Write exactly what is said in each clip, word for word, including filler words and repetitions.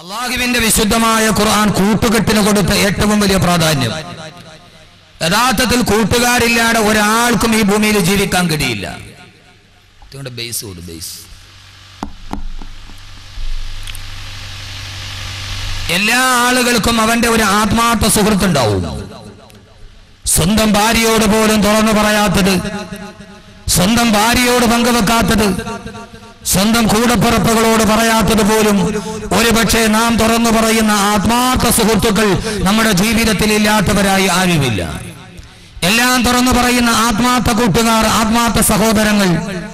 അല്ലാഹുവിന്റെ വിശുദ്ധമായ ഖുർആൻ കൂട്ടുകെട്ടിന് കൊടുത്ത ഏറ്റവും വലിയ പ്രാധാന്യം. യഥാർത്ഥത്തിൽ കൂട്ടുകാരില്ലാതെ ഒരാൾക്കും ഈ ഭൂമിയിൽ ജീവിക്കാൻ കഴിയില്ല. ബേസ് കൊടു ബേസ് എല്ലാ ആളുകൾക്കും അവന്റെ ഒരു ആത്മാർത്ഥ സുഹൃത്തുണ്ടാവും. സ്വന്തം ഭാര്യയോട് പോലും തുറന്നു പറയാത്തത്, സ്വന്തം ഭാര്യയോട് പങ്കുവെക്കാത്തത്, സ്വന്തം കൂടപ്പിറപ്പുകളോട് പറയാത്തത് പോലും ഒരുപക്ഷെ നാം തുറന്നു പറയുന്ന ആത്മാർത്ഥ സുഹൃത്തുക്കൾ നമ്മുടെ ജീവിതത്തിൽ ഇല്ലാത്തവരായി ആരുമില്ല. എല്ലാം തുറന്നു പറയുന്ന ആത്മാർത്ഥ കൂട്ടുകാർ, ആത്മാർത്ഥ സഹോദരങ്ങൾ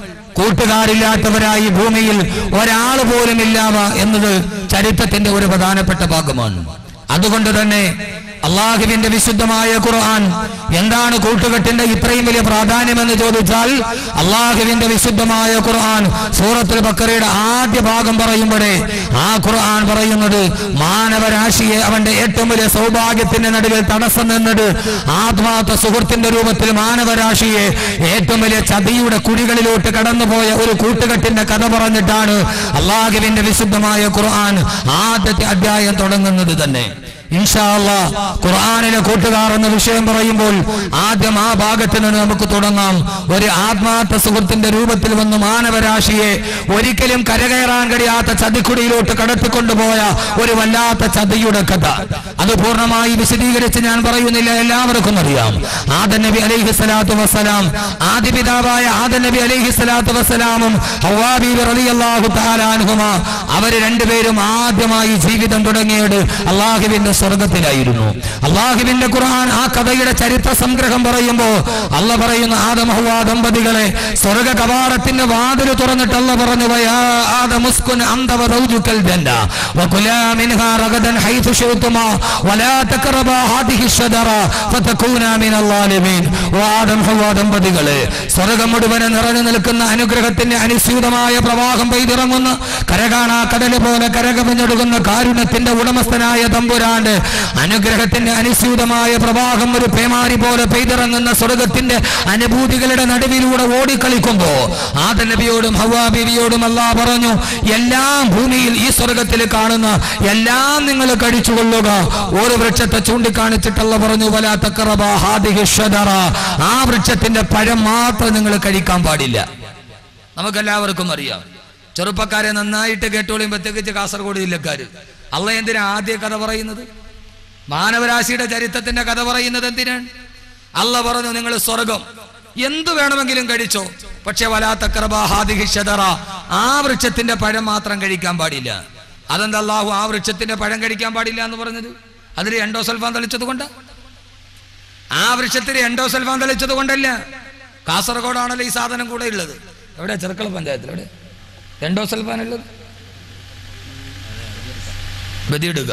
കൂട്ടുകാരില്ലാത്തവരായി ഭൂമിയിൽ ഒരാൾ പോലും ഇല്ലാവ എന്നത് ചരിത്രത്തിന്റെ ഒരു പ്രധാനപ്പെട്ട ഭാഗമാണ്. അതുകൊണ്ട് തന്നെ അള്ളാഹുവിന്റെ വിശുദ്ധമായ ഖുർആൻ എന്താണ് കൂട്ടുകെട്ടിന്റെ ഇത്രയും വലിയ പ്രാധാന്യമെന്ന് ചോദിച്ചാൽ, അള്ളാഹുവിന്റെ വിശുദ്ധമായ ഖുർആൻ സൂറത്തുൽ ബഖറയുടെ ആദ്യ ഭാഗം പറയുമ്പോഴേ ആ ഖുർആൻ പറയുന്നത് മാനവരാശിയെ അവന്റെ ഏറ്റവും വലിയ സൗഭാഗ്യത്തിന്റെ നടുവിൽ തടസ്സം നിന്നത് ആത്മാർത്ഥ സുഹൃത്തിന്റെ രൂപത്തിൽ മാനവരാശിയെ ഏറ്റവും വലിയ ചതിയുടെ കുഴികളിലോട്ട് കടന്നുപോയ ഒരു കൂട്ടുകെട്ടിന്റെ കഥ പറഞ്ഞിട്ടാണ് അള്ളാഹുവിന്റെ വിശുദ്ധമായ ഖുർആൻ ആദ്യത്തെ അധ്യായം തുടങ്ങുന്നത് തന്നെ. ഇൻഷാ അല്ലാഹ് ഖുർആനിലെ കൂട്ടുകാർ എന്ന വിഷയം പറയുമ്പോൾ ആദ്യം ആ ഭാഗത്ത് നിന്ന് നമുക്ക് തുടങ്ങാം. ഒരു ആത്മാർത്ഥ സുഹൃത്തിന്റെ രൂപത്തിൽ വന്ന് മാനവരാശിയെ ഒരിക്കലും കരകയറാൻ കഴിയാത്ത ചതിക്കുടിയിലോട്ട് കടത്തിക്കൊണ്ടുപോയ ഒരു വല്ലാത്ത ചതിയുടെ കഥ. അത് പൂർണ്ണമായി വിശദീകരിച്ച് ഞാൻ പറയുന്നില്ല, എല്ലാവർക്കും അറിയാം. ആദം നബി അലൈഹി സ്വലാത്തു വസ്സലാം, ആദ്യ പിതാവായ ആദം നബി അലൈഹി സ്വലാത്തു വസ്സലാമും ഹവ്വാ ബീവി റളിയല്ലാഹു തആല അൻഹുമാ അവര് രണ്ടുപേരും ആദ്യമായി ജീവിതം തുടങ്ങിയത് അള്ളാഹുവിന്റെ സ്വർഗത്തിലായിരുന്നു. അള്ളാഹുവിന്റെ ഖുർആൻ ആ കഥയുടെ ചരിത്ര സംഗ്രഹം പറയുമ്പോ അല്ല പറയുന്ന ആദം ഹവ്വാ ദമ്പതികളെ സ്വർഗ കവാടത്തിന്റെ വാതിൽ തുറന്നിട്ട് അല്ല പറഞ്ഞു, വയാ ആദമുസ്കുൻ അൻത വസൗജുകൽ ജന്ന വകുലാ മിൻഹാ റഗദൻ ഹൈതു ശിഅ്തുമാ വലാ തഖറബാ ഹാദിഹി ശജറ ഫതകൂനാ മിനൽ ളാലിമീൻ. ഓ ആദം ഹവ്വാ ദമ്പതികളെ, സ്വർഗം മുഴുവൻ നിറഞ്ഞു നിൽക്കുന്ന അനുഗ്രഹത്തിന്റെ അനുസ്യൂതമായ പ്രവാഹം പെയ്തിറങ്ങുന്ന കരകാണാ കടല് പോലെ കരകവിഞ്ഞൊഴുകുന്ന കാരുണ്യത്തിന്റെ ഉടമസ്ഥനായ തമ്പുരാൻ അനുഗ്രഹത്തിന്റെ അനുസ്യൂതമായ പ്രവാഹം ഒരു പേമാരി പോലെ പെയ്തിറങ്ങുന്ന സ്വർഗത്തിന്റെ അനുഭൂതികളുടെ നടുവിലൂടെ ഓടിക്കളിക്കുമ്പോ ആദം നബിയോടും ഹവ്വാ ബീവിയോടും അല്ലാഹ് പറഞ്ഞു, എല്ലാം ഭൂമിയിൽ ഈ സ്വർഗത്തിൽ കാണുന്ന എല്ലാം നിങ്ങൾ കഴിച്ചുകൊള്ളുക. ഒരു വൃക്ഷത്തെ ചൂണ്ടിക്കാണിച്ചിട്ടല്ല പറഞ്ഞു, വലാ തഖറബാ ഹാദിഹി ശജറ, ആ വൃക്ഷത്തിന്റെ പഴം മാത്രം നിങ്ങൾ കഴിക്കാൻ പാടില്ല. നമുക്കെല്ലാവർക്കും അറിയാം. ചെറുപ്പക്കാരെ നന്നായിട്ട് കേട്ടോളിയും, പ്രത്യേകിച്ച് കാസർഗോഡ് ജില്ലക്കാര്. അള്ള എന്തിനാ ആദ്യ കഥ പറയുന്നത്? മാനവരാശിയുടെ ചരിത്രത്തിന്റെ കഥ പറയുന്നത് എന്തിനാണ്? അള്ള പറഞ്ഞു, നിങ്ങൾ സ്വർഗം എന്തു വേണമെങ്കിലും കഴിച്ചോ, പക്ഷെ വലാ തഖറബാ ഹാദിഹി ശജറ, ആ വൃക്ഷത്തിന്റെ പഴം മാത്രം കഴിക്കാൻ പാടില്ല. അതെന്താ അല്ലാഹു ആ വൃക്ഷത്തിന്റെ പഴം കഴിക്കാൻ പാടില്ല എന്ന് പറഞ്ഞത്? അതിൽ എൻഡോസൾഫാൻ തളിച്ചത് കൊണ്ട്, ആ വൃക്ഷത്തിൽ എൻഡോസൾഫാൻ തളിച്ചത് കൊണ്ടല്ല. കാസർഗോഡാണല്ലോ ഈ സാധനം കൂടെ ഉള്ളത്. എവിടെ? ചെറുക്കള പഞ്ചായത്തിൽ. എവിടെ എൻഡോസൾഫാൻ ഉള്ളത്? ബദിയിടുക.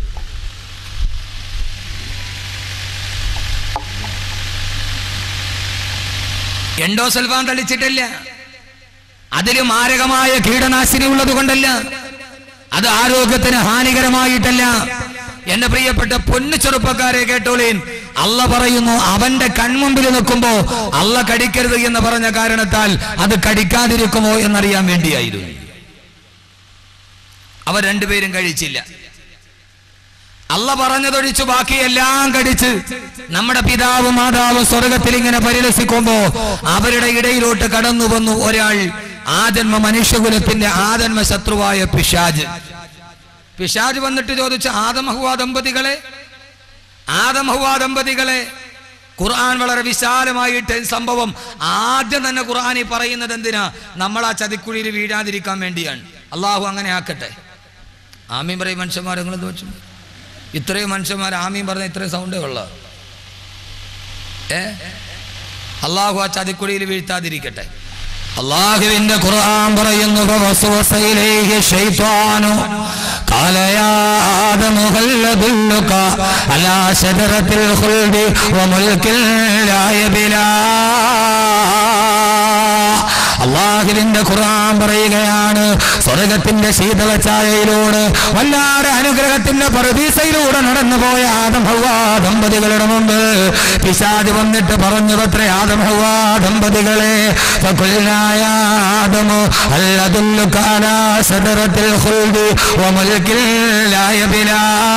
എൻഡോസൾഫാൻ തളിച്ചിട്ടില്ല. അതിൽ മാരകമായ കീടനാശിനി ഉള്ളത് കൊണ്ടല്ല, അത് ആരോഗ്യത്തിന് ഹാനികരമായിട്ടല്ല. എന്റെ പ്രിയപ്പെട്ട പൊന്നു ചെറുപ്പക്കാരെ കേട്ടോളീൻ, അല്ല പറയുന്നു അവന്റെ കൺമുമ്പിൽ നിൽക്കുമ്പോ അല്ല കടിക്കരുത് എന്ന് പറഞ്ഞ കാരണത്താൽ അത് കടിക്കാതിരിക്കുമോ എന്നറിയാൻ വേണ്ടിയായിരുന്നു. അവർ രണ്ടുപേരും കഴിച്ചില്ല. അല്ല പറഞ്ഞതൊഴിച്ചു ബാക്കിയെല്ലാം കടിച്ച് നമ്മുടെ പിതാവ് മാതാവ് സ്വർഗത്തിൽ ഇങ്ങനെ പരിലസിക്കുമ്പോ അവരുടെ ഇടയിലോട്ട് കടന്നു വന്നു ഒരാൾ, ആജന്മ മനുഷ്യകുലത്തിന്റെ ആജന്മ ശത്രുവായ പിശാജ്. പിശാജ് വന്നിട്ട് ചോദിച്ചു, ആദം ഹവ്വാ ദമ്പതികളെ, ആദം ഹവ്വാ ദമ്പതികളെ, ഖുർആൻ വളരെ വിശാലമായിട്ട് സംഭവം ആദ്യം തന്നെ ഖുർആനിൽ പറയുന്നത് എന്തിനാ? നമ്മൾ ആ ചതിക്കുഴിയിൽ വീഴാതിരിക്കാൻ വേണ്ടിയാണ്. അള്ളാഹു അങ്ങനെ ആക്കട്ടെ. ആമീൻ പറയും മനുഷ്യന്മാർ. നിങ്ങൾ എന്ത് വെച്ചു? ഇത്രയും മനുഷ്യന്മാർ ആമീൻ പറഞ്ഞ ഇത്രയും സൗണ്ടേ ഉള്ള ഏ അള്ളാഹു ആ ചതിക്കുഴിയിൽ വീഴ്ത്താതിരിക്കട്ടെ. അള്ളാഹുവിന്റെ ഖുർആൻ പറയുന്നു, ഫവസ്വസ ഇലൈഹി ശൈത്വാനു ഖാല യാ ആദമു ഹൽ അദുല്ലുക അലാ ശജറത്തിൽ ഖുൽദി വ മുൽകിൻ ലാ യബ്ലാ. അല്ലാഹുവിന്റെ ഖുർആൻ പറയുകയാണ്, സ്വർഗത്തിന്റെ ശീതള ഛായയിലൂടെ വല്ലാതെ അനുഗ്രഹത്തിന്റെ പറുദീസയിലൂടെ നടന്നുപോയ ആദം ഹവ്വ ദമ്പതികളുടെ മുമ്പ് പിശാച് വന്നിട്ട് പറഞ്ഞു അത്രേ, ആദം ഹവ്വ ദമ്പതികളെ, ഫഖുൽനായ ആദമു ഹൽ അദുല്ലുക അലാ സദറത്തിൽ ഖുൽദി വമൽകിൻ ലാ യബ്ലാ.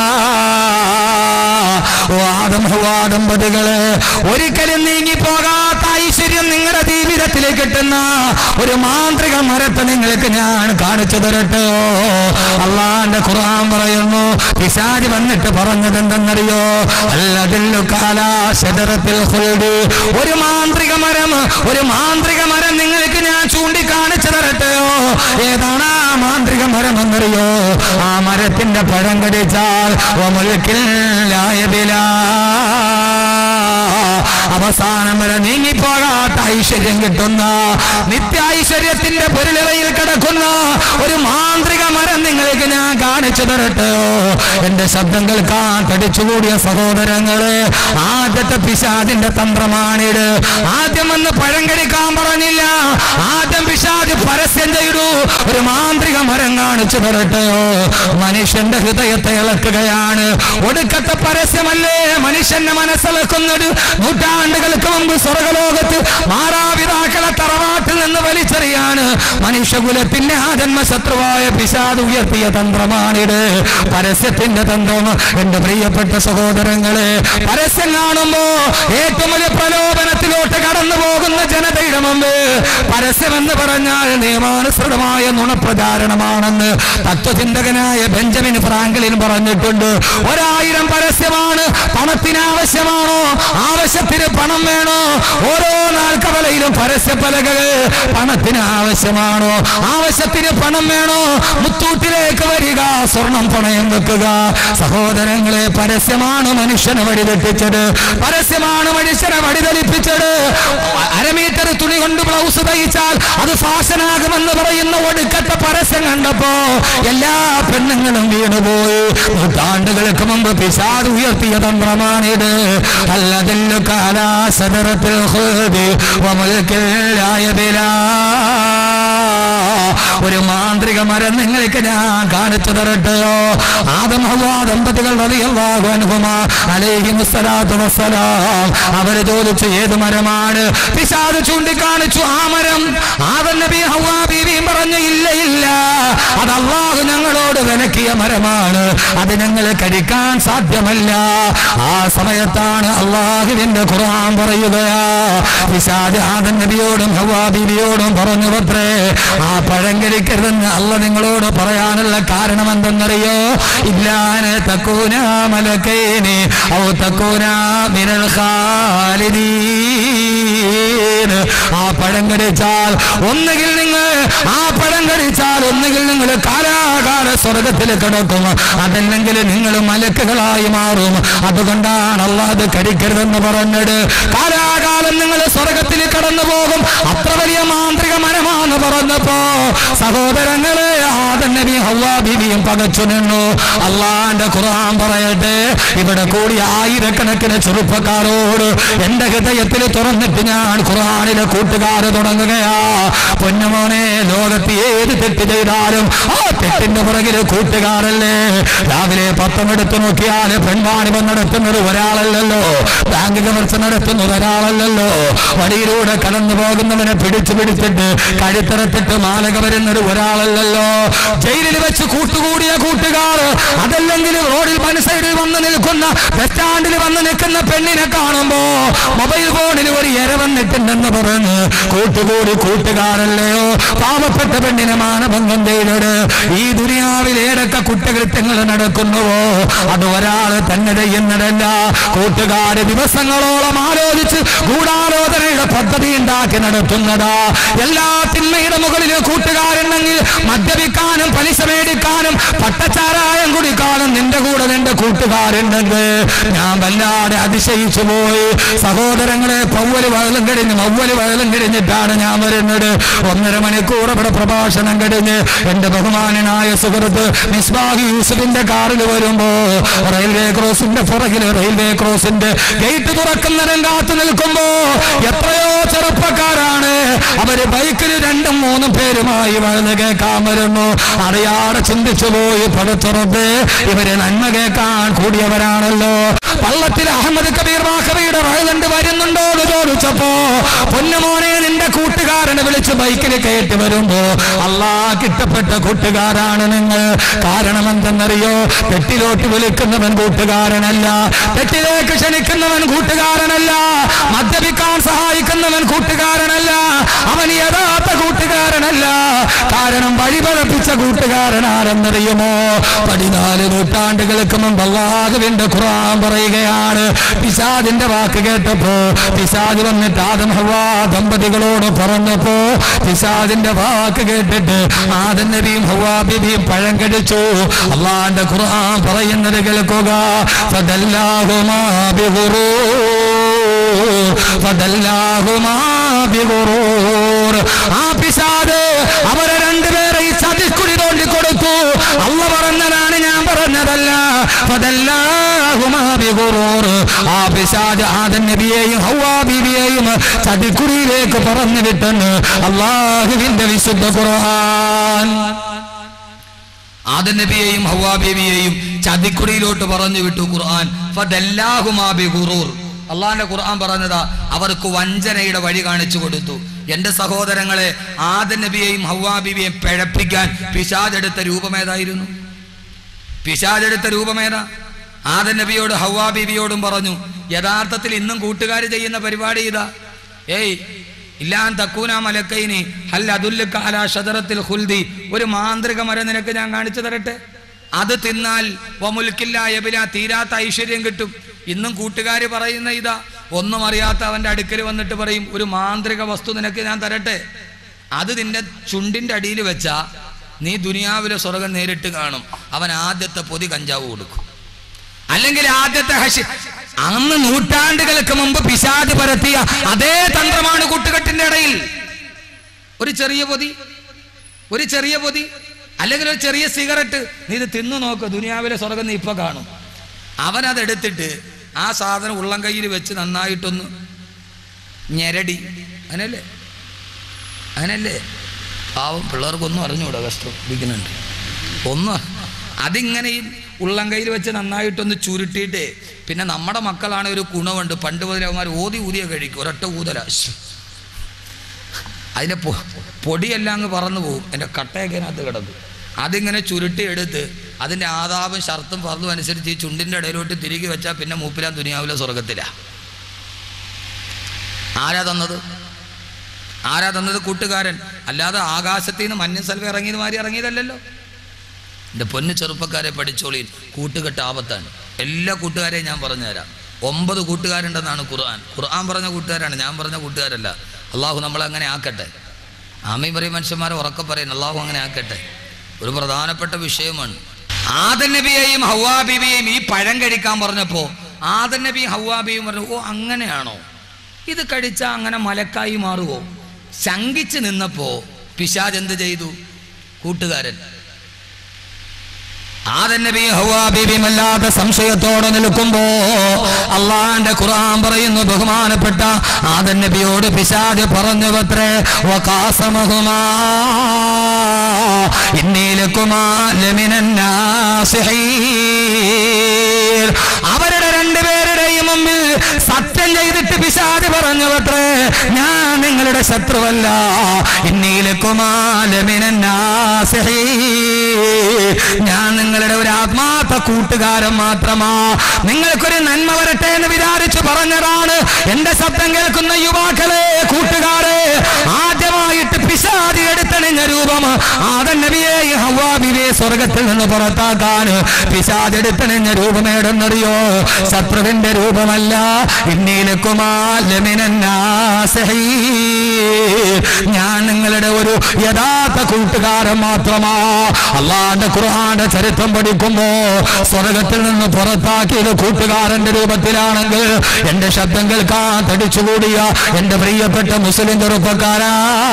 ഓ ആദം ഹവ്വ ദമ്പതികളെ, ഒരിക്കലും നീങ്ങിപ്പോകാത്ത ഐശ്വര്യം നിങ്ങളുടെ ജീവിതത്തിലേക്ക് കിട്ടുന്ന ഒരു മാന്ത്രിക മരത്തെ നിങ്ങൾക്ക് ഞാൻ കാണിച്ചു തരട്ടെ. അള്ളാന്റെ ഖുർആൻ പറയുന്നു, പിശാച് വന്നിട്ട് പറഞ്ഞത് എന്തെന്നറിയോ? അല്ലദില്ലുക അലാ ശജറത്തിൽ ഖുൽദി, ഒരു മാന്ത്രിക മരം, ഒരു മാന്ത്രിക മരം നിങ്ങൾക്ക് ഞാൻ ചൂണ്ടിക്കാണിച്ചു തരട്ടെയോ? ഏതാണ് ആ മാന്ത്രിക മരം എന്നറിയോ? ആ മരത്തിന്റെ പഴം കടിച്ചാൽ വമുൽകിൻ ലാ യബ്ലാ, അവസാനം വരെ നീങ്ങിപ്പോകാത്ത ഐശ്വര്യം കിട്ടുന്ന, നിത്യ ഐശ്വര്യത്തിന്റെ പൊരുളവയിൽ കിടക്കുന്ന ഒരു മാന്ത്രിക മരം നിങ്ങൾക്ക് ഞാൻ കാണിച്ചു തരട്ടെയോ? എന്റെ ശബ്ദം കേൾക്കാൻ തടിച്ചുകൂടിയ സഹോദരങ്ങളെ, ആദ്യത്തെ പിശാചിന്റെ തന്ത്രമാണിത്. ആദ്യം വന്ന് പഴം കടിക്കാൻ പറഞ്ഞില്ല, ആദ്യം പിശാച് പരസ്യം ചെയ്തു, ഒരു മാന്ത്രിക മരം കാണിച്ചു തരട്ടെയോ? മനുഷ്യന്റെ ഹൃദയത്തെ ഇളക്കുകയാണ്. ഒടുക്കത്തെ പരസ്യമല്ലേ മനുഷ്യന്റെ മനസ്സിളക്കുന്നത്? നൂറ്റാണ്ടുകൾക്ക് മുമ്പ് സ്വർഗലോകത്ത് മാതാപിതാക്കളെ തറവാട്ടിൽ നിന്ന് വലിച്ചെറിയാണ് മനുഷ്യകുലത്തിന്റെ ആജന്മ ശത്രുവായ പിശാച് ഉയർത്തിയ തന്ത്രമാണിത്, പരസ്യത്തിന്റെ തന്ത്രം. എന്റെ പ്രിയപ്പെട്ട സഹോദരങ്ങളെ, പരസ്യം കാണുമ്പോ ഏറ്റവും വലിയ പ്രലോഭനത്തിലോട്ട് കടന്നു പോകുന്ന ജനതയുടെ മുമ്പ് പരസ്യമെന്ന് പറഞ്ഞാൽ നിയമാനുസൃതമായ നുണപ്രചാരണമാണെന്ന് തത്വചിന്തകനായ ബെഞ്ചമിൻ ഫ്രാങ്ക്ലിൻ പറഞ്ഞിട്ടുണ്ട്. ഒരായിരം പരസ്യമാണ്, പണത്തിന് ആവശ്യമാണോ? ആവശ്യത്തിന് പണം വേണോ? ഓരോ നാൽക്കവലയിലും പരസ്യപ്പലകൾ. പണത്തിന് ആവശ്യമാണോ? ആവശ്യത്തിന് പണം വേണോ? മുത്തൂട്ടിലേക്ക് വരിക, സ്വർണം പണയം വെക്കുക. സഹോദരങ്ങളെ, പരസ്യമാണ് മനുഷ്യനെ വഴിതെറ്റിച്ചത്, പരസ്യമാണ് മനുഷ്യനെ വഴിതെളിപ്പിച്ചത്. അരമീറ്റർ തുണി കൊണ്ട് ബ്ലൗസ് തയ്ച്ചാൽ അത് ഫാഷനാകുമെന്ന് പറയുന്ന ഒടുക്കത്തെ പരസ്യം കണ്ടപ്പോ എല്ലാ പെണ്ണുങ്ങളും വീണുപോയി. നൂറ്റാണ്ടുകൾക്ക് മുമ്പ് പിശാച് ഉയർത്തിയ തന്ത്രമാണിത്. അല്ലദില്ലുക അലാ സദറത്തിൽ ഖുൽദി വമൽകിൻ ലാ യബ്ലാ, ഒരു മാന്ത്രിക മരം നിങ്ങൾക്ക് ഞാൻ കാണിച്ചു തരട്ടെയോ? ആദം ഹവ്വ ദമ്പതികൾ റളിയല്ലാഹു അൻഹുമാ അലൈഹിമുസ്സലാത്തു വസ്സലാം അവർ ചോദിച്ചു, ഏത് മരമാണ്? പിശാച് ചൂണ്ടിക്കാണിച്ചു ആ മരം. ആദം നബി ഹവ്വ ബീവിയും പറഞ്ഞു, ഇല്ല ഇല്ല, അത് അല്ലാഹു ഞങ്ങളോട് വിലക്കിയ മരമാണ്, അത് ഞങ്ങൾ കഴിക്കാൻ സാധ്യമല്ല. ആ സമയത്താണ് അല്ലാഹുവിന്റെ ഖുർആൻ പറയുകയാ, പിശാച് ആദം നബിയോടും ഹവ്വ ബീവിയോടും പറഞ്ഞു അത്രേ, ആ പഴം കഴിക്കരുതെന്ന് അല്ല നിങ്ങളോട് പറയാനുള്ള കാരണം എന്തെന്നറിയോ? ഇല്ലാനെ തക്കൂന മലക്കൈനി ഔ തക്കൂന മിനൽ ഖാലിദീൻ. ആ പഴം കടിച്ചാൽ ഒന്നുകിൽ നിങ്ങൾ ആ പഴം കടിച്ചാൽ ഒന്നുകിൽ നിങ്ങൾ കാലാകാല സ്വർഗത്തിൽ കിടക്കും, അതല്ലെങ്കിൽ നിങ്ങൾ മലക്കുകളായി മാറും. അതുകൊണ്ടാണ് അല്ലാഹ് അത് കടിക്കരുതെന്ന് പറഞ്ഞത്. കാലാകാലം നിങ്ങൾ സ്വർഗത്തിൽ കടന്നു പോകും, അത്ര വലിയ മാന്ത്രിക മരമാണെന്ന് പറഞ്ഞപ്പോ സഹോദരങ്ങളെ, ആദം നബി ഹവ്വ ബീവിയും പകച്ചു നിന്നു. അള്ളാന്റെ ഖുർആൻ പറയട്ടെ, ഇവിടെ കൂടി ആയിരക്കണക്കിന് ചെറുപ്പക്കാരോട് എന്റെ ഹൃദയത്തിൽ തുറന്നിട്ട് ഞാൻ ഖുർആനിലെ കൂട്ടുകാര് തുടങ്ങുകയാ. പൊന്നുമോനെ, ലോകത്ത് ഏത് തെറ്റ് ചെയ്താലും ആ തെറ്റിന്റെ പുറകില് കൂട്ടുകാരല്ലേ. രാവിലെ പത്രം എടുത്തു നോക്കിയാൽ പെൺവാണിഭം നടത്തുന്നത് ഒരാളല്ലല്ലോ, ബാങ്ക് കവർച്ച നടത്തുന്നത് ഒരാളല്ലല്ലോ, വഴിയിലൂടെ കടന്നു പോകുന്നവനെ പിടിച്ചു പിടിച്ചിട്ട് കഴുത്തറത്തിട്ട് മാലക വരുന്നത് ഒരാളല്ലല്ലോ, ജയിലിൽ വെച്ച് കൂട്ടുകൂടിയ കൂട്ടുകാർ, അതല്ലെങ്കിൽ റോഡിൽ മനസ്സൈഡിൽ വന്ന് നിൽക്കുന്ന, ബസ് സ്റ്റാൻഡിൽ വന്ന് നിൽക്കുന്ന പെണ്ണിനെ കാണുമ്പോ മൊബൈൽ ഫോണിൽ ഒരു ഇര വന്നിട്ടുണ്ടെന്ന് പറഞ്ഞ് കൂട്ടുകൂടി കൂട്ടുകാരല്ലയോ. പാവപ്പെട്ട പെണ്ണിനെ മാനഭംഗം ചെയ്തത്. ഈ ദുനിയാവിൽ ഏതൊക്കെ കുറ്റകൃത്യങ്ങൾ നടക്കുന്നുവോ അത് ഒരാൾ തന്നെ ചെയ്യുന്നതല്ല, കൂട്ടുകാര് ദിവസങ്ങളോളം ആലോചിച്ച് ഗൂഢാലോചനയുടെ പദ്ധതി ഉണ്ടാക്കി നടത്തുന്നതാ. എല്ലാ തിന്മയുടെ മുകളിൽ കൂട്ട കൂട്ടുകാരുണ്ടെങ്കിൽ മദ്യപിക്കാനും പലിശ മേടിക്കാനും പട്ടച്ചാരായം കുടിക്കാനും നിന്റെ കൂടെ നിന്റെ കൂട്ടുകാരുണ്ടെങ്കിൽ ഞാൻ വല്ലാതെ അതിശയിച്ചു പോയി. സഹോദരങ്ങളെ, പൗവല് വയലും കഴിഞ്ഞ് മൗവല് വയലും കഴിഞ്ഞിട്ടാണ് ഞാൻ വരുന്നത്. ഒന്നര മണിക്കൂർ ഇവിടെ പ്രഭാഷണം കഴിഞ്ഞ് എന്റെ ബഹുമാനനായ സുഹൃത്ത് മിസ്ബാഹ് യൂസുഫിന്റെ കാറിൽ വരുമ്പോ റെയിൽവേ ക്രോസിന്റെ പുറകില് റെയിൽവേ ക്രോസിന്റെ ഗേറ്റ് തുറക്കുന്നതിനും കാത്തു നിൽക്കുമ്പോ എത്രയോ ചെറുപ്പക്കാരാണ് അവര് ബൈക്കിൽ രണ്ടും മൂന്നും പേരുമായി വഴുത് കേൾക്കാൻ വരുന്നു. അറിയാതെ ചിന്തിച്ചു പോയി, പടുത്തുറപ്പ് ഇവര് നന്മ കേൾക്കാൻ കൂടിയവരാണല്ലോ. പള്ളത്തിൽ അഹമ്മദ് കബീർ വാഖബിയുടെ വഴുതുണ്ട് വരുന്നുണ്ടോ എന്ന് ചോദിച്ചപ്പോ പൊന്നുമോനെ നിന്റെ കൂട്ടുകാരനെ വിളിച്ച് ബൈക്കിൽ കയറ്റി വരുമ്പോ അല്ലാ കിട്ടപ്പെട്ട കൂട്ടുകാരാണ് നിങ്ങൾ. കാരണം എന്തെന്നറിയോ? തെറ്റിലോട്ട് വിളിക്കുന്നവൻ കൂട്ടുകാരനല്ല, തെറ്റിലേക്ക് ക്ഷണിക്കുന്നവൻ കൂട്ടുകാരനല്ല, മദ്യപിക്കാൻ സഹായിക്കുന്നവൻ കൂട്ടുകാരനല്ല, അവൻ യഥാർത്ഥ കൂട്ടുകാരനല്ല. കാരണം വഴിപഴപ്പിച്ച കൂട്ടുകാരനാരെന്നറിയുമോ? പതിനാല് നൂറ്റാണ്ടുകൾക്ക് മുമ്പ് അല്ലാഹുവിന്റെ ഖുർആൻ പറയുകയാണ്, പിശാചിന്റെ വാക്ക് കേട്ടപ്പോ പിശാച് വന്നിട്ട് ആദം ഹവ്വാ ദമ്പതികളോട് പറഞ്ഞപ്പോ പിശാചിന്റെ വാക്ക് കേട്ടിട്ട് ആദം നബിയും ഹവ്വാ ബീവിയും പഴം കടിച്ചു. അല്ലാഹുവിന്റെ ഖുർആൻ പറയുന്നത് കേൾക്കുക, ഫദല്ലാഹുമാ ബിഗുറൂർ ഫദല്ലാഹുമാ ബിഗുറൂർ. ആ പിശാച് അവരെ രണ്ടുപേരെ ഈ ചതിക്കുഴി തോണ്ടി കൊടുത്തു. അല്ലാഹു പറഞ്ഞതാണ്, ഞാൻ പറഞ്ഞതല്ല. ഫദല്ലാഹുമാ ബിഗുറൂർ. ആ പിശാച് ആദം നബിയെയും ഹവ്വാ ബീവിയെയും ചതിക്കുഴിയിലേക്ക് പറഞ്ഞു വിട്ടെന്ന് അല്ലാഹുവിന്റെ വിശുദ്ധ ഖുർആൻ. ആദം നബിയെയും ഹവ്വാ ബീവിയെയും ചതിക്കുഴിയിലോട്ട് പറഞ്ഞു വിട്ടു ഖുർആൻ. ഫദല്ലാഹുമാ ബിഗുറൂർ. അള്ളാഹിന്റെ ഖുർആൻ പറഞ്ഞതാ, അവർക്ക് വഞ്ചനയുടെ വഴി കാണിച്ചു കൊടുത്തു. എന്റെ സഹോദരങ്ങളെ, ആദം നബിയെയും ഹവ്വാ ബീവിയെയും പിഴപ്പിക്കാൻ പിശാചെടുത്ത രൂപമേതായിരുന്നു? പിശാചെടുത്ത രൂപമേതാ? ആദം നബിയോട് ഹവ്വാ ബീവിയോടും പറഞ്ഞു, യഥാർത്ഥത്തിൽ ഇന്നും കൂട്ടുകാർ ചെയ്യുന്ന പരിപാടി ഇതാ. ഏയ് ഇല്ലാൻ തക്കൂന മലക്കൈനി ഹൽ അദുല്ലുക അലാ ഷജറത്തിൽ ഖുൽദി. ഒരു മാന്ത്രിക മരം നിനക്ക് ഞാൻ കാണിച്ചു തരട്ടെ, അത് തിന്നാൽ വമുൽക്കില്ല യബില, തീരാത്ത ഐശ്വര്യം കിട്ടും. ഇന്നും കൂട്ടുകാര് പറയുന്ന ഇതാ. ഒന്നും അറിയാത്ത അവന്റെ അടുക്കൽ വന്നിട്ട് പറയും, ഒരു മാന്ത്രിക വസ്തു നിനക്ക് ഞാൻ തരട്ടെ, അത് നിന്റെ ചുണ്ടിന്റെ അടിയിൽ വെച്ചാ നീ ദുനിയാവിലെ സ്വർഗം നേരിട്ട് കാണും. അവൻ ആദ്യത്തെ പൊതി കഞ്ചാവ് കൊടുക്കും, അല്ലെങ്കിൽ ആദ്യത്തെ ഹഷി. അന്ന് നൂറ്റാണ്ടുകൾക്ക് മുമ്പ് പിശാച് പരത്തിയ അതേ തന്ത്രമാണ് കൂട്ടുകെട്ടിന്റെ ഇടയിൽ. ഒരു ചെറിയ പൊതി, ഒരു ചെറിയ പൊതി അല്ലെങ്കിൽ ഒരു ചെറിയ സിഗരറ്റ്, നീ ഇത് തിന്നു നോക്ക്, ദുനിയാവിലെ സ്വർഗം നീ ഇപ്പൊ കാണും. അവനതെടുത്തിട്ട് ആ സാധനം ഉള്ളം കയ്യിൽ വെച്ച് നന്നായിട്ടൊന്ന് ഞെരടി. അങ്ങനല്ലേ അങ്ങനല്ലേ പാവം പിള്ളേർക്കൊന്നും അറിഞ്ഞൂടാ, കഷ്ടം ഇരിക്കുന്നുണ്ട്. ഒന്ന് അതിങ്ങനെ ഈ ഉള്ളം കയ്യിൽ വെച്ച് നന്നായിട്ടൊന്ന് ചുരുട്ടിയിട്ട്, പിന്നെ നമ്മുടെ മക്കളാണ് ഒരു ഗുണമുണ്ട്, പണ്ട് മുതൽ അവന്മാർ ഓതി ഊതിയ കഴിക്കും, ഒരൊറ്റ ഊതല, അതിൻ്റെ പൊ പൊടിയെല്ലാം അങ്ങ് പറന്നു പോകും. എൻ്റെ കട്ടയൊക്കെ അതിനകത്ത് കിടക്കും. അതിങ്ങനെ ചുരുട്ടി എടുത്ത് അതിൻ്റെ ആദാബും ഷർത്തും ഫർദും അനുസരിച്ച് ഈ ചുണ്ടിൻ്റെ ഇടയിലോട്ട് തിരികെ വെച്ചാൽ പിന്നെ മൂപ്പിലാൻ ദുനിയാവിലെ സ്വർഗത്തിലാ. ആരാ തന്നത്? ആരാ തന്നത്? കൂട്ടുകാരൻ. അല്ലാതെ ആകാശത്തിൽ നിന്ന് മഞ്ഞ സൽവ ഇറങ്ങിയത് മാറി ഇറങ്ങിയതല്ലല്ലോ. എൻ്റെ പൊന്നു ചെറുപ്പക്കാരെ പഠിച്ചോളീൻ, കൂട്ടുകെട്ട് ആപത്താണ്. എല്ലാ കൂട്ടുകാരെയും ഞാൻ പറഞ്ഞുതരാം. ഒമ്പത് കൂട്ടുകാരുണ്ടെന്നാണ് ഖുർആൻ. ഖുർആൻ പറഞ്ഞ കൂട്ടുകാരാണ്, ഞാൻ പറഞ്ഞ കൂട്ടുകാരല്ല. അള്ളാഹു നമ്മളങ്ങനെ ആക്കട്ടെ. ആമീൻ പറയും മനുഷ്യന്മാരെ ഉറക്കെ പറയുന്നു, അള്ളാഹു അങ്ങനെ ആക്കട്ടെ. ഒരു പ്രധാനപ്പെട്ട വിഷയമാണ്. ആദം നബിയെയും ഹവ്വാ ബീവിയെയും ഈ പഴം കഴിക്കാൻ പറഞ്ഞപ്പോ ആദം നബിയും ഹവ്വാ ബീവിയും പറഞ്ഞു, ഓ അങ്ങനെയാണോ, ഇത് കഴിച്ചാൽ അങ്ങനെ മലക്കായി മാറുമോ? ശങ്കിച്ച് നിന്നപ്പോ പിശാച് എന്ത് ചെയ്തു? കൂട്ടുകാരൻ ആദം നബിയും ഹവ്വാ ബീവിയും അല്ലാത്ത സംശയത്തോടെ നിൽക്കുമ്പോ അള്ളാന്റെ ഖുർആൻ പറയുന്നു, ബഹുമാനപ്പെട്ട ആദം നബിയോട് പിശാച് പറഞ്ഞു അത്രേ, വഖാസമഹുമാ ഇന്നി ലകുമാ ലമിനൻ നാസിഹീൻ. അവരുടെ രണ്ടുപേരുടെയും മുമ്പിൽ സത്യം ചെയ്തിട്ട് പിശാച് പറഞ്ഞു അത്രേ, ഞാൻ നിങ്ങളുടെ ശത്രുവല്ല, ഇന്നി ലകുമാ ലമിനൻ നാസിഹീൻ, ഞാൻ നിങ്ങളുടെ ഒരു ആത്മാർത്ഥ കൂട്ടുകാരൻ മാത്രമാ, നിങ്ങൾക്കൊരു നന്മ വരട്ടെ എന്ന് വിചാരിച്ചു പറഞ്ഞതാണ്. എന്റെ ശബ്ദം കേൾക്കുന്ന യുവാക്കളെ, കൂട്ടുകാരെ, ആദ്യമായിട്ട് പിശാചി എടുത്തണിഞ്ഞ രൂപം ആദം നബിയെയും ഹവ്വാ ബിവിയെ സ്വർഗത്തിൽ നിന്ന് പുറത്താക്കാൻ പിശാചി എടുത്തണിഞ്ഞ രൂപമേടെന്നറിയോ? ശത്രുവിന്റെ രൂപമല്ല. ഞാൻ നിങ്ങളുടെ ഒരു യഥാർത്ഥ കൂട്ടുകാരൻ മാത്രമാ. അള്ളാന്റെ ഖുർആന്റെ ചരിത്രം പഠിക്കുമ്പോ സ്വർഗത്തിൽ നിന്ന് പുറത്താക്കിയത് കൂട്ടുകാരന്റെ രൂപത്തിലാണെങ്കിൽ എന്റെ ശബ്ദം കേൾക്കാൻ തടിച്ചുകൂടിയ എന്റെ പ്രിയപ്പെട്ട മുസ്ലിം ചെറുപ്പക്കാരാ,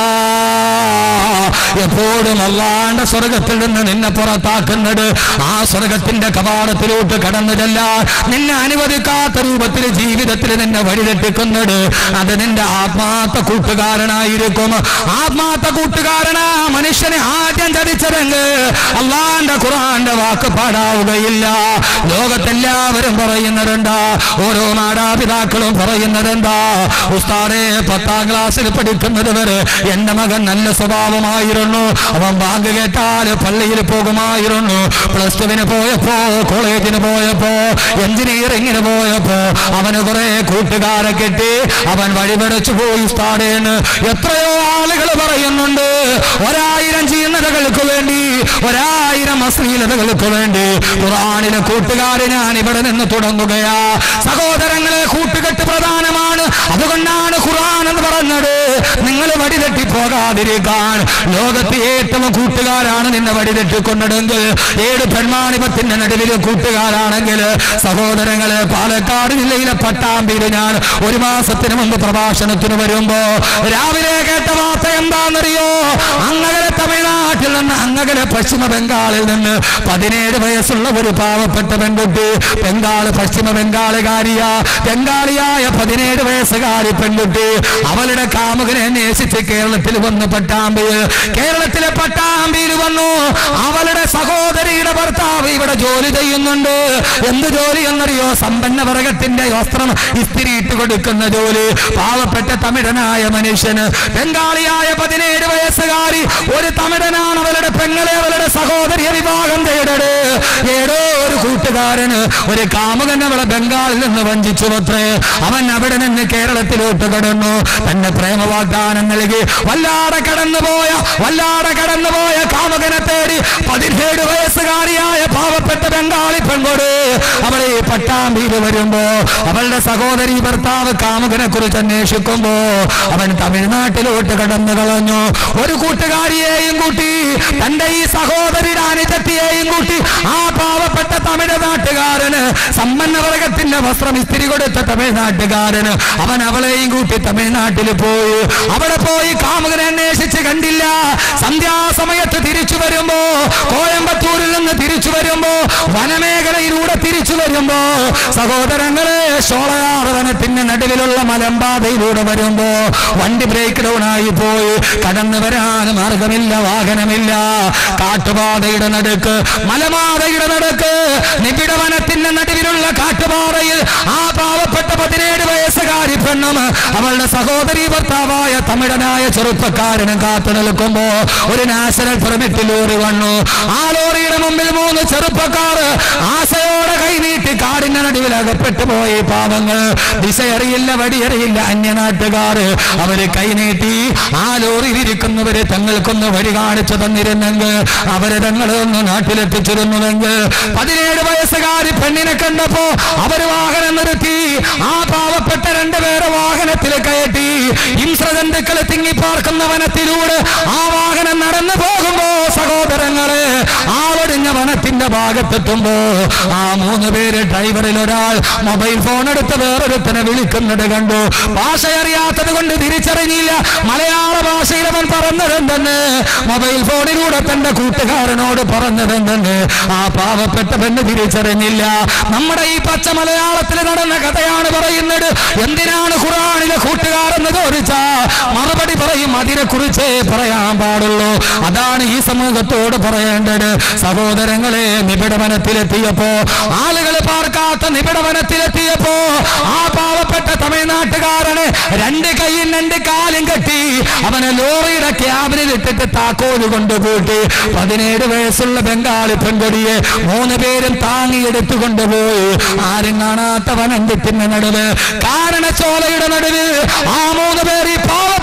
എപ്പോഴും അള്ളാന്റെ സ്വർഗത്തിൽ നിന്ന് നിന്നെ പുറത്താക്കുന്നത് ആ സ്വർഗത്തിന്റെ കവാടത്തിലോട്ട് കടന്നതല്ല, നിന്നെ അനുവദിക്കാത്ത രൂപത്തിൽ ജീവിതത്തിൽ നിന്നെ വഴിതെറ്റിക്കുന്നത് അത് നിന്റെ ആത്മാർത്ഥ കൂട്ടുകാരനായിരിക്കും. ആത്മാർത്ഥ കൂട്ടുകാരനാ മനുഷ്യനെ ആദ്യം ചതിച്ചതെങ്കിൽ അള്ളാന്റെ ഖുർആന്റെ വാക്ക് പാടാവുകയില്ല. ലോകത്തെല്ലാവരും പറയുന്നതെന്താ? ഓരോ മാതാപിതാക്കളും പറയുന്നതെന്താ? ഉസ്താദേ, പത്താം ക്ലാസ്സിൽ പഠിക്കുന്നത് വരെ എന്റെ മകൻ നല്ല സ്വഭാവമായിരുന്നു, അവൻ ബാങ്ക് കേട്ടാൽ പള്ളിയിൽ പോകുമായിരുന്നു. പ്ലസ് ടുവിന് പോയപ്പോ, കോളേജിന് പോയപ്പോ, എഞ്ചിനീയറിംഗിന് പോയപ്പോ അവന് കുറെ കൂട്ടുകാരെ കിട്ടി, അവൻ വഴിപടച്ചു പോയി ഉസ്താദേന്ന് എത്രയോ ആളുകൾ പറയുന്നുണ്ട്. ഒരായിരം ചീർണതകൾക്ക് വേണ്ടി, ഒരായിരം അശ്ലീലതകൾക്ക് വേണ്ടി ഖുർആനിലെ കൂട്ടുകാരെ ഞാൻ ഇവിടെ നിന്ന് തുടങ്ങുകയാ. സഹോദരങ്ങളെ, കൂട്ടുകെട്ട് പ്രധാനമാണ്. അതുകൊണ്ടാണ് ഖുർആൻ എന്ന് പറഞ്ഞത് നിങ്ങൾ വഴിതെറ്റി പോകാതിരിക്കാൻ. ലോകത്ത് ഏറ്റവും കൂട്ടുകാരാണ് നിന്നെ വഴിതെറ്റിക്കൊണ്ടതെങ്കിൽ, ഏഴ് പെൺമാണിപത്തിന്റെ നടുവിലെ കൂട്ടുകാരാണെങ്കിൽ, സഹോദരങ്ങളെ, പാലക്കാട് ജില്ലയിലെ പട്ടാമ്പിയിൽ ഞാൻ ഒരു മാസത്തിന് മുമ്പ് പ്രഭാഷണത്തിന് വരുമ്പോ രാവിലെ കേട്ട വാർത്ത എന്താണെന്നറിയോ? അങ്ങകലെ തമിഴ്നാട്ടിൽ നിന്ന്, അങ്ങകലെ പശ്ചിമ ബംഗാളിൽ നിന്ന് പതിനേഴ് വയസ്സുള്ള ഒരു പാവപ്പെട്ട പെൺകുട്ടി, ബംഗാൾ പശ്ചിമ ബംഗാളുകാരിയ ബംഗാളിയായ പതിനേഴ് വയസ്സുകാരി പെൺകുട്ടി അവളുടെ കാമുകനെ അന്വേഷിച്ച് കേരളത്തിൽ വന്നു. പട്ടാമ്പിയിൽ, കേരളത്തിലെ പട്ടാമ്പിയിൽ വന്നു. അവളുടെ സഹോദരിയുടെ ഭർത്താവ് ഇവിടെ ജോലി ചെയ്യുന്നുണ്ട്. എന്ത് ജോലി എന്നറിയോ? സമ്പന്ന വർഗത്തിന്റെ വസ്ത്രം ഇസ്തിരിയിട്ട് കൊടുക്കുന്ന ജോലി. പാവപ്പെട്ട തമിഴനായ മനുഷ്യന്, ബംഗാളിയായ പതിനേഴ് വയസ്സുകാരി ഒരു തമിഴനാണ് അവളുടെ പെങ്ങളെ, അവളുടെ സഹോദരിയെ വിവാഹം ചെയ്തത്. ഏതോ ഒരു കൂട്ടുകാരന്, ഒരു കാമുകൻ അവളെ ബംഗാളിൽ നിന്ന് വഞ്ചിച്ചു പത്രേ. അവൻ അവിടെ നിന്ന് കേരളത്തിലോട്ട് കടന്നു. തന്നെ പ്രേമ വാഗ്ദാനം നൽകി വല്ലാതെ കടന്നുപോയ വല്ലാതെ കടന്നുപോയ കാമുകനെ തേടി പതിനേഴ് വയസ്സുകാരിയായ പാവപ്പെട്ട ബംഗാളി പെൺകോട് അവളെ പട്ടാമ്പിയിൽ വരുമ്പോ അവളുടെ സഹോദരി ഭർത്താവ് കാമുകനെ കുറിച്ച് അന്വേഷിക്കുമ്പോ അവൻ തമിഴ്നാട്ടിലോട്ട് കടന്നു കളഞ്ഞു. ഒരു കൂട്ടുകാരിയെയും കൂട്ടി, തന്റെ ഈ സഹോദരിയുടെ അനുജത്തിയെയും കൂട്ടി ആ പാവപ്പെട്ട തമിഴ് നാട്ടുകാരന്, സമ്പന്ന വർഗത്തിന്റെ വസ്ത്രം ഇസ്തിരി കൊടുത്ത തമിഴ്നാട്ടുകാരന്, അവൻ അവളെയും കൂട്ടി തമിഴ്നാട്ടിൽ പോയി. അവിടെ പോയി കാമുകനെ അന്വേഷിച്ച് കണ്ടില്ല. സന്ധ്യാസമയത്ത് തിരിച്ചു വരുമ്പോ, കോയമ്പത്തൂരിൽ നിന്ന് തിരിച്ചു വരുമ്പോ, വനമേഖലയിലൂടെ തിരിച്ചു വരുമ്പോ, സഹോദരങ്ങളെ, ഷോളയാർ വനത്തിന്റെ നടുവിലുള്ള മലമ്പാതയിലൂടെ വരുമ്പോ വണ്ടി ബ്രേക്ക് ഡൗൺ ആയി പോയി. കടന്നു വരാൻ മാർഗമില്ല, വാഹനമില്ല. കാട്ടുപാതയുടെ നടുക്ക്, മലമാതയുടെ നടുക്ക്, നിബിഡ വനത്തിന്റെ നടുവിലുള്ള കാട്ടുപാറയിൽ ആ പാവപ്പെട്ട പതിനേഴ് വയസ്സുകാരി പെണ്ണും അവളുടെ സഹോദരി ഭർത്താവായ തമിഴനായ ചെറുപ്പക്കാരനും കാത്തു നിൽക്കുമ്പോ ഒരു നാഷണൽ പെർമിറ്റ് ലോറി വന്നു. ആ ലോറിയുടെ മുമ്പിൽ മൂന്ന് ചെറുപ്പക്കാർ ആശയോടെ കൈനീട്ടി കാടിന്റെ നടുവിൽ അകപ്പെട്ടു പോയി. പാവങ്ങൾ, ദിശയറിയില്ല, വടിയറിയില്ല, അന്യനാട്ടുകാർ. അവര് കൈനീട്ടി ആ ലോറി ഇരിക്കുന്നവര് തങ്ങൾക്കൊന്ന് വഴി കാണിച്ചു തന്നിരുന്നെങ്കിൽ, അവര് തങ്ങളെ ഒന്ന് നാട്ടിലെത്തിച്ചിരുന്നുവെങ്കിൽ. പതിനേഴ് വയസ്സുകാരി പെണ്ണിനെ കണ്ടപ്പോ അവര് വാഹനം നിർത്തി. ആ പാവപ്പെട്ട രണ്ടുപേരെ വാഹനത്തിൽ കയറ്റി ഹിംസ്രജന്തുക്കളെ തിങ്ങിപ്പാർക്കുന്ന വനത്തിലൂടെ ആ വാഹനം നടന്നു പോകുമ്പോ, സഹോദരങ്ങളെ, ആവടിഞ്ഞ വനത്തിന്റെ ഭാഗത്തെത്തുമ്പോ ആ മൂന്ന് പേര്, ഡ്രൈവറിൽ ഒരാൾ മൊബൈൽ ഫോൺ എടുത്ത് വേറൊരുത്തനെ വിളിക്കുന്നത് കണ്ടു. ഭാഷ അറിയാത്തത് കൊണ്ട് തിരിച്ചറിഞ്ഞില്ല. മലയാള ഭാഷയിൽ അവൻ പറഞ്ഞതെന്തെന്ന്, മൊബൈൽ ഫോണിലൂടെ തന്റെ കൂട്ടുകാരനോട് പറഞ്ഞതെന്തെന്ന് ആ പാവപ്പെട്ട പെണ്ണ് തിരിച്ചറിഞ്ഞില്ല. നമ്മുടെ ഈ പച്ച മലയാളത്തിൽ നടന്ന കഥയാണ് പറയുന്നത്. എന്തിനാണ് ഖുർആനിലെ കൂട്ടുകാരെന്ന് ചോദിച്ചാ മറുപടി പറയും, അതിനെ കുറിച്ചേ പറയാൻ പാടുള്ളൂ. അതാണ് ഈ സമൂഹത്തോട് പറയേണ്ടത്. സഹോദരങ്ങളെ, നിബിഡവനത്തിലെത്തിയപ്പോ, ആളുകൾ പാർക്കാത്ത നിബിഡവനത്തിലെത്തിയപ്പോ ആ പാവപ്പെട്ട തമിഴ്നാട്ടുകാരനെ രണ്ട് കൈയും രണ്ട് കാലും കെട്ടി അവനെ ലോറിയുടെ ക്യാബിനിൽ ഇട്ടിട്ട് താക്കോല് കൊണ്ടുപോയിട്ട് പതിനേഴ് വയസ്സുള്ള ബംഗാളി പെൺകൊടിയെ മൂന്ന് പേരും താങ്ങിയെടുത്തു കൊണ്ടുപോയി. ആരും കാണാത്ത വനത്തിന്റെ നടുവ്, കാരണച്ചോലയുടെ നടുവ് ആ മൂന്ന് പേര് പാവപ്പെട്ട പെൺകുട്ടി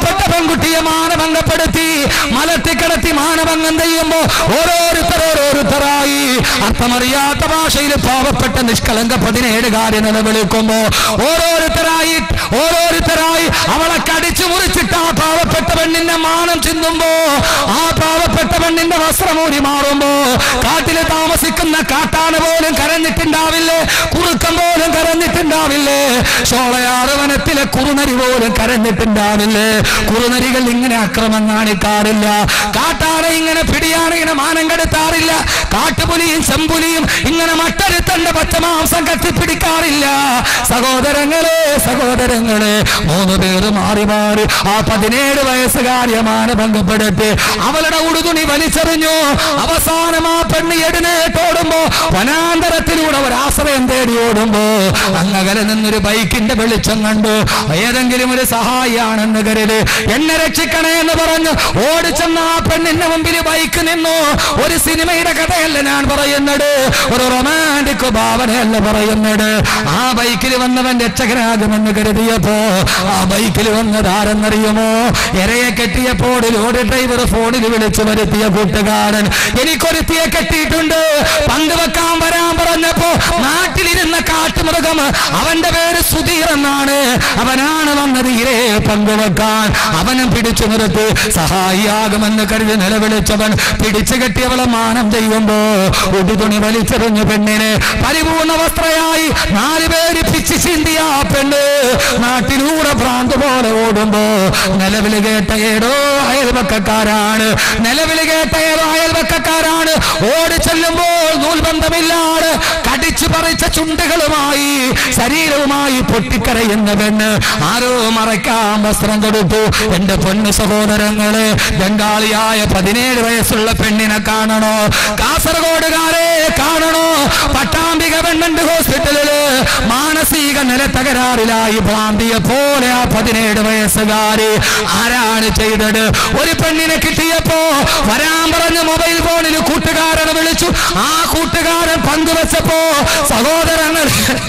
പെൺകുട്ടിയെ മാനഭംഗപ്പെടുത്തി മലത്തിക്കിടത്തി മാനഭംഗം ചെയ്യുമ്പോ ഓരോരുത്തർ ഓരോരുത്തരായി അർത്ഥമറിയാത്ത ഭാഷയിൽ പാവപ്പെട്ട നിഷ്കളങ്ക പതിനേഴുകാരി നിലവിളിക്കുമ്പോ ഓരോരുത്തരായി ഓരോരുത്തരായി അവളെ കടിച്ചു മുറിച്ചിട്ട് ആ പാവപ്പെട്ട പെണ്ണിന്റെ മാനം ചിന്തുമ്പോ ആ പാവപ്പെട്ട പെണ്ണിന്റെ വസ്ത്രമൂരി മാറുമ്പോ കാട്ടില് താമസിക്കുന്ന കാട്ടാന പോലും കരഞ്ഞിട്ടുണ്ടാവില്ലേ, കുറുക്കം പോലും കരഞ്ഞിട്ടുണ്ടാവില്ലേ, ചോളയാറ് വനത്തിലെ കുറുനരി പോലും കരഞ്ഞിട്ടുണ്ടാവില്ലേ. കുറുനരികൾ ഇങ്ങനെ അക്രമം കാണിക്കാറില്ല, കാട്ടാന ഇങ്ങനെ പിടിയാണ് ഇങ്ങനെ മാനം കെടുത്താറില്ല, കാട്ടുപുലിയും ചെമ്പുലിയും ഇങ്ങനെ മട്ടരുത്തന്റെ പച്ചമാംസം കത്തിപ്പിടിക്കാറില്ല. സഹോദരങ്ങളെ സഹോദരങ്ങളെ മൂന്ന് പേര് മാറി മാറി ആ പതിനേഴ് വയസ്സുകാരിയെ മാനഭംഗപ്പെടുത്തി അവളുടെ ഉടുതുണി വലിച്ചെറിഞ്ഞു. അവസാനം ആ പെണ്ണ് എഴുന്നേറ്റോടുമ്പോ വനാന്തരത്തിലൂടെ ഒരാശ്രയം തേടി ഓടുമ്പോ അങ്ങകലെ നിന്നൊരു ബൈക്കിന്റെ വെളിച്ചം കണ്ടു. ഏതെങ്കിലും ഒരു സഹായിയാണെന്ന് കരുതി എന്നെ രക്ഷിക്കണേ എന്ന് പറഞ്ഞു ഓടിച്ചെന്ന ആ പെണ്ണിന്റെ മുമ്പിൽ ബൈക്ക് നിന്നു. ഒരു സിനിമയുടെ കഥയല്ല ഞാൻ പറയുന്നത്, ഒരു റൊമാൻറ്റിക് ഭാവനയല്ല പറയുന്നത്. ആ ബൈക്കിൽ വന്നവൻ രക്ഷകനാകുമെന്ന് കരുതിയപ്പോ ആ ബൈക്കിൽ വന്നതാരെന്നറിയുമോ? ഇരയെ കെട്ടിയപ്പോൾ ലോറി ഡ്രൈവർ ഫോണിൽ വിളിച്ചു വരുത്തിയ കൂട്ടുകാരൻ എനിക്കൊരുത്തിയെ കെട്ടിയിട്ടുണ്ട്, പങ്കുവെക്കാൻ വരാൻ പറഞ്ഞപ്പോ നാട്ടിലിരുന്ന കാട്ടുമൃഗം, അവന്റെ പേര് സുധീർ എന്നാണ്, അവനാണ് വന്നത് ഇരയെ പങ്കുവെക്കാൻ. അവനും പിടിച്ചു നിർത്തി സഹായിയാകുമെന്ന് കരുതി നിലവിളിച്ചവൻ പിടിച്ചു കെട്ടിയവളെ മാനം ചെയ്യുമ്പോ ഉടുതുണി വലിച്ചെറിഞ്ഞു പെണ്ണിനെ പരിപൂർണ വസ്ത്രയായി നാല് പേര് പിച്ചു ചിന്തിയ ആ പെണ്ണ് നാട്ടിലൂടെ ഭ്രാന്ത് പോലെ ഓടുമ്പോ നിലവിൽ കേട്ട ഏടോ അയൽവക്കക്കാരാണ് നിലവിൽ കേട്ട ഏതോ അയൽവക്കക്കാരാണ് ഓടി ചെല്ലുമ്പോൾ നൂൽബന്ധമില്ലാതെ കടിച്ചു പറിച്ച ചുണ്ടുകളുമായി ശരീരവുമായി പൊട്ടിക്കരയുന്ന പെണ്ണ് ആരോ മറയ്ക്കാൻ വസ്ത്രം കൊടുത്തു. എന്റെ പൊന്നു സഹോദരങ്ങളെ, ബംഗാളിയായ പതിനേഴ് വയസ്സുള്ള പെണ്ണിനെ കാണണോ? കാസർഗോഡുകാരെ കാണണോ? പട്ടാമ്പി ഗവൺമെന്റ് ഹോസ്പിറ്റലില് മാനസിക നില തകരാറിലായി ഭ്രാന്തിയെ പോലെ ആ പതിനേഴ് വയസ്സുകാരി. ആരാണ് ചെയ്തത്? ഒരു പെണ്ണിനെ കിട്ടിയപ്പോ വരാൻ പറഞ്ഞ മൊബൈൽ ഫോണിൽ കൂട്ടുകാരനെ വിളിച്ചു. ആ കൂട്ടുകാരൻ പങ്കുവെച്ചപ്പോ സഹോദരങ്ങൾ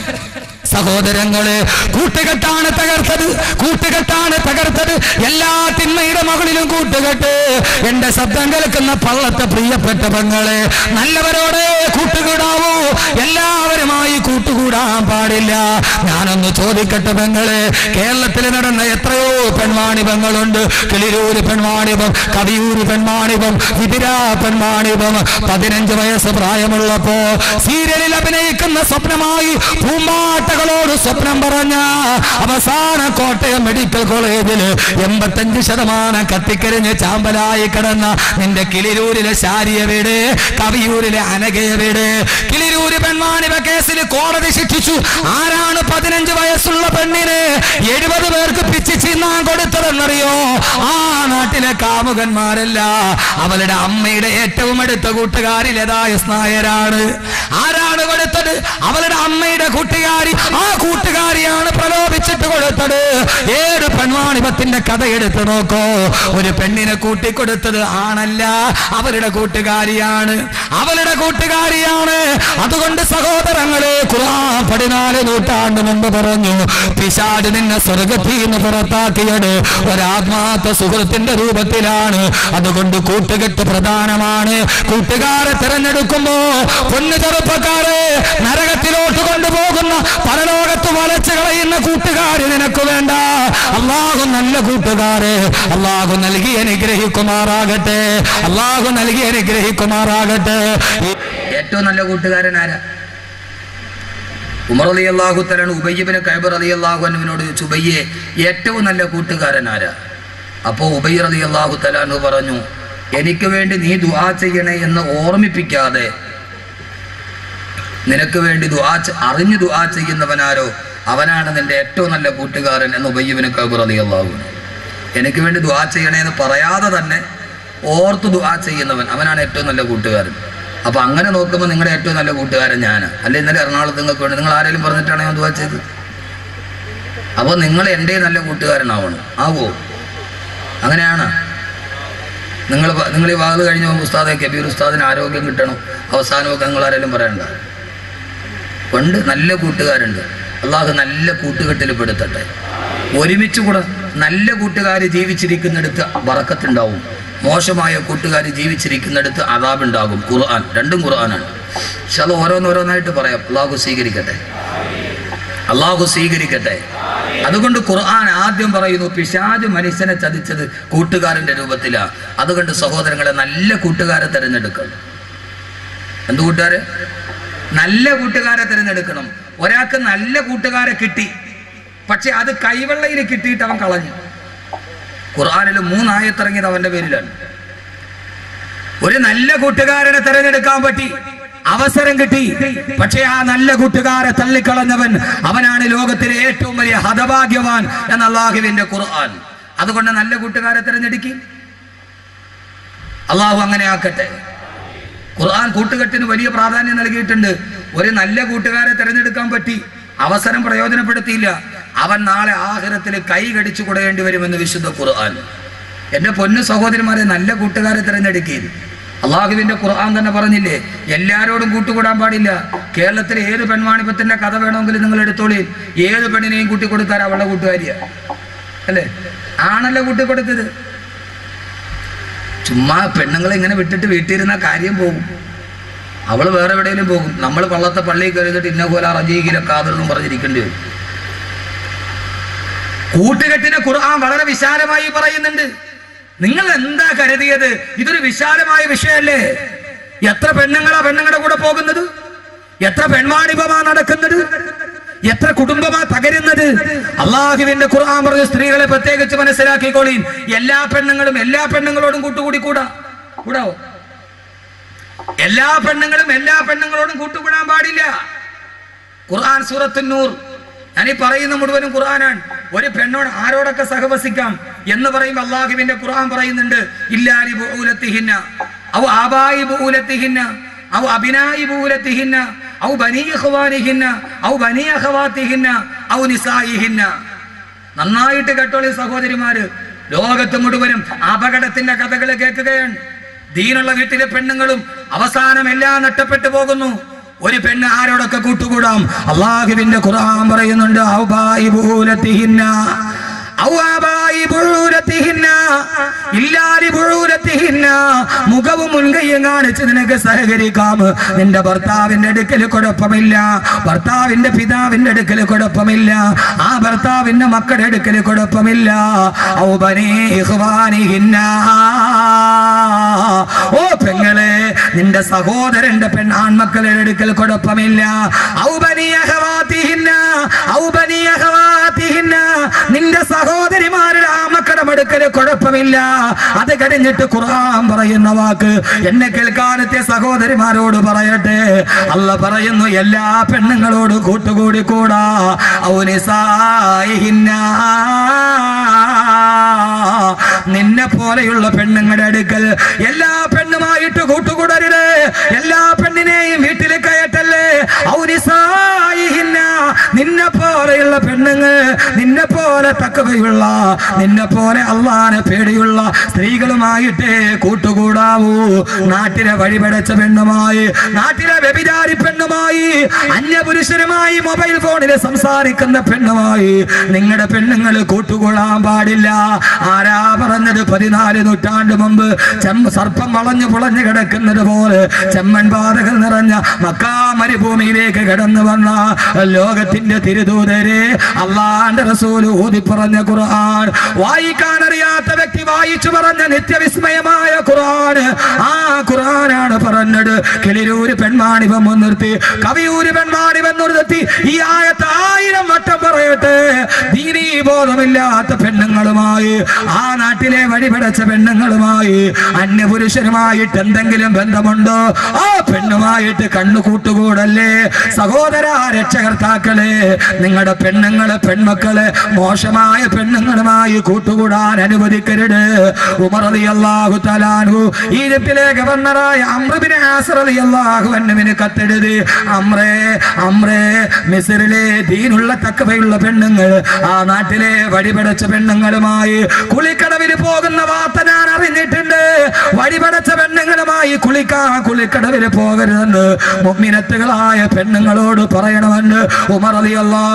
സഹോദരങ്ങളെ കൂട്ടുകെട്ടാണ് തകർത്തത്, കൂട്ടുകെട്ടാണ് തകർത്തത്. എല്ലാ തിന്മയുടെ മകളിലും കൂട്ടുകെട്ട്. എന്റെ ശബ്ദം കേൾക്കുന്ന പള്ളത്തെ പ്രിയപ്പെട്ട പെങ്ങളെ, നല്ലവരോടെ കൂട്ടുകൂടാവൂ, എല്ലാവരുമായി കൂട്ടുകൂടാൻ പാടില്ല. ഞാനൊന്ന് ചോദിക്കട്ടെ പെങ്ങളെ, കേരളത്തിൽ നടന്ന എത്രയോ പെൺവാണിഭങ്ങളുണ്ട്. കിളിരൂര് പെൺവാണിഭം, കവിയൂര് പെൺവാണിഭം, വിതിര പെൺവാണിഭം. പതിനഞ്ച് വയസ്സ് പ്രായമുള്ളപ്പോ സീരിയലിൽ അഭിനയിക്കുന്ന സ്വപ്നമായി പൂമ്പാട്ട ോട് സ്വപ്നം പറഞ്ഞ അവസാന കോട്ടയം മെഡിക്കൽ കോളേജിൽ എൺപത്തഞ്ച് ശതമാനം കത്തിക്കരിഞ്ഞ് ചാമ്പലായി കിടന്ന നിന്റെ കിളിരൂരിലെ ശാരിയ വീട്, കവിയൂരിലെ അനഘയ വീട്. കിളിരൂര് പെൺവാണിഭ കേസിൽ കോടതി ശിക്ഷിച്ചു. ആരാണ് പതിനഞ്ച് വയസ്സുള്ള പെണ്ണിന് എഴുപത് പേർക്ക് പിച്ച് ചിന്നാൻ കൊടുത്തതെന്നറിയോ? ആ നാട്ടിലെ കാമുകന്മാരല്ല, അവളുടെ അമ്മയുടെ ഏറ്റവും അടുത്ത കൂട്ടുകാരി ലതാ എസ് നായരാണ്. ആരാണ് കൊടുത്തത്? അവളുടെ അമ്മയുടെ കൂട്ടുകാരി. ആ കൂട്ടുകാരിയാണ് പ്രലോഭിച്ചിട്ട് കൊടുത്തത്. ഏത് പെൺവാണിഭത്തിന്റെ കഥ എടുത്തു നോക്കോ. ഒരു പെണ്ണിനെ കൂട്ടിക്കൊടുത്തത് ആണല്ല, അവരുടെ കൂട്ടുകാരിയാണ്, അവളുടെ കൂട്ടുകാരിയാണ്. അതുകൊണ്ട് സഹോദരങ്ങളെ, ഖുർആൻ പതിനാല് നൂറ്റാണ്ട് മുമ്പ് പറഞ്ഞു, പിശാച് നിന്നെ സ്വർഗ്ഗത്തിൽ നിന്ന് പുറത്താക്കിയത് ഒരാത്മാർത്ഥ സുഹൃത്തിന്റെ രൂപത്തിലാണ്. അതുകൊണ്ട് കൂട്ടുകെട്ട് പ്രധാനമാണ്. കൂട്ടുകാരെ തിരഞ്ഞെടുക്കുമ്പോ പൊന്നു ചെറുപ്പക്കാരെ, നരകത്തിലോട്ട് കൊണ്ടുപോകുന്ന പരലോകത്ത് വളച്ചു കളയുന്ന കൂട്ടുകാര് നിനക്ക് വേണ്ട. അള്ളാഹു നല്ല കൂട്ടുകാരെ അള്ളാഹു നൽകി അനുഗ്രഹിക്കുമാറാകട്ടെ, അള്ളാഹു നൽകി അനുഗ്രഹിക്കുമാറാകട്ടെ. ഏറ്റവും നല്ല കൂട്ടുകാരൻ ആരാ? ഉമർ റളിയല്ലാഹു തആല ഉബയ്യ് ഇബ്നു കഅബ് റളിയല്ലാഹു അൻഹുവിനോട് ചോദിച്ചു, ഉബയ്യേ ഏറ്റവും നല്ല കൂട്ടുകാരൻ ആരാ? അപ്പോൾ ഉബയ്യ് റളിയല്ലാഹു തആല പറഞ്ഞു, എനിക്ക് വേണ്ടി നീ ദുആ ചെയ്യണേ എന്ന് ഓർമ്മിപ്പിക്കാതെ നിനക്ക് വേണ്ടി ദുആ അറിഞ്ഞു ദുആ ചെയ്യുന്നവനാരോ അവനാണ് നിന്റെ ഏറ്റവും നല്ല കൂട്ടുകാരൻ എന്ന് ഉബയ്യ് ഇബ്നു കഅബ് റളിയല്ലാഹു അൻഹു. എനിക്ക് വേണ്ടി ദുആ ചെയ്യണേ എന്ന് പറയാതെ തന്നെ ഓർത്ത് ദുആ ചെയ്യുന്നവൻ അവനാണ് ഏറ്റവും നല്ല കൂട്ടുകാരൻ. അപ്പൊ അങ്ങനെ നോക്കുമ്പോൾ നിങ്ങളുടെ ഏറ്റവും നല്ല കൂട്ടുകാരൻ ഞാനാ. അല്ലെ ഇന്നലെ എറണാകുളത്ത് നിങ്ങൾക്ക് വേണ്ടി നിങ്ങൾ ആരെങ്കിലും പറഞ്ഞിട്ടാണ് ഞാൻ ദുആ ചെയ്തത്? അപ്പോൾ നിങ്ങൾ എൻ്റെ നല്ല കൂട്ടുകാരനാവണം. ആവോ? അങ്ങനെയാണ്. നിങ്ങൾ നിങ്ങൾ ഈ വാത് കഴിഞ്ഞ് പോകുമ്പോൾ ഉസ്താദെ കബീർ ഉസ്താദിന് ആരോഗ്യം കിട്ടണം അവസാനമൊക്കെ നിങ്ങൾ ആരെങ്കിലും പറയണ്ട. പണ്ട് നല്ല കൂട്ടുകാരുണ്ട്. അള്ളാഹു നല്ല കൂട്ടുകെട്ടിൽ പെടുത്തട്ടെ. ഒരുമിച്ച് കൂടെ നല്ല കൂട്ടുകാർ ജീവിച്ചിരിക്കുന്നിടത്ത് ബറക്കത്തുണ്ടാവും, മോശമായ കൂട്ടുകാർ ജീവിച്ചിരിക്കുന്നിടത്ത് അദാബുണ്ടാകും. ഖുർആൻ രണ്ടും ഖുർആനാണ്. പക്ഷെ അത് ഓരോന്നോരോന്നായിട്ട് പറയാം. അള്ളാഹു സ്വീകരിക്കട്ടെ, അള്ളാഹു സ്വീകരിക്കട്ടെ. അതുകൊണ്ട് ഖുർആൻ ആദ്യം പറയുന്നു പിശാച് മനുഷ്യനെ ചതിച്ചത് കൂട്ടുകാരന്റെ രൂപത്തിലാണ്. അതുകൊണ്ട് സഹോദരങ്ങളെ നല്ല കൂട്ടുകാരെ തിരഞ്ഞെടുക്കണം. എന്ത് കൂട്ടുകാര്? നല്ല കൂട്ടുകാരെ തിരഞ്ഞെടുക്കണം. ഒരാൾക്ക് നല്ല കൂട്ടുകാരെ കിട്ടി, പക്ഷെ അത് കൈവെള്ളയിൽ കിട്ടിയിട്ട് അവൻ കളഞ്ഞു. ഖുർആനിൽ മൂന്നായത്തിറങ്ങിയത് അവന്റെ പേരിലാണ്. ഒരു നല്ല കൂട്ടുകാരനെ തിരഞ്ഞെടുക്കാൻ പറ്റി, അവസരം കിട്ടി, പക്ഷെ ആ നല്ല കൂട്ടുകാരെ തള്ളിക്കളഞ്ഞവൻ അവനാണ് ലോകത്തിലെ ഏറ്റവും വലിയ ഹതഭാഗ്യവാൻ എന്ന അല്ലാഹുവിന്റെ ഖുർആൻ. അതുകൊണ്ട് നല്ല കൂട്ടുകാരെ തിരഞ്ഞെടുക്കി. അള്ളാഹു അങ്ങനെ ആക്കട്ടെ. ഖുർആൻ കൂട്ടുകെട്ടിന് വലിയ പ്രാധാന്യം നൽകിയിട്ടുണ്ട്. ഒരു നല്ല കൂട്ടുകാരെ തിരഞ്ഞെടുക്കാൻ പറ്റി, അവസരം പ്രയോജനപ്പെടുത്തിയില്ല, അവൻ നാളെ ആഖിറത്തിൽ കൈ കടിച്ചു കൊടുക്കേണ്ടി വരുമെന്ന് വിശുദ്ധ ഖുർആൻ. എന്റെ പൊന്നു സഹോദരിമാരെ, നല്ല കൂട്ടുകാരെ തിരഞ്ഞെടുക്കുക. അള്ളാഹുവിന്റെ ഖുർആൻ തന്നെ പറഞ്ഞില്ലേ, എല്ലാരോടും കൂട്ടുകൂടാൻ പാടില്ല. കേരളത്തിലെ ഏത് പെൺവാണിപ്പത്തിന്റെ കഥ വേണമെങ്കിലും നിങ്ങൾ എടുത്തോളി. ഏത് പെണ്ണിനെയും കൂട്ടിക്കൊടുത്താൽ അവളുടെ കൂട്ടുകാരിയ അല്ലേ? ആണല്ലോ കൂട്ടിക്കൊടുത്തത്. ചുമ്മാ പെണ്ണുങ്ങളെ ഇങ്ങനെ വിട്ടിട്ട് വീട്ടിലിരുന്ന കാര്യം പോകും. അവള് വേറെ എവിടെയെങ്കിലും പോകും. നമ്മൾ പള്ളത്തെ പള്ളിയിൽ കരുതിട്ട് ഇന്ന പോലെ റജീകിലെ കാതെന്നും പറഞ്ഞിരിക്കേണ്ടി വരും. കൂട്ടുകെട്ടിനെ ഖുർആൻ വളരെ വിശാലമായി പറയുന്നുണ്ട്. നിങ്ങൾ എന്താ കരുതിയത്? ഇതൊരു വിശാലമായ വിഷയമല്ലേ? എത്ര പെണ്ണുങ്ങളാ പെണ്ണുങ്ങളുടെ കൂടെ പോകുന്നത്? എത്ര പെൺവാണിഭമാ നടക്കുന്നത്? എത്ര കുടുംബമാ തകരുന്നത്? അള്ളാഹുവിന്റെ ഖുർആൻ പറഞ്ഞ സ്ത്രീകളെ പ്രത്യേകിച്ച് മനസ്സിലാക്കിക്കോളീൻ. എല്ലാ പെണ്ണുങ്ങളും എല്ലാ പെണ്ണുങ്ങളോടും കൂട്ടുകൂടി കൂടാ കൂടാവോ? എല്ലാ പെണ്ണുങ്ങളും എല്ലാ പെണ്ണുങ്ങളോടും കൂട്ടുകൂടാൻ പാടില്ല. ഖുർആൻ സൂറത്തുൻ നൂർ, ഞാൻ ഈ പറയുന്ന മുഴുവനും ഖുർആനാണ്. ഒരു പെണ്ണോട് ആരോടൊക്കെ സഹവസിക്കാം എന്ന് പറയുമ്പോൾ അള്ളാഹുവിന്റെ ഖുർആൻ പറയുന്നുണ്ട്, ഇല്ലാലി ബൂലത്തിഹിന്ന ഔ ആബായി ബൂലത്തിഹിന്ന ഔ അബിനായി ബൂലത്തിഹിന്ന ഔ ബനീ ഇഖ്വാനിഹിന്ന ഔ ബനീ അഖവാത്തിഹിന്ന ഔ നിസായിഹിന്ന. നന്നായിട്ട് കേട്ടോളി സഹോദരിമാര്, ലോകത്ത് മുഴുവനും അപകടത്തിന്റെ കഥകൾ കേൾക്കുകയാണ്. ദീനുള്ള വീട്ടിലെ പെണ്ണുങ്ങളും അവസാനം എല്ലാം നഷ്ടപ്പെട്ടു പോകുന്നു. ഒരു പെണ്ണ് ആരോടൊക്കെ കൂട്ടുകൂടാം? അള്ളാഹുവിന്റെ ഖുർആൻ പറയുന്നുണ്ട്, ഔബായി ബൂലത്തിഹിന്ന ഔ ആബായി ബൂലത്തിഹിന്ന ഇല്ലാലി ബൂലത്തിഹിന്ന. മുഖവും മുൻകൈയും കാണിച്ച് നിനക്ക് സഹകരിക്കാം. നിന്റെ ഭർത്താവിന്റെ അടുക്കൽ കുഴപ്പമില്ല, ഭർത്താവിന്റെ പിതാവിന്റെ അടുക്കൽ കുഴപ്പമില്ല, ആ ഭർത്താവിന്റെ മക്കളുടെ അടുക്കൽ കുഴപ്പമില്ല. ഔ ബനീ ഇഖ്വാനിഹിന്ന, ഓ പെങ്ങളെ, നിന്റെ സഹോദരന്റെ പെൺ ആൺമക്കളുടെ അടുക്കൽ കുഴപ്പമില്ല. ഔ ബനീ അഖവാത്തിഹിന്ന ഔ ബനീ അഖവാത്തിഹിന്ന, നിന്റെ സഹോദരിമാരുടെ ആ മക്കളുടെ അടുക്കൽ കുഴപ്പമില്ല. അത് കഴിഞ്ഞിട്ട് ഖുർആൻ പറയുന്ന വാക്ക് എന്നെ കേൾക്കാനത്തെ സഹോദരിമാരോട് പറയട്ടെ. അല്ലാഹ് പറയുന്നു, എല്ലാ പെണ്ണുങ്ങളോട് കൂട്ടുകൂടി കൂടാ. ഔ നിസായിഹിന്ന, നിന്നെ പോലെയുള്ള പെണ്ണുങ്ങളുടെ അടുക്കൽ എല്ലാ പെണ്ണുമായിട്ട് കൂട്ടുകൂടരുത്. എല്ലാ പെണ്ണിനെയും വീട്ടിൽ കയറ്റല്ലേ. ഔ നിസായിഹിന്ന, നിന്നെ പോലെയുള്ള പെണ്ണുങ്ങൾ, നിന്നെ പോലെ തഖ്വയുള്ള, നിന്നെ പോലെ അള്ളാനെ പേടിയുള്ള സ്ത്രീകളുമായിട്ടേ കൂട്ടുകൂടാവൂ. നാട്ടിലെ വഴിപടച്ച പെണ്ണുമായി, നാട്ടിലെ വ്യഭിചാരി പെണ്ണുമായി, അന്യപുരുഷനുമായി മൊബൈൽ ഫോണിൽ സംസാരിക്കുന്ന പെണ്ണുമായി നിങ്ങളുടെ പെണ്ണുങ്ങൾ കൂട്ടുകൂടാൻ പാടില്ല. ആരാ പറഞ്ഞത്? പതിനാല് നൂറ്റാണ്ട് മുമ്പ് ചെമ്മ സർപ്പം വളഞ്ഞു പുളഞ്ഞു കിടക്കുന്നത് പോലെ ചെമ്മൻ പാതകൾ നിറഞ്ഞ മക്കാ മരുഭൂമിയിലേക്ക് കടന്നു വന്ന ലോകത്തിന്റെ തിരുദൂതരെ അള്ളാന്റെ റസൂൽ ഊതി പറഞ്ഞ ഖുർആൻ, വായിക്കാൻ അറിയാത്ത വ്യക്തി വായിച്ചു പറഞ്ഞ നിത്യവിസ്മയമായ ഖുർആൻ. ആ ഖുർആനാണ് പറഞ്ഞത്. കിളിരൂര് പെൺവാണിഭം മുൻനിർത്തി, കവിയൂര് പെൺവാണിഭം നിർത്തി ഈ ആയത്ത് ആയിരം വട്ടം പറയട്ടെ. ദീനീ ബോധമില്ലാത്ത പെണ്ണുങ്ങളുമായി, ആ നാട്ടിലെ വഴിപടച്ച പെണ്ണുങ്ങളുമായി, അന്യപുരുഷനുമായിട്ട് എന്തെങ്കിലും ബന്ധമുണ്ടോ? ആ പെണ്ണുമായിട്ട് കണ്ണു കൂട്ടുകൂടല്ലേ. സഹോദര രക്ഷകർത്താക്കളെ, നിങ്ങളുടെ പെണ്ണുങ്ങളെ പെൺമക്കളെ മോശമായ പെണ്ണുങ്ങളുമായി കൂട്ടുകൂടാൻ അനുവദിക്കരുത്. ഉമർ റളിയല്ലാഹു തആല അൻഹു ഈജിപ്തിലെ ഗവർണറായ അംർ ഇബ്നു ആസ് റളിയല്ലാഹു അൻഹുവിന് കത്തെഴുതി, അംറേ അംറേ മിസ്രിലെ ദീനുള്ള തഖ്വയുള്ള പെണ്ണുങ്ങൾ ആ നാട്ടിലെ വഴിപടച്ച പെണ്ണുങ്ങളുമായി കുളിക്കടവിൽ പോകുന്ന വാർത്ത ഞാൻ അറിഞ്ഞിട്ടുണ്ട്. വഴിപടച്ച പെണ്ണുങ്ങളുമായി കുളിക്കാൻ കുളിക്കടവിൽ പോകരുതെന്ന് മുഅ്മിനത്തുകളായ പെണ്ണുങ്ങളോട് പറയണമെന്ന് ഉമർ റളിയല്ലാഹു അൻഹു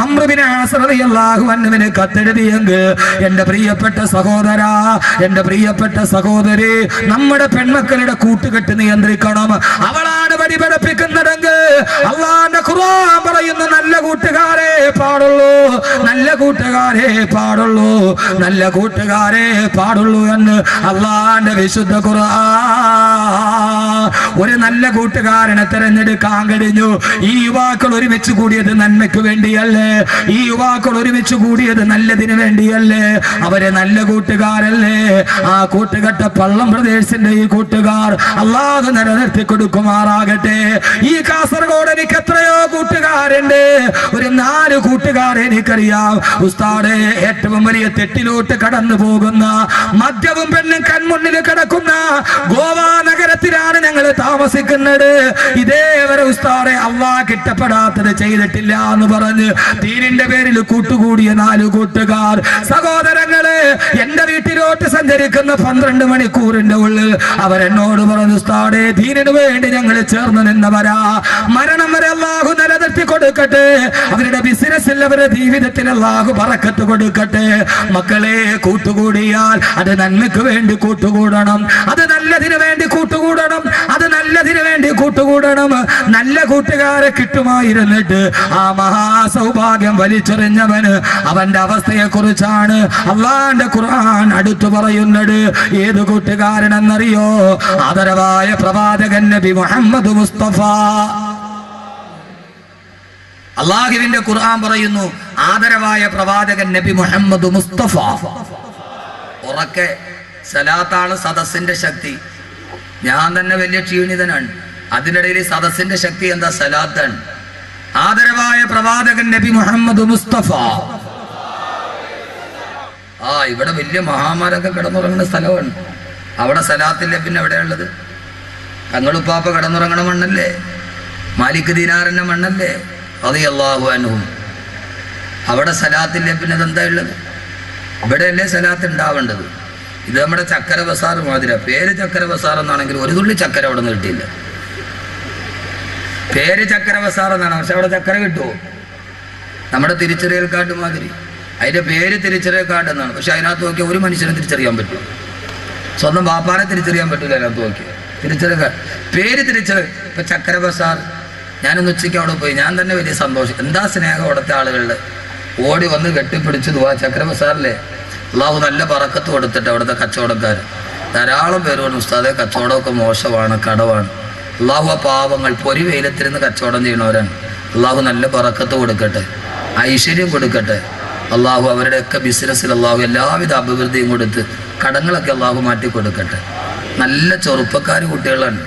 അംർ ബിൻ ആസ് റളിയല്ലാഹു അൻഹുവിന് കത്തെഴുതിയെങ്കിൽ എന്റെ പ്രിയപ്പെട്ട സഹോദരാ, എന്റെ പ്രിയപ്പെട്ട സഹോദരി, നമ്മുടെ പെൺമക്കളുടെ കൂട്ടുകെട്ട് നിയന്ത്രിക്കണം. അവളാണ് വഴി പഠിപ്പിക്കുന്നതെങ്കിൽ അള്ളാന്റെ ഖുർആൻ പറയുന്ന നല്ല കൂട്ടുകാരെ പാടുള്ളൂ, നല്ല കൂട്ടുകാരെ പാടുള്ളൂ, നല്ല കൂട്ടുകാരെ പാടുള്ളൂ എന്ന് അള്ളാന്റെ വിശുദ്ധ ഖുർആൻ. ഒരു നല്ല കൂട്ടുകാരനെ തെരഞ്ഞെടുക്കാൻ കഴിഞ്ഞു. ഈ യുവാക്കൾ ഒരുമിച്ച് കൂടിയത് നന്മയ്ക്ക് വേണ്ടിയല്ലേ? ഈ യുവാക്കൾ ഒരുമിച്ച് കൂടിയത് നല്ലതിന് വേണ്ടിയല്ലേ? അവരെ നല്ല കൂട്ടുകാരല്ലേ? ആ കൂട്ടുകെട്ട പള്ളം പ്രദേശത്തിന്റെ ഈ കൂട്ടുകാർ അള്ളാഹു നിലനിർത്തി കൊടുക്കുമാറാകട്ടെ. ഈ കാസർഗോഡ് എനിക്ക് എത്രയോ കൂട്ടുകാരുണ്ട്. ഒരു നാല് കൂട്ടുകാരെ എനിക്കറിയാം. ഉസ്താദേ, ഏറ്റവും വലിയ തെറ്റിലോട്ട് കടന്നു പോകുന്ന, മദ്യവും പെണ്ണും കൺമുന്നിൽ കിടക്കുന്ന ഗോവ നഗരത്തിലാണ് ഞങ്ങൾ താമസിക്കുന്നത്. ഇതേവരെ ഉസ്താദേ അള്ളാഹ് കിട്ടപ്പെടാത്തത് ചെയ്തിട്ടില്ല എന്ന് പറഞ്ഞ് ദീനിന്റെ പേരിൽ കൂട്ടുകൂടിയ നാല് കൂട്ടുകാർ. സഹോദരങ്ങളെ, എന്റെ വീട്ടിലോട്ട് സഞ്ചരിക്കുന്ന പന്ത്രണ്ട് മണിക്കൂറിന്റെ ഉള്ളിൽ അവരെന്നോട് പറഞ്ഞു, ഉസ്താദേ ദീനിനു വേണ്ടി ഞങ്ങൾ ചേർന്ന് നിന്നവരാ. മരണം വരെ അള്ളാഹു നിലനിർത്തി കൊടുക്കട്ടെ. അവരുടെ ബിസിനസ്സിൽ, അവരുടെ ജീവിതത്തിൽ അള്ളാഹു ബറക്കത്ത് കൊടുക്കട്ടെ. മക്കളെ, കൂട്ടുകൂടിയാൽ അത് നന്മയ്ക്ക് വേണ്ടി കൂട്ടുകൂടണം, അത് നല്ലതിനു വേണ്ടി കൂട്ടുകൂടണം, അത് നല്ലതിനു വേണ്ടി കൂട്ടുകൂടണം. നല്ല കൂട്ടുകാരെ കിട്ടുമായിരുന്നിട്ട് ആ മഹാസൗഭാഗ്യം വലിച്ചെറിഞ്ഞവന് അവന്റെ അവസ്ഥയെ കുറിച്ചാണ് അള്ളാന്റെ ഖുർആൻ അടുത്തു പറയുന്നത്. ഏത് കൂട്ടുകാരനെന്നറിയോ? ആദരവായ പ്രവാചകൻ നബി മുഹമ്മദ് മുസ്തഫ. അള്ളാഹുവിന്റെ ഖുർആൻ പറയുന്നു, ആദരവായ പ്രവാചകൻ നബി മുഹമ്മദ് മുസ്തഫ. ഉറക്കെ സലാത്താണ് സദസ്സിന്റെ ശക്തി. ഞാൻ തന്നെ വലിയ ക്ഷീണിതനാണ്. അതിനിടയിൽ സദസ്സിന്റെ ശക്തി എന്താ? സലാത്താണ്. ആദരവായ പ്രവാചകൻ നബി മുഹമ്മദ് മുസ്തഫ. ആ ഇവിടെ വലിയ മഹാമാരൊക്കെ കിടന്നുറങ്ങുന്ന സ്ഥലമാണ്. അവിടെ സലാത്തില്ല, പിന്നെ എവിടെയുള്ളത്? തങ്ങളുപ്പാപ്പ കിടന്നുറങ്ങണ മണ്ണല്ലേ? മാലിക് ദീനാറിന്റെ മണ്ണല്ലേ? റളിയല്ലാഹു അൻഹു. അവിടെ സലാത്തില്ല, പിന്നെ ഇതെന്താ ഉള്ളത്? ഇവിടെയല്ലേ സലാത്ത് ഉണ്ടാവേണ്ടത്. ഇത് നമ്മുടെ ചക്കര ബസാർ മാതിര. പേര് ചക്കര ബസാർ എന്നാണെങ്കിൽ ഒരു തുള്ളി ചക്കര അവിടെ നിന്ന് കിട്ടിയില്ല. പേര് ചക്കര ബസാർ എന്നാണ്, പക്ഷെ അവിടെ ചക്കര കിട്ടുമോ? നമ്മുടെ തിരിച്ചറിയൽ കാർഡ് മാതിരി. അതിന്റെ പേര് തിരിച്ചറിയൽ കാർഡ് എന്നാണ്, പക്ഷെ അതിനകത്ത് നോക്കിയാൽ ഒരു മനുഷ്യനെ തിരിച്ചറിയാൻ പറ്റും. സ്വന്തം ബാപ്പാനെ തിരിച്ചറിയാൻ പറ്റില്ല അതിനകത്ത് നോക്കിയാൽ. തിരിച്ചറിയൽ കാർഡ്, പേര് തിരിച്ചറിയൽ. ഇപ്പൊ ചക്കര ബസാർ. ഞാനൊന്ന് ഉച്ചയ്ക്ക് അവിടെ പോയി. ഞാൻ തന്നെ വലിയ സന്തോഷം. എന്താ സ്നേഹം അവിടുത്തെ ആളുകളുടെ. ഓടി വന്ന് കെട്ടിപ്പിടിച്ചു ദുആ. ചക്കര ബസാറിലെ അള്ളാഹു നല്ല ബറക്കത്ത് കൊടുത്തിട്ട് അവിടുത്തെ കച്ചവടക്കാർ ധാരാളം പേരോട്, ഉസ്താദെ കച്ചവടമൊക്കെ മോശമാണ്, കടവാണ്. അള്ളാഹു ആ പാവങ്ങൾ പൊരി വെയിലത്തിരുന്ന് കച്ചവടം ചെയ്യണവരാണ്. അള്ളാഹു നല്ല ബറക്കത്ത് കൊടുക്കട്ടെ, ഐശ്വര്യം കൊടുക്കട്ടെ. അള്ളാഹു അവരുടെയൊക്കെ ബിസിനസ്സിൽ അള്ളാഹു എല്ലാവിധ അഭിവൃദ്ധിയും കൊടുത്ത് കടങ്ങളൊക്കെ അള്ളാഹു മാറ്റി കൊടുക്കട്ടെ. നല്ല ചെറുപ്പക്കാർ കുട്ടികളാണ്,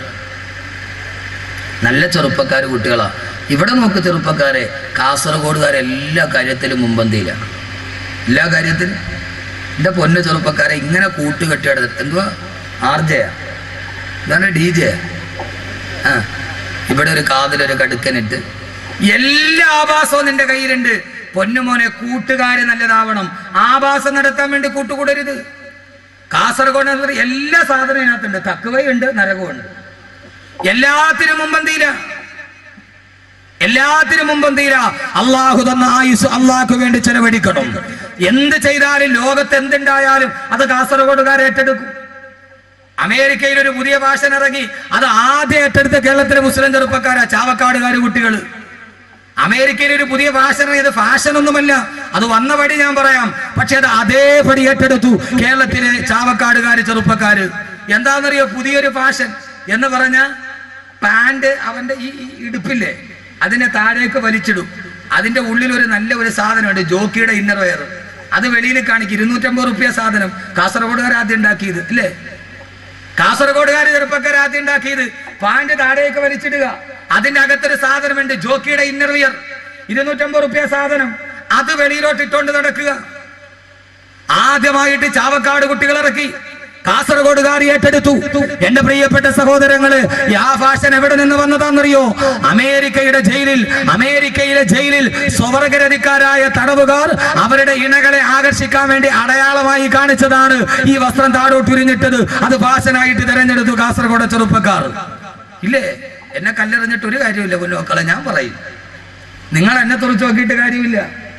നല്ല ചെറുപ്പക്കാർ കുട്ടികളാണ്. ഇവിടെ നോക്ക് ചെറുപ്പക്കാരെ, കാസർഗോഡുകാരെ എല്ലാ കാര്യത്തിലും മുമ്പന്തിയിലാണ്. എല്ലാ കാര്യത്തിലും എൻ്റെ പൊന്ന ചെറുപ്പക്കാരെ ഇങ്ങനെ കൂട്ടുകെട്ടിയെടുത്ത് എന്തുവാ? ആർ ജെയാ, ഇതാണ് ഡി ജെ. ആ ഇവിടെ ഒരു കാതിലൊരു കടുക്കനിട്ട് എല്ലാ ആഭാസവും നിന്റെ കയ്യിലുണ്ട്. പൊന്നുമോനെ, കൂട്ടുകാര് നല്ലതാവണം. ആഭാസം നടത്താൻ വേണ്ടി കൂട്ടുകൂടരുത്. കാസർഗോഡ് എല്ലാ സാധനവും ഇതിനകത്തുണ്ട്. തക്കുവയുണ്ട്, നരകമുണ്ട്. എല്ലാത്തിനും മുമ്പന്തിയില, എല്ലാത്തിനും മുമ്പന്തിയില. അള്ളാഹു തന്ന ആയുസ് അള്ളാഹ്ക്ക് വേണ്ടി ചെലവഴിക്കണം. എന്ത് ചെയ്താലും, ലോകത്ത് എന്തുണ്ടായാലും അത് കാസർഗോഡുകാരെ ഏറ്റെടുക്കും. അമേരിക്കയിൽ ഒരു പുതിയ ഫാഷൻ ഇറങ്ങി, അത് ആദ്യം ഏറ്റെടുത്ത കേരളത്തിലെ മുസ്ലിം ചെറുപ്പക്കാരാ, ചാവക്കാടുകാര് കുട്ടികൾ. അമേരിക്കയിൽ ഒരു പുതിയ ഫാഷൻ ഇറങ്ങിയത് ഫാഷൻ ഒന്നുമല്ല, അത് വന്ന പടി ഞാൻ പറയാം, പക്ഷെ അത് അതേപടി ഏറ്റെടുത്തു കേരളത്തിലെ ചാവക്കാടുകാര് ചെറുപ്പക്കാര്. എന്താണെന്നറിയോ പുതിയൊരു ഫാഷൻ എന്ന് പറഞ്ഞ? പാന്റ് അവന്റെ ഈ ഇടുപ്പില്ലേ അതിനെ താഴേക്ക് വലിച്ചിടും. അതിന്റെ ഉള്ളിൽ ഒരു നല്ല ഒരു സാധനമുണ്ട്, ജോക്കിയുടെ ഇന്നർ വെയർ. അത് വെളിയിൽ കാണിക്കും. ഇരുന്നൂറ്റമ്പത് റുപ്യ സാധനം. കാസർഗോഡുകാർ ആദ്യം ഉണ്ടാക്കിയത് ഇല്ലേ? കാസർഗോഡുകാർ ചെറുപ്പക്കാർ ആദ്യം ഉണ്ടാക്കിയത് പാന്റ് താഴേക്ക് വലിച്ചിടുക. അതിന്റെ അകത്തൊരു സാധനമുണ്ട്, ജോക്കിയുടെ ഇന്നർ വെയർ. ഇരുന്നൂറ്റമ്പത് റുപ്യ സാധനം. അത് വെളിയിലോട്ട് ഇട്ടോണ്ട് നടക്കുക. ആദ്യമായിട്ട് ചാവക്കാട് കുട്ടികൾ ഇറക്കി, കാസർഗോഡുകാർ ഏറ്റെടുത്തു. എന്റെ പ്രിയപ്പെട്ട സഹോദരങ്ങള്, ആ ഫാഷൻ എവിടെ നിന്ന് വന്നതാണെന്നറിയോ? അമേരിക്കയുടെ ജയിലിൽ അമേരിക്കയിലെ ജയിലിൽ സ്വവർഗരതിക്കാരായ തടവുകാർ അവരുടെ ഇണകളെ ആകർഷിക്കാൻ വേണ്ടി അടയാളമായി കാണിച്ചതാണ് ഈ വസ്ത്രം താഴോട്ടുരിഞ്ഞിട്ടത്. അത് ഫാഷനായിട്ട് തിരഞ്ഞെടുത്തു കാസർഗോഡ് ചെറുപ്പക്കാർ. ഇല്ലേ? എന്നെ കല്ലെറിഞ്ഞിട്ട് ഒരു കാര്യമില്ല പൊന്നുമക്കളെ, ഞാൻ പറയും. നിങ്ങൾ എന്നെ തുറച്ചു നോക്കിയിട്ട് കാര്യമില്ല.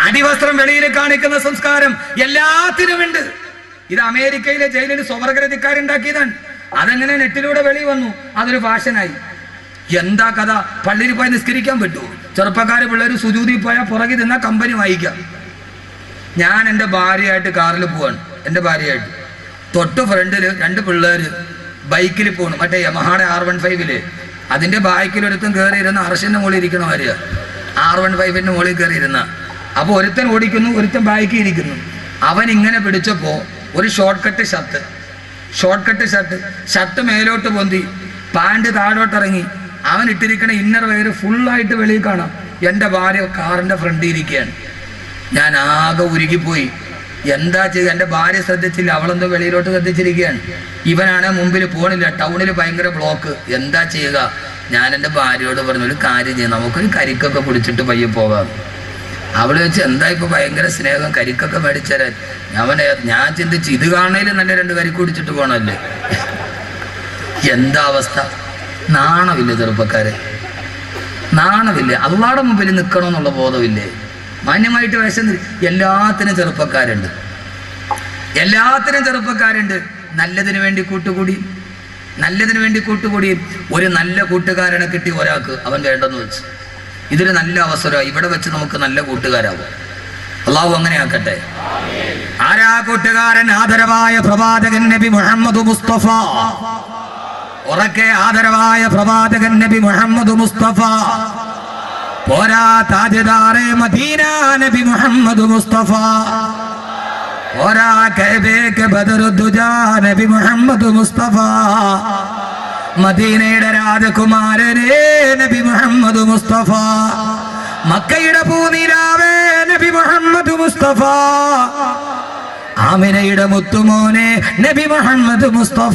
അടിവസ്ത്രം വെളിയിൽ കാണിക്കുന്ന സംസ്കാരം എല്ലാത്തിനുമുണ്ട്. ഇത് അമേരിക്കയിലെ ജയിലിൽ സ്വവർഗരതിക്കാരുണ്ടാക്കിയതാണ്. അതെങ്ങനെ നെറ്റിലൂടെ വെളി വന്നു, അതൊരു ഫാഷനായി. എന്താ കഥ? പള്ളിയിൽ പോയി നിസ്കരിക്കാൻ പറ്റുമോ? ചെറുപ്പക്കാർ പിള്ളേർ സുജൂതി പോയാൽ പുറകെ നിന്നാ കമ്പനി വായിക്കാം. ഞാൻ എൻ്റെ ഭാര്യയായിട്ട് കാറിൽ പോവാണ്, എൻ്റെ ഭാര്യയായിട്ട്. തൊട്ട് ഫ്രണ്ടിൽ രണ്ട് പിള്ളേർ ബൈക്കിൽ പോകണം, മറ്റേ യമഹാടെ ആർ വൺ ഫൈവില്. അതിൻ്റെ ബാക്കിലൊരുത്തൻ കയറി ഇരുന്ന അർഷൻ്റെ മുകളിൽ ഇരിക്കണ ഭാര്യ, ആർ വൺ ഫൈവിൻ്റെ മുകളിൽ കയറി ഇരുന്ന. അപ്പോൾ ഒരുത്തൻ ഓടിക്കുന്നു, ഒരുത്തൻ ബാക്കിൽ ഇരിക്കുന്നു. അവൻ ഇങ്ങനെ പിടിച്ചപ്പോൾ ഒരു short cut shirt short cut shirt shirt മേലോട്ട് പൊന്തി, പാൻറ് താഴോട്ടിറങ്ങി. അവൻ ഇട്ടിരിക്കണ ഇന്നർ വെയർ ഫുള്ളായിട്ട് വെളിയിൽ കാണാം. എൻ്റെ ഭാര്യ കാറിൻ്റെ ഫ്രണ്ടിൽ ഇരിക്കുകയാണ്. ഞാൻ ആകെ ഉരുകിപ്പോയി. എന്താ ചെയ്യുക? എൻ്റെ ഭാര്യ ശ്രദ്ധിച്ചില്ല, അവളെന്തോ വെളിയിലോട്ട് ശ്രദ്ധിച്ചിരിക്കുകയാണ്. ഇവനാണ് മുമ്പിൽ പോണില്ല, ടൗണിൽ ഭയങ്കര ബ്ലോക്ക്. എന്താ ചെയ്യുക? ഞാൻ എൻ്റെ ഭാര്യയോട് പറഞ്ഞു, ഒരു കാര്യം ചെയ്യാം, നമുക്കൊരു കരിക്കൊക്കെ പിടിച്ചിട്ട് പയ്യെ പോകാം. അവള് വെച്ച് എന്താ ഇപ്പൊ ഭയങ്കര സ്നേഹം, കരിക്കൊക്കെ മേടിച്ചരാൻ. അവനെ ഞാൻ ചിന്തിച്ച് ഇത് കാണേലും നല്ല രണ്ട് കരിക്ക് കുടിച്ചിട്ട് പോകണമല്ലേ. എന്താ അവസ്ഥ? നാണമില്ലേ ചെറുപ്പക്കാരെ? നാണമില്ലേ? അള്ളാടെ മുമ്പിൽ നിൽക്കണമെന്നുള്ള ബോധമില്ലേ? മാന്യമായിട്ട് വേഷം. എല്ലാത്തിനും ചെറുപ്പക്കാരുണ്ട്, എല്ലാത്തിനും ചെറുപ്പക്കാരുണ്ട്. നല്ലതിന് വേണ്ടി കൂട്ടുകൂടി, നല്ലതിന് വേണ്ടി കൂട്ടുകൂടി. ഒരു നല്ല കൂട്ടുകാരനെ കിട്ടി ഒരാൾക്ക്, അവൻ വേണ്ടെന്ന് വെച്ച്. ഇതൊരു നല്ല അവസരമാണ്, ഇവിടെ വെച്ച് നമുക്ക് നല്ല കൂട്ടുകാരാവും. അള്ളാഹു അങ്ങനെ ആക്കട്ടെ. ആരാ കൂട്ടുകാരൻ? ആദരവായ പ്രവാചകൻ നബി മുഹമ്മദ് മുസ്തഫ. ഉറക്കെ ആദരവായ പ്രവാചകൻ നബി മുഹമ്മദ് മുസ്തഫ. പോരാ താജ്ദാറെ മദീന നബി മുഹമ്മദ് മുസ്തഫ. പോരാ കഅബയെ ബദറുദ്ദുജാ നബി മുഹമ്മദ് മുസ്തഫ. മദീനയുടെ രാജകുമാരനേ നബി മുഹമ്മദ് മുസ്തഫ. മക്കയുടെ പൂനിലാവേ നബി മുഹമ്മദ് മുസ്തഫ. ആമിനയുടെ മുത്തുമോനെ നബി മുഹമ്മദ് മുസ്തഫ.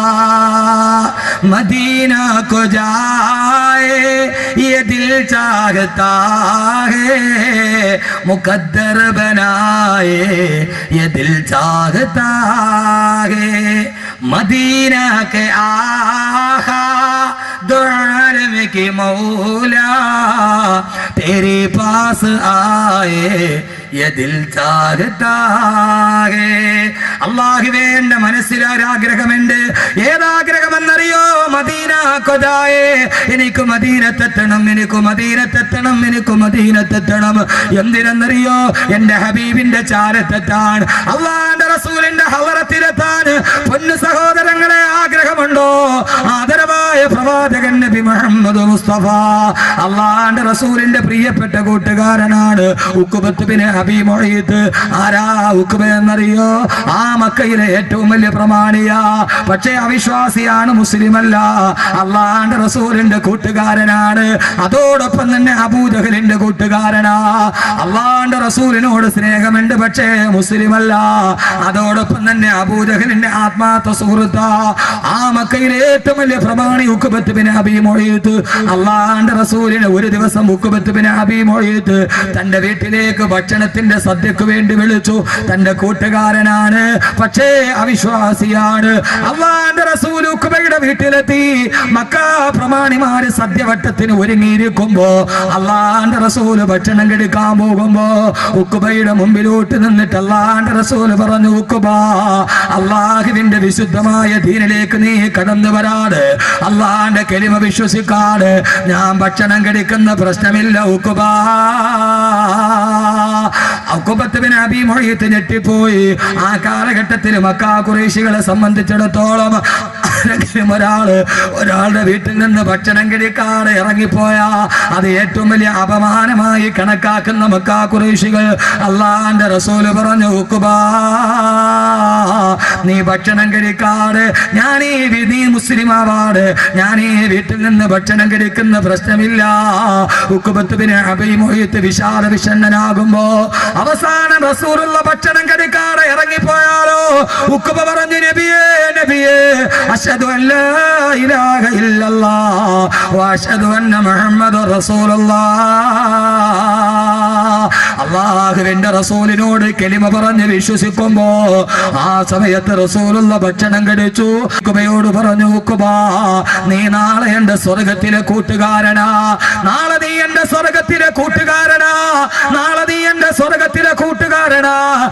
മദീന को जाए ये दिल चाहता है, मुकद्दर बनाए ये दिल चाहता है. मदीना के आका दो आलम के मौला तेरे पास आए ये दिल चाहता है. അല്ലാഹുവേ, എന്റെ മനസ്സിലൊരാഗ്രഹമുണ്ട്. ഏതാഗ്രഹമെന്നറിയോ? മദീന കൊതായേ, എനിക്ക് മദീനത്തെത്തണം, എനിക്ക് മദീനത്തെത്തണം, എനിക്ക് മദീനത്തെത്തണം. എന്തിനെന്നറിയോ? എന്റെ ഹബീബിന്റെ ചാരത്തെത്താൻ, അല്ലാഹുവിന്റെ റസൂലിന്റെ ഹളറത്തിലെത്താൻ. പൊന്നു സഹോദരങ്ങളെ, ആഗ്രഹമുണ്ടോ? ആദരവായ പ്രവാചകൻ നബി മുഹമ്മദ് മുസ്തഫ. അല്ലാഹുവിന്റെ റസൂലിന്റെ പ്രിയപ്പെട്ട കൂട്ടുകാരനാണ് ഉഖബത്ത് ബിൻ അബീ മുഈത്ത്. ആരാ ഉഖബ എന്നറിയോ? ആ മക്കയിലെ ഏറ്റവും വലിയ പ്രമാണിയാ, പക്ഷേ അവിശ്വാസിയാണ്, മുസ്ലിമല്ല. അല്ലാഹുവിന്റെ റസൂലിന്റെ കൂട്ടുകാരനാണ്. അതോടൊപ്പം തന്നെ അബൂജഹലിന്റെ കൂട്ടുകാരനാ. അല്ലാഹുവിന്റെ റസൂലിനോട് സ്നേഹമുണ്ട്, പക്ഷേ മുസ്ലിമല്ല. അതോടൊപ്പം തന്നെ അബൂജഹലിന്റെ ആത്മാർത്ഥ സുഹൃത്താ. ആ മക്കയിലെ ഏറ്റവും വലിയ പ്രമാണി ഉഖബത്ത് ബിൻ അബീ മുഈത്ത്. അല്ലാഹുവിന്റെ റസൂലിനെ ഒരു ദിവസം ഉഖബത്ത് ബിൻ അബീ മുഈത്ത് തന്റെ വീട്ടിലേക്ക് ഭക്ഷണത്തിന്റെ സദ്യക്ക് വേണ്ടി വിളിച്ചു. തന്റെ കൂട്ടുകാരനാണ്, പക്ഷേ അവിശ്വാസിയാണ്. അല്ലാഹുവിന്റെ റസൂൽ ഉഖബയുടെ വീട്ടിലെത്തി. മക്ക പ്രമാണിമാര് സദ്യവട്ടത്തിന് ഒരുങ്ങിയിരിക്കുമ്പോ അല്ലാഹുവിന്റെ റസൂൽ ഭക്ഷണം കഴിക്കാൻ പോകുമ്പോ ഉഖബയുടെ മുമ്പിലോട്ട് നിന്നിട്ട് അല്ലാഹുവിന്റെ റസൂൽ പറഞ്ഞു, ഉഖബ, അല്ലാഹുവിന്റെ വിശുദ്ധമായ ദീനിലേക്ക് നീ കടന്നു വരാതെ, അല്ലാഹുവിന്റെ കലിമ വിശ്വസിക്കാതെ ഞാൻ ഭക്ഷണം കഴിക്കുന്ന പ്രശ്നമില്ല ഉഖബ. ഉഖബത്ത് ബിൻ അബീ മുഈത്ത് ഞെട്ടിപ്പോയി. ആ കാലഘട്ടത്തിൽ മക്കാ ഖുറൈശികളെ സംബന്ധിച്ചിടത്തോളം ആരെങ്കിലും ഒരാള് ഒരാളുടെ വീട്ടിൽ നിന്ന് ഭക്ഷണം കഴിക്കാതെ ഇറങ്ങിപ്പോയാ അത് ഏറ്റവും വലിയ അപമാനമായി കണക്കാക്കുന്ന മക്കാ ഖുറൈശികൾ. അല്ലാഹുവിന്റെ റസൂല് പറഞ്ഞു, ഉഖബ, നീ ഭക്ഷണം കഴിക്കാതെ ഞാൻ ഈ നീ മുസ്ലിം ആവാതെ ഞാൻ ഈ വീട്ടിൽ നിന്ന് ഭക്ഷണം കഴിക്കുന്ന പ്രശ്നമില്ല. ഉഖബത്ത് ബിൻ അബീ മുഈത്ത് വിശാല വിഷണ്ണനാകുമ്പോ അവസാനം റസൂലുള്ള ഭക്ഷണം കഴിക്കാതെ ഇറങ്ങിപ്പോയാലോ? ഉഖബ പറഞ്ഞു, നബിയേ, നബിയേ, അശ്ഹദു അല്ലാ ഇലാഹ ഇല്ലല്ലാഹ് വ അശ്ഹദു അന്ന മുഹമ്മദുർ റസൂലുള്ളാഹ്. അള്ളാഹുവിന്റെ റസൂലിനോട് കലിമ പറഞ്ഞ് വിശ്വസിക്കുമ്പോ ആ സമയത്ത് റസൂലുള്ള ഭക്ഷണം കഴിച്ചു. ഉഖബയോട് പറഞ്ഞു, ഉഖബ നീ നാളെ എന്റെ സ്വർഗത്തിലെ കൂട്ടുകാരനാ, നാളെ നീ എന്റെ സ്വർഗത്തിലെ കൂട്ടുകാരനാ, നാളെ നീ എന്റെ സ്വർഗത്തിലെ കൂട്ടുകാരനാ.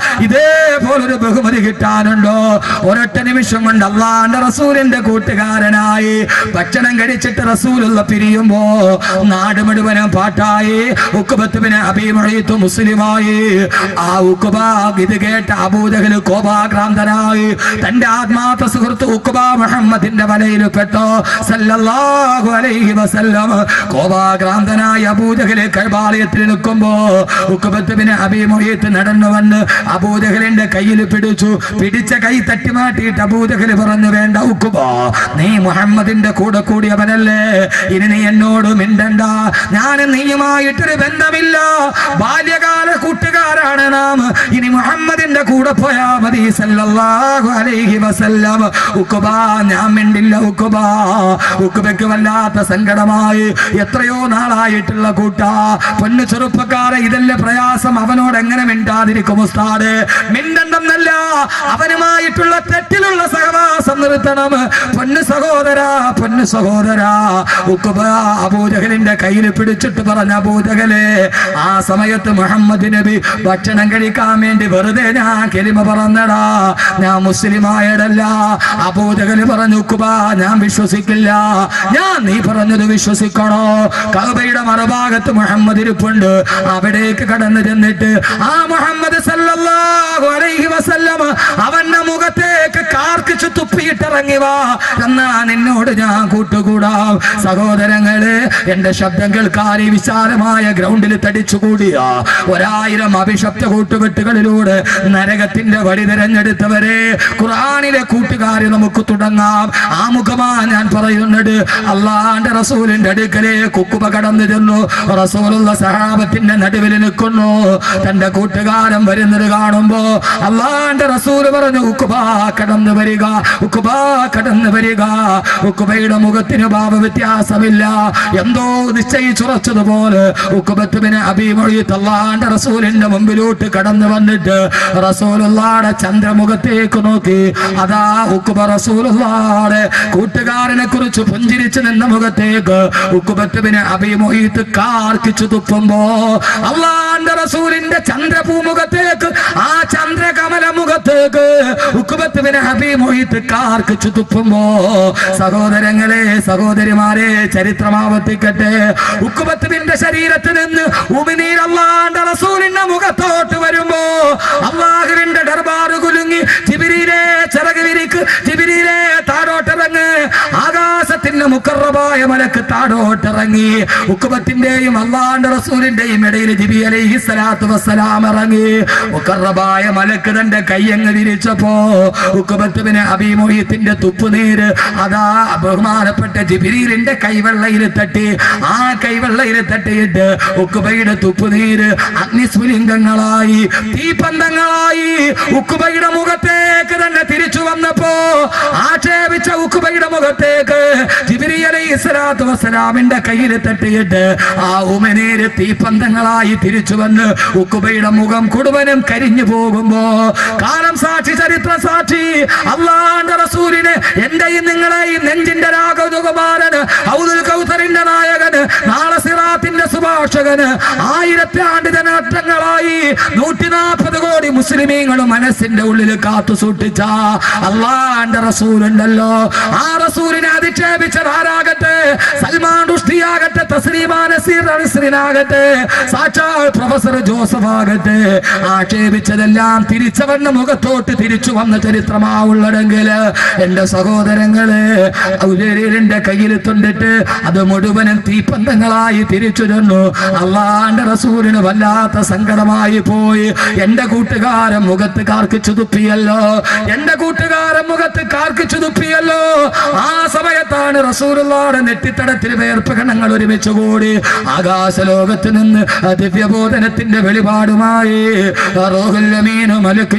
ഇതേപോലൊരു ബഹുമതി കിട്ടാനുണ്ടോ? ഒരൊറ്റ നിമിഷം കൊണ്ട് അള്ളാന്റെ റസൂലിന്റെ കൂട്ടുകാരനായി ഭക്ഷണം കഴിച്ചിട്ട് റസൂലുള്ള പിരിയുമ്പോ നാട് മുഴുവനും പാട്ടായി. ഉഖബത്ത് ബിൻ അബീ മുഈത്ത് മുസ്ലിമായി. ആ ഉഖബ ഇത് കേട്ട അബൂജഹൽ കോപാക്രാന്തനായി. തന്റെ ആത്മാർത്ഥ സുഹൃത്ത് ഉഖബ മുഹമ്മദിന്റെ വലയിൽ പെട്ടോ സല്ലല്ലാഹു അലൈഹി വസല്ലം. കോപാക്രാന്തനായ അബൂജഹൽ കഅബാലയത്തിൽ നിൽക്കുമ്പോ ഉഖബത്ത് ബിൻ അബീ മുഈത്ത് നടന്നു വന്ന് അബൂജഹലിന്റെ കയ്യിൽ പിടിച്ചു. പിടിച്ച കൈ തട്ടി മാറ്റിയിട്ട് അബൂജഹൽ പറഞ്ഞു, വേണ്ട ഉഖബ, നീ മുഹമ്മദിന്റെ കൂടെ കൂടിയവനല്ലേ, ഇനി നീ എന്നോട് മിണ്ടണ്ട, ഞാൻ നീയുമായിട്ടൊരു ബന്ധമില്ല, ബാല്യകാല കൂട്ടുകാരാണ് നാം, ഇനി മുഹമ്മദിന്റെ കൂടെ പോയാ മതി സല്ലല്ലാഹു അലൈഹി വസല്ലം. ഉഖബ ഞാൻ മിണ്ടില്ല. ഉഖബ ഉഖബയ്ക്ക് വല്ലാത്ത സങ്കടമായി. എത്രയോ നാളായിട്ടുള്ള കൂട്ടാ, പൊന്നു ചെറുപ്പക്കാരെ, ഇതല്ലേ പ്രയാസം, അവനോട് എങ്ങനെ മിണ്ടാതിരിക്കും ഉസ്താദ്? മിണ്ടണ്ടെന്നല്ല, അവനുമായിട്ടുള്ള തെറ്റിലുള്ള സഹവാസം നിർത്തണം. പൊന്നു സഹോദരാ, പൊന്നു സഹോദരാ. ഉഖബ അബൂജഹലിന്റെ കയ്യിൽ പിടിച്ചിട്ട് പറഞ്ഞ, അബൂജഹലെ, ആ സമയത്ത് മുഹമ്മദ് നബി ഭക്ഷണം കഴിക്കാൻ വേണ്ടി വെറുതെ ഞാൻ കലിമ പറഞ്ഞടാ, ഞാൻ മുസ്ലിമായടല്ല. അബൂജഹൽ പറഞ്ഞു, ഉഖബ ഞാൻ വിശ്വസിക്കില്ല, ഞാൻ നീ പറഞ്ഞത് വിശ്വസിക്കണോ? കഅബയുടെ മറുഭാഗത്ത് മുഹമ്മദ് ഇരിപ്പുണ്ട്. അവിടേക്ക് കടന്നു ചെന്നിട്ട് ആ മുഹമ്മദ് സല്ലല്ലാഹു അലൈഹി വസല്ലം അവന്റെ മുഖത്തേക്ക് കാർക്കിച്ചു തുപ്പിയിട്ടിറങ്ങി വാ, എന്നാ നിന്നോട് ഞാൻ കൂട്ടുകൂടാം. സഹോദരങ്ങള്, എന്റെ ശബ്ദം കേൾക്കാൻ ഈ വിശാലമായ ഗ്രൗണ്ടിൽ തടിച്ചുകൂടിയ ഒരായിരം അഭിശബ്ദ കൂട്ടുകെട്ടുകളിലൂടെ നരകത്തിന്റെ വഴി തിരഞ്ഞെടുത്തവരെ, ഖുർആനിലെ കൂട്ടുകാരെ നമുക്ക് തുടങ്ങാം. ആ മുഖമാ ഞാൻ പറയുന്നത്. അള്ളാന്റെ റസൂലിന്റെ അടുക്കലേക്ക് ഉഖബ കടന്നു ചെന്നു. റസൂലുള്ള സഹാബത്തിന്റെ നടുവിൽ നിൽക്കുന്നു. തന്റെ കൂട്ടുകാരൻ വരുന്നത് കാണുമ്പോ അള്ളാന്റെ റസൂൽ പറഞ്ഞു, ഉഖബ കടന്നു വരിക, ഉഖബ കടന്നു വരിക. ഉഖബയുടെ മുഖത്തിന് ഭാവ വ്യത്യാസമില്ല, എന്തോ നിശ്ചയിച്ചുറച്ചതുപോലെ. ഉഖബത്ത് ബിൻ അബീ മുഈത്ത് അള്ളാന്റെ റസൂലിന്റെ മുമ്പിലോട്ട് കടന്നു വന്നിട്ട് റസൂലുള്ളാഹിയുടെ ചന്ദ്രമുഖത്തേക്ക് നോക്കി. അതാ ഉഖബ റസൂലുള്ളാഹിയുടെ കൂട്ടുകാരനെ കുറിച്ച് പുഞ്ചിരിച്ചു നിന്ന മുഖത്തേക്ക് ഉഖബത്ത് ബിൻ അബീ മുഈത്ത് കാർക്കിച്ചു തുപ്പുമ്പോ അള്ളാന്റെ റസൂലിന്റെ ചന്ദ്രഭൂമുഖത്തേക്ക്, ആ ചന്ദ്രകമല മുഖത്തേക്ക് ഉഖബത്ത് ബിൻ അബീ മുഈത്ത് കാർക്കിച്ചു തുപ്പുമ്പോ, സഹോദരങ്ങളെ, സഹോദരിമാരെ, ചരിത്രമാവർത്തിക്കട്ടെ. ഉഖബത്ത് ബിന്റെ ശരീരത്തിൽ നിന്ന് ഉമിനീർ അള്ളാന്റെ റസൂലിന്റെ മുഖത്തോട്ട് വരുമ്പോ അള്ളാഹുവിന്റെ ദർബാറ് കുലുങ്ങി. ജിബ്രീലേ ചിറക് വിരിക്ക്, ജിബ്രീലേ താഴോട്ടിറങ്ങ്. ആകാശത്തിന്റെ മുഖറബായ മലക്ക് താഴോട്ടിറങ്ങി. ഉഖബത്തിന്റെയും അള്ളാന്റെ റസൂലിന്റെയും ഇടയിൽ ജിബി അലൈഹി സ്വലാത്തു വസ്സലാം ഇറങ്ങി. മുഖറബായ മലക്ക് തന്റെ കയ്യങ്ങ് വിരിച്ചപ്പോ ഉഖബത്ത് ബിൻ അബീ മുഈത്തിന്റെ തുപ്പുനീര് അതാ ബഹുമാനപ്പെട്ട ജിബ്രീലിന്റെ കൈവെള്ളയിൽ തട്ടി. ആ കൈവെള്ളയിൽ തട്ടിയിട്ട് ഉഖബയുടെ തുപ്പുനീര് അഗ്നിസ്ഫുലിംഗങ്ങളായി, തീപന്തങ്ങളായി ഉഖബയുടെ മുഖത്തേക്ക് തന്നെ തിരിച്ചു വന്നപ്പോ ആക്ഷേപിച്ച ഉഖബയുടെ മുഖത്തേക്ക് ജിബ്രീൽ അലൈഹി സ്വലാത്തു വസ്സലാമിന്റെ കയ്യിൽ തട്ടിയിട്ട് ആ ഉമിനീര് തീപന്തങ്ങളായി തിരിച്ചു വന്ന് ഉഖബയുടെ മുഖം മുഴുവനും കരിഞ്ഞു പോകുമ്പോ, കാലം സാക്ഷി, ചരിത്ര സാക്ഷി, അള്ളാന്റെ റസൂലിന് എന്റെയും നിങ്ങളെയും നെഞ്ചിന്റെ രാഘവകുമാരന്, ഹൗദുൽ കൗസറിന്റെ നായകന്, നാളെ സിറാത്തിന്റെ സുഭാഷകന്, ആയിരത്തി ആണ്ട് ജനനങ്ങളായി നൂറ്റി നാൽപ്പത് കോടി മുസ്ലിമീങ്ങളും മനസ്സിന്റെ ഉള്ളിൽ കാത്തു സൂക്ഷിച്ച അള്ളാന്റെ റസൂലുണ്ടല്ലോ. ആ റസൂലിനെ അധിക്ഷേപിച്ചതാരാകട്ടെ, സൽമാൻ റുഷ്ദിയാകട്ടെ, തസ്ലീമാ നസീർ അൻസറിനാകട്ടെ, സാക്ഷാൽ പ്രൊഫസർ ജോസഫ് ആകട്ടെ, ആക്ഷേപിച്ചതെല്ലാം തിരിച്ചവന്റെ മുഖത്തോട്ട് തിരിച്ചു വന്ന ചരിത്രമാവുള്ളതെങ്കിൽ എന്റെ സഹോദരങ്ങളെ, ഔലേരിന്റെ കയ്യിൽ തൊണ്ടിട്ട് അത് മുഴുവനും തീപ്പന്തങ്ങളായി തിരിച്ചു ചെന്നു. അള്ളാന്റെ റസൂലിന് വല്ലാത്ത സങ്കടമായി പോയി. എന്റെ കൂട്ടുകാരൻ മുഖത്ത് കാർക്കിച്ചു തുപ്പിയല്ലോ, എന്റെ കൂട്ടുകാരൻ മുഖത്ത് കാർക്കിച്ചു തുപ്പിയല്ലോ. ആ സമയത്താണ് റസൂലുള്ളാഹിയുടെ നെറ്റിത്തടത്തിൽ വേർപ്പ് കണങ്ങൾ ഒരുമിച്ച് കൂടി. ആകാശലോകത്ത് നിന്ന് ദിവ്യബോധനത്തിന്റെ വെളിപാടുമായി റൂഹുൽ അമീൻ മലക്ക്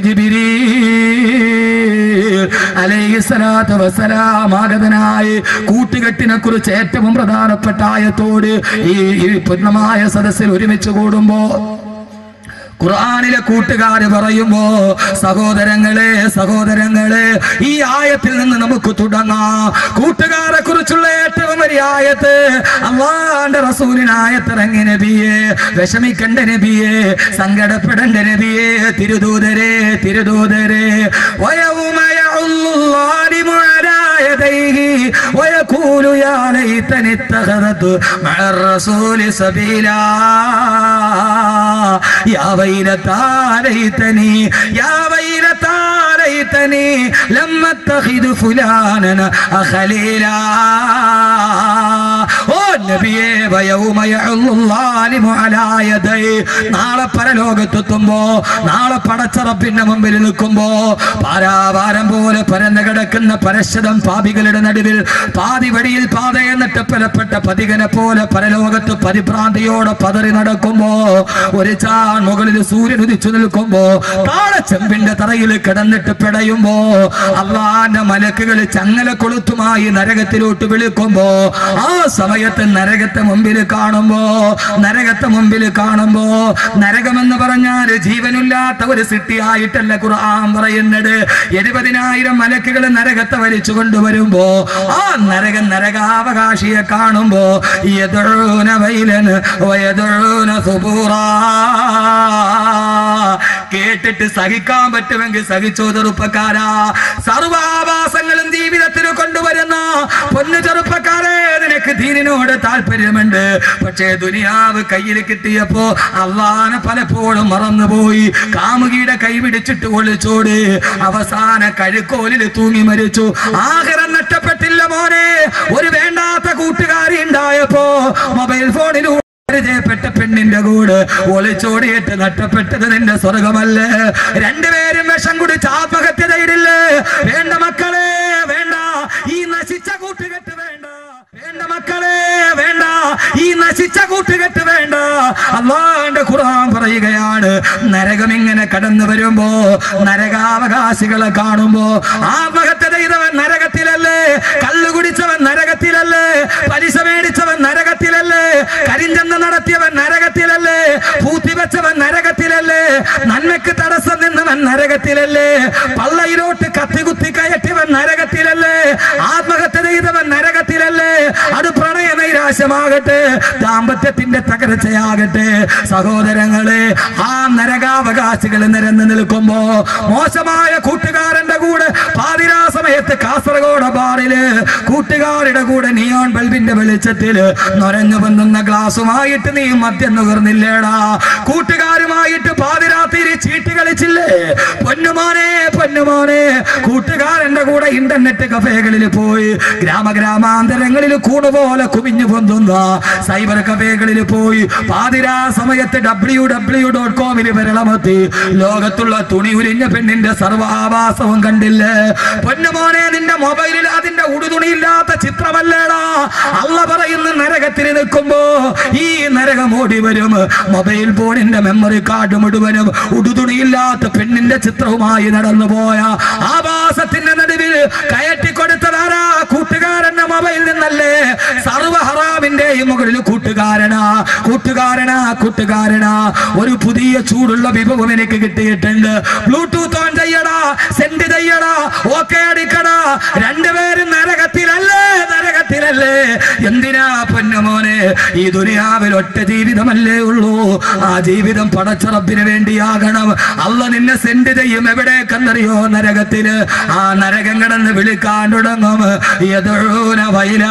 ജിബ്രീൽ അലൈഹിസ്സലാത്തു വസ്സലാം ആഗതനായി. കൂട്ടുകെട്ടിനെ കുറിച്ച് ഏറ്റവും പ്രധാനപ്പെട്ട ആയത്തോട് ഈ പൂർണ്ണമായ സദസ്സിൽ ഒരുമിച്ച് കൂടുമ്പോ ഖുർആനിലെ കൂട്ടുകാര് പറയുമ്പോ സഹോദരങ്ങളെ സഹോദരങ്ങളെ ഈ ആയത്തിൽ നിന്ന് നമുക്ക് തുടങ്ങാം. കൂട്ടുകാരെ കുറിച്ചുള്ള ഏറ്റവും വലിയ ആയത്ത് അല്ലാഹുവിന്റെ റസൂലിന് ആയത്തിറങ്ങി നബിയെ, വിഷമിക്കണ്ട നബിയെ, സങ്കടപ്പെടേണ്ട നബിയെ, തിരുദൂതരെ തിരുദൂതരെ വയൗമ യഉല്ലാലിമു അലാ യദൈഹി വയഖൂലു യാ ലൈതനി ഇത്തഖദതു മഅർ റസൂലി സബീലാ യാ വൈലതാ ലൈതനി യാ വൈലതാ ലൈതനി ലം അത്തഖിദു ഫുലാനൻ ഖലീലാ. ഓ നബിയേ, വയൗമ യഉല്ലാലിമു അലാ യദൈഹി, നാളെ പരലോകത്തെത്തുമ്പോ, നാളെ പടച്ച റബ്ബിന്റെ മുമ്പിൽ നിൽക്കുമ്പോ പാരാവാരം പോലെ പരന്നു കിടക്കുന്ന പരശതം പാപികളുടെ നടുവിൽ പാതി വഴിയിൽ പാതയെ നട്ടപ്പലപ്പെട്ട പതികനെ പോലെ പരലോകത്ത് പരിഭ്രാന്തിയോടെ പതറി നടക്കുമ്പോ, ഒരു ചാൺ മുകളിൽ സൂര്യൻ ഉദിച്ചു നിൽക്കുമ്പോ, താഴെ ചെമ്പിന്റെ തറയിൽ കിടന്നിട്ട് പിടയുമ്പോ, അള്ളാന്റെ മലക്കുകൾ ചങ്ങല കൊളുത്തുമായി നരകത്തിലോട്ട് വിളിക്കുമ്പോ, ആ സമയത്ത് നരകത്തെ മുമ്പിൽ കാണുമ്പോ നരകത്തെ മുമ്പിൽ കാണുമ്പോ നരകമെന്ന് പറഞ്ഞാൽ ജീവനില്ലാത്ത ഒരു സിട്ടിയായിട്ടല്ല ഖുർആൻ പറയുന്നത്. എഴുപതിനായിരം മലക്കുകൾ നരകത്തെ വലിച്ചു കൊണ്ടുവരുമ്പോ ആ നരക നരകാവകാശിയെ കാണുമ്പോ യദഊന വൈലൻ വയദഊന സുബൂറാ, കേട്ടിട്ട് സഹിക്കാൻ പറ്റുമെങ്കിൽ സഹിച്ചോ ചെറുപ്പക്കാരാ. സർവാഭാസങ്ങളും ജീവിതത്തിൽ കൊണ്ടുവരുന്ന പൊന്നു ചെറുപ്പക്കാരെ, നിനക്ക് ദീനിനോട് താല്പര്യമുണ്ട്, പക്ഷേ ദുനിയാവ് കയ്യിൽ കിട്ടിയപ്പോ അള്ളാനെ പലപ്പോഴും മറന്നുപോയി. കാമുകിയുടെ കൈ പിടിച്ചിട്ട് ഒളിച്ചോട്, അവസാന കഴുക്കോലിൽ തൂങ്ങി മരിച്ചു. ആഖിറം നഷ്ടപ്പെട്ടില്ല മോനെ. ഒരു വേണ്ടാത്ത കൂട്ടുകാരി ഉണ്ടായപ്പോ മൊബൈൽ ഫോണിലൂടെ പരിചയപ്പെട്ട പെണ്ണിന്റെ കൂടെ ഒളിച്ചോടിയിട്ട് നഷ്ടപ്പെട്ടത് നിന്റെ സ്വർഗമല്ലേ? രണ്ടുപേരും വിഷം കുടിച്ച് ആത്മഹത്യ ചെയ്തില്ലേ? വേണ്ട മക്കളെ വേണ്ട, ഈ നശിച്ച കൂട്ടുകെട്ട് വേണ്ട. വേണ്ട മക്കളെ വേണ്ട, ഈ നശിച്ച കൂട്ടുകെട്ട് വേണ്ട. അല്ലാഹുവിന്റെ ഖുർആൻ പറയുകയാണ്, നരകം ഇങ്ങനെ കടന്നു വരുമ്പോ, നരകാവകാശികളെ കാണുമ്പോ, ആത്മഹത്യ ചെയ്തവൻ നരകത്തിലല്ലേ, കള്ളു കുടിച്ചവൻ നരകത്തിലല്ലേ, പലിശ മേടിച്ചവൻ നരകത്തിലല്ലേ, കരിഞ്ചന്ത നടത്തിയവൻ നരകത്തിലല്ലേ, പൂത്തിവെച്ചവൻ നരകത്തിലല്ലേ, നന്മയ്ക്ക് തടസ്സം നിന്നവൻ നരകത്തിലല്ലേ, പള്ളയിലോട്ട് കത്തികുത്തി കയറ്റിയവൻ നരകത്തിലല്ലേ, ആത്മഹത്യ ചെയ്തവൻ നരകത്തിലല്ലേ. അത് പ്രണയ നൈരാശ്യമാകട്ടെ, ദാമ്പത്യത്തിന്റെ തകർച്ചയാകട്ടെ, സഹോദരങ്ങളെ, ആ നരകാവകാശികൾ നിരന്നു നിൽക്കുമ്പോ മോശമായ കൂട്ടുകാരന്റെ കൂടെ പാതിരാ സമയത്ത് കാസർഗോഡ് ബാറില് കൂട്ടുകാരുടെ കൂടെ നിയോൺ ബൾബിന്റെ വെളിച്ചത്തിൽ നൊരഞ്ഞു പൊന്നുന്ന ഗ്ലാസുമായിട്ട് നീ മദ്യം നുകർന്നില്ലേടാ? കൂട്ടുകാരുമായിട്ട് പാതിരാത്രി ചീട്ട് കളിച്ചില്ലേ? പൊന്നുമോനെ പൊന്നുമോനെ, കൂട്ടുകാരന്റെ കൂടെ ഇന്റർനെറ്റ് കഫേകളിൽ പോയി, ഗ്രാമഗ്രാമാന്തരങ്ങളിൽ കൂടുപോലെ കുമിഞ്ഞു പൊന്തുന്ന സൈബർ കഫേകളിൽ പോയി പാതിരാ സമയത്ത് ഡബ്ല്യു ഡബ്ല്യു ഡോട്ട് കോമിൽ വിരളമത്തി ലോകത്തുള്ള തുണി ഉരിഞ്ഞ പെണ്ണിന്റെ സർവാഭാസവും കണ്ടില്ലേ? പൊന്നുമോനെ, നിന്റെ മൊബൈലിൽ അതിന്റെ ഉടുതുണിയില്ലാത്ത ചിത്രമല്ലേടാ? അള്ള പറയുന്ന നരകത്തിൽ നിൽക്കുമ്പോ ഈ നരകം ഓടി വരും. മൊബൈൽ ഫോണിന്റെ മെമ്മറി കാർഡ് മുഴുവനും ഉടുതുണിയില്ലാത്ത പെണ്ണിന്റെ ചിത്രവുമായി നടന്നുപോയ ആഭാസത്തിന്റെ നടുവിൽ കയറ്റിക്കൊടുത്തതാരാ? കൂട്ടുകാരന്റെ മൊബൈൽ നിന്നല്ലേ? സർവ ഹറാമിന്റെയും മുകളിൽ കൂട്ടുകാരനാ കൂട്ടുകാരനാ കൂട്ടുകാരനാ. ഒരു പുതിയ ചൂടുള്ള വിഭവം എനിക്ക് കിട്ടിയിട്ടുണ്ട്. ബ്ലൂടൂത്ത് ഓൺ ചെയ്യടാ, സെൻഡ് ചെയ്യടാ, ഓക്കെ അടിക്കടാ. രണ്ടുപേരും നരകത്തിലല്ലേ നരകത്തിലല്ലേ? എന്തിനാ പൊന്നുമോനെ? ഈ ദുനിയാവിൽ ഒറ്റ ജീവിതമല്ലേ ഉള്ളൂ. ആ ജീവിതം പടച്ച റബ്ബിന് വേണ്ടിയാകണം. അള്ള നിന്നെ സെൻഡ് ചെയ്യും എവിടേക്കെന്നറിയോ? നരകത്തില്. ആ നരകം കിടന്ന് വിളിക്കാൻ തുടങ്ങും, യദഊന വൈലാ,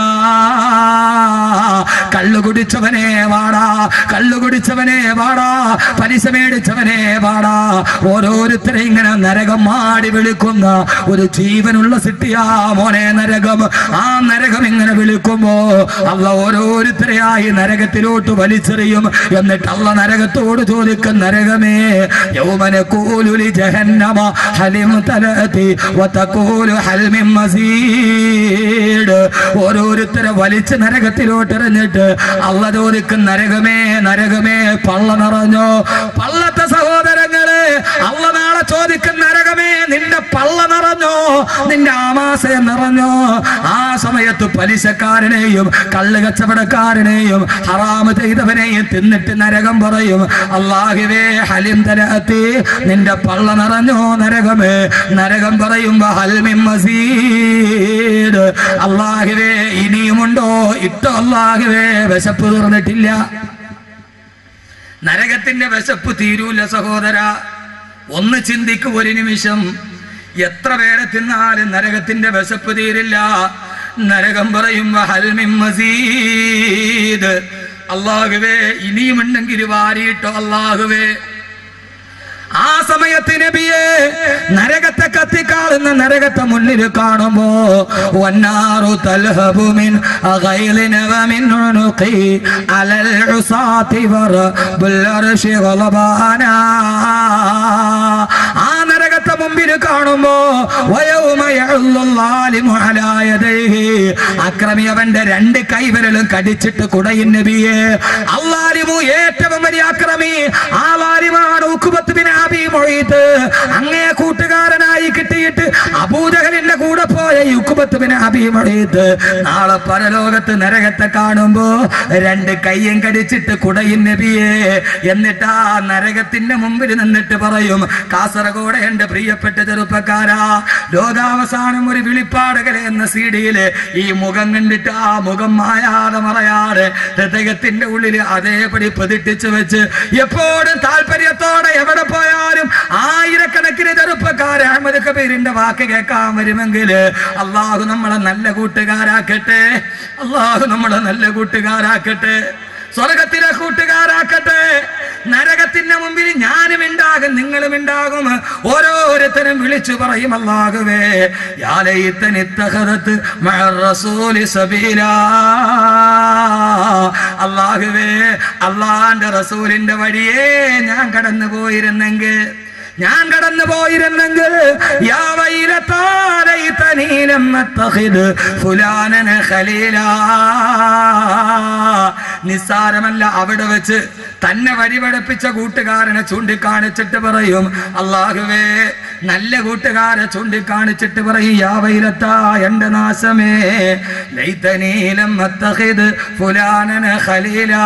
കള്ളു കുടിച്ചവനെ വാടാ, കള്ളു കുടിച്ചവനെ വാടാ, പലിശ മേടിച്ചവനെ വാടാ. ഓരോരുത്തരെ ഇങ്ങനെ നരകം മാടി വിളിക്കുന്ന ഒരു ജീവനുള്ള സിട്ടിയാ മോനെ നരകം. ആ നരകം ഇങ്ങനെ വിളിക്കുമ്പോ അള്ള ഓരോരുത്തരെയായി നരകത്തിലോട്ട് വലിച്ചെറിയും. എന്നിട്ട് അള്ള നരകത്തോട് ചോദിക്കും, നരകമേ, യൗമന കൂലുലി ജഹന്നമ ഹലിം തലതി വതഖൂലു ഹൽ മിൻ മസീദ്. ഓരോരുത്തരെ വലിച്ച് നരകത്തിലോട്ട് എറിഞ്ഞിട്ട് അള്ള അള്ള ചോദിക്കും നരകമേ നരകമേ പള്ള നിറഞ്ഞോ? പള്ളത്തെ സഹോദരങ്ങളെ അള്ള നാളെ ചോദിക്കും നരകമേ നിന്റെ പള്ള നിറഞ്ഞോ? നിന്റെ ആമാശയം നിറഞ്ഞോ? ആ സമയത്ത് പലിശക്കാരനെയും കള്ള് കച്ചവടക്കാരനെയും ഹറാമ് ചെയ്തവനെയും തിന്നിട്ട് നരകം പറയും അല്ലാഹുവേ ഹലിം തലഅത്തി നിന്റെ പള്ള നിറഞ്ഞോ നരകമേ? നരകം പറയുമ്പോ ഹൽ മിൻ മസീദ് അല്ലാഹുവേ ഇനിയുമുണ്ടോ? ഇട്ടോ അല്ലാഹുവേ വിശപ്പ് തീർന്നിട്ടില്ല. നരകത്തിന്റെ വിശപ്പ് തീരൂല സഹോദര. ഒന്ന് ചിന്തിക്കൂ ഒരു നിമിഷം. എത്ര പേരെ തിന്നാലും നരകത്തിന്റെ വിശപ്പ് തീരില്ല. നരകം പറയുമ്പോ ഹൽ മിൻ മസീദ് അല്ലാഹുവേ ഇനിയുമുണ്ടെങ്കിൽ വാരിയിട്ടോ അല്ലാഹുവേ. ആ സമയത്ത് നബിയെ നരകത്തെ കത്തിക്കാളുന്ന നരകത്തെ മുന്നിൽ കാണുമ്പോ വന്നാറു തൽഹബു മിൻ ഗൈലിന വമിൻ ഉനുഖി അലൽ ഉസാതി വറബുൽ അർശി ഗളബാനാ. ആ നരകത്തെ മുമ്പിൽ കാണുമ്പോ വയൗമ യഉല്ലു ളാലിമു അലാ യദൈഹി അക്രമി അവന്റെ രണ്ട് കൈവിരലും കടിച്ചിട്ട് കുടയും നബിയെ. അല്ലാലിമു ഏറ്റവും വലിയ അക്രമി ആ ലാലിമാണ് ഉഖബത്ത് ബിൻ അബീ മുഈത്ത്. അങ്ങേ കൂട്ടുകാരനായി കിട്ടിയിട്ട് അബൂജഹലിന്റെ കൂടെ പോയ ഉഖബത്ത് ബിൻ അബീ മുഈത്ത് നാളെ പരലോകത്ത് നരകത്തെ കാണുമ്പോ രണ്ട് കയ്യും കടിച്ചിട്ട് കുടയും നബിയെ. എന്നിട്ട് ആ നരകത്തിന്റെ മുമ്പിൽ നിന്നിട്ട് പറയും കാസർഗോഡ് എന്റെ പ്രിയപ്പെട്ട ചെറുപ്പക്കാരാ, ലോകാവസാനം ഒരു വിളിപ്പാടുകൾ എന്ന സീഡിയില് ഈ മുഖം കണ്ടിട്ട് ആ മുഖം മായാതെ മറയാതെ ഹൃദയത്തിന്റെ ഉള്ളിൽ അതേപടി പതിട്ടിച്ചു വെച്ച് എപ്പോഴും താല്പര്യത്തോടെ എവിടെ പോയാലും ആയിരക്കണക്കിന് ചെറുപ്പക്കാരെ അഹമ്മദ് കബീറിന്റെ വാക്ക് കേൾക്കാൻ വരുമെങ്കിൽ അള്ളാഹു നമ്മളെ നല്ല കൂട്ടുകാരാക്കട്ടെ. അള്ളാഹു നമ്മളെ നല്ല കൂട്ടുകാരാക്കട്ടെ, സ്വർഗത്തിലെ കൂട്ടുകാരാക്കട്ടെ. നരകത്തിന്റെ മുമ്പിൽ ഞാനും ഉണ്ടാകും നിങ്ങളും ഉണ്ടാകും. ഓരോരുത്തരും വിളിച്ചു പറയും അല്ലാഹുവേ യാ ലൈതനി ഇത്തഖദത് മഅ റസൂലി സബീലാ. അല്ലാഹുവേ അല്ലാഹുവിന്റെ റസൂലിന്റെ വഴിയേ ഞാൻ കടന്നു പോയിരുന്നെങ്കിൽ ഞാൻ കടന്നു പോയിരുന്നെങ്കിൽ യാ വൈലതാ ലൈതനി ലം അത്തഖിദ് ഫുലാനന ഖലീലാ. നിസ്സാരമല്ല, അവിടെ വെച്ച് തന്നെ വഴിപഠിപ്പിച്ച കൂട്ടുകാരനെ ചൂണ്ടിക്കാണിച്ചിട്ട് പറയും അല്ലാഹുവേ നല്ല കൂട്ടുകാരെ ചൂണ്ടിക്കാണിച്ചിട്ട് പറയും യാ വൈലതാ എന്റെ നാശമേ ലൈതനി ലം അത്തഖിദ് ഫുലാനന ഖലീലാ.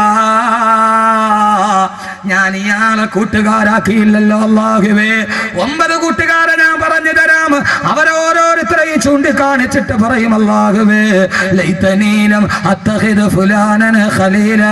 ഞാൻ ഇയാളെ കൂട്ടുകാരാക്കിയില്ലല്ലോ അല്ലാഹുവേ. ഒമ്പത് കൂട്ടുകാരെ ഞാൻ പറഞ്ഞു തരാം. അവരോരോരുത്തരെയും ചൂണ്ടിക്കാണിച്ചിട്ട് പറയും അല്ലാഹുവേ ലൈതനി ലം അത്തഖിദ് ഫുലാനന ഖലീലാ.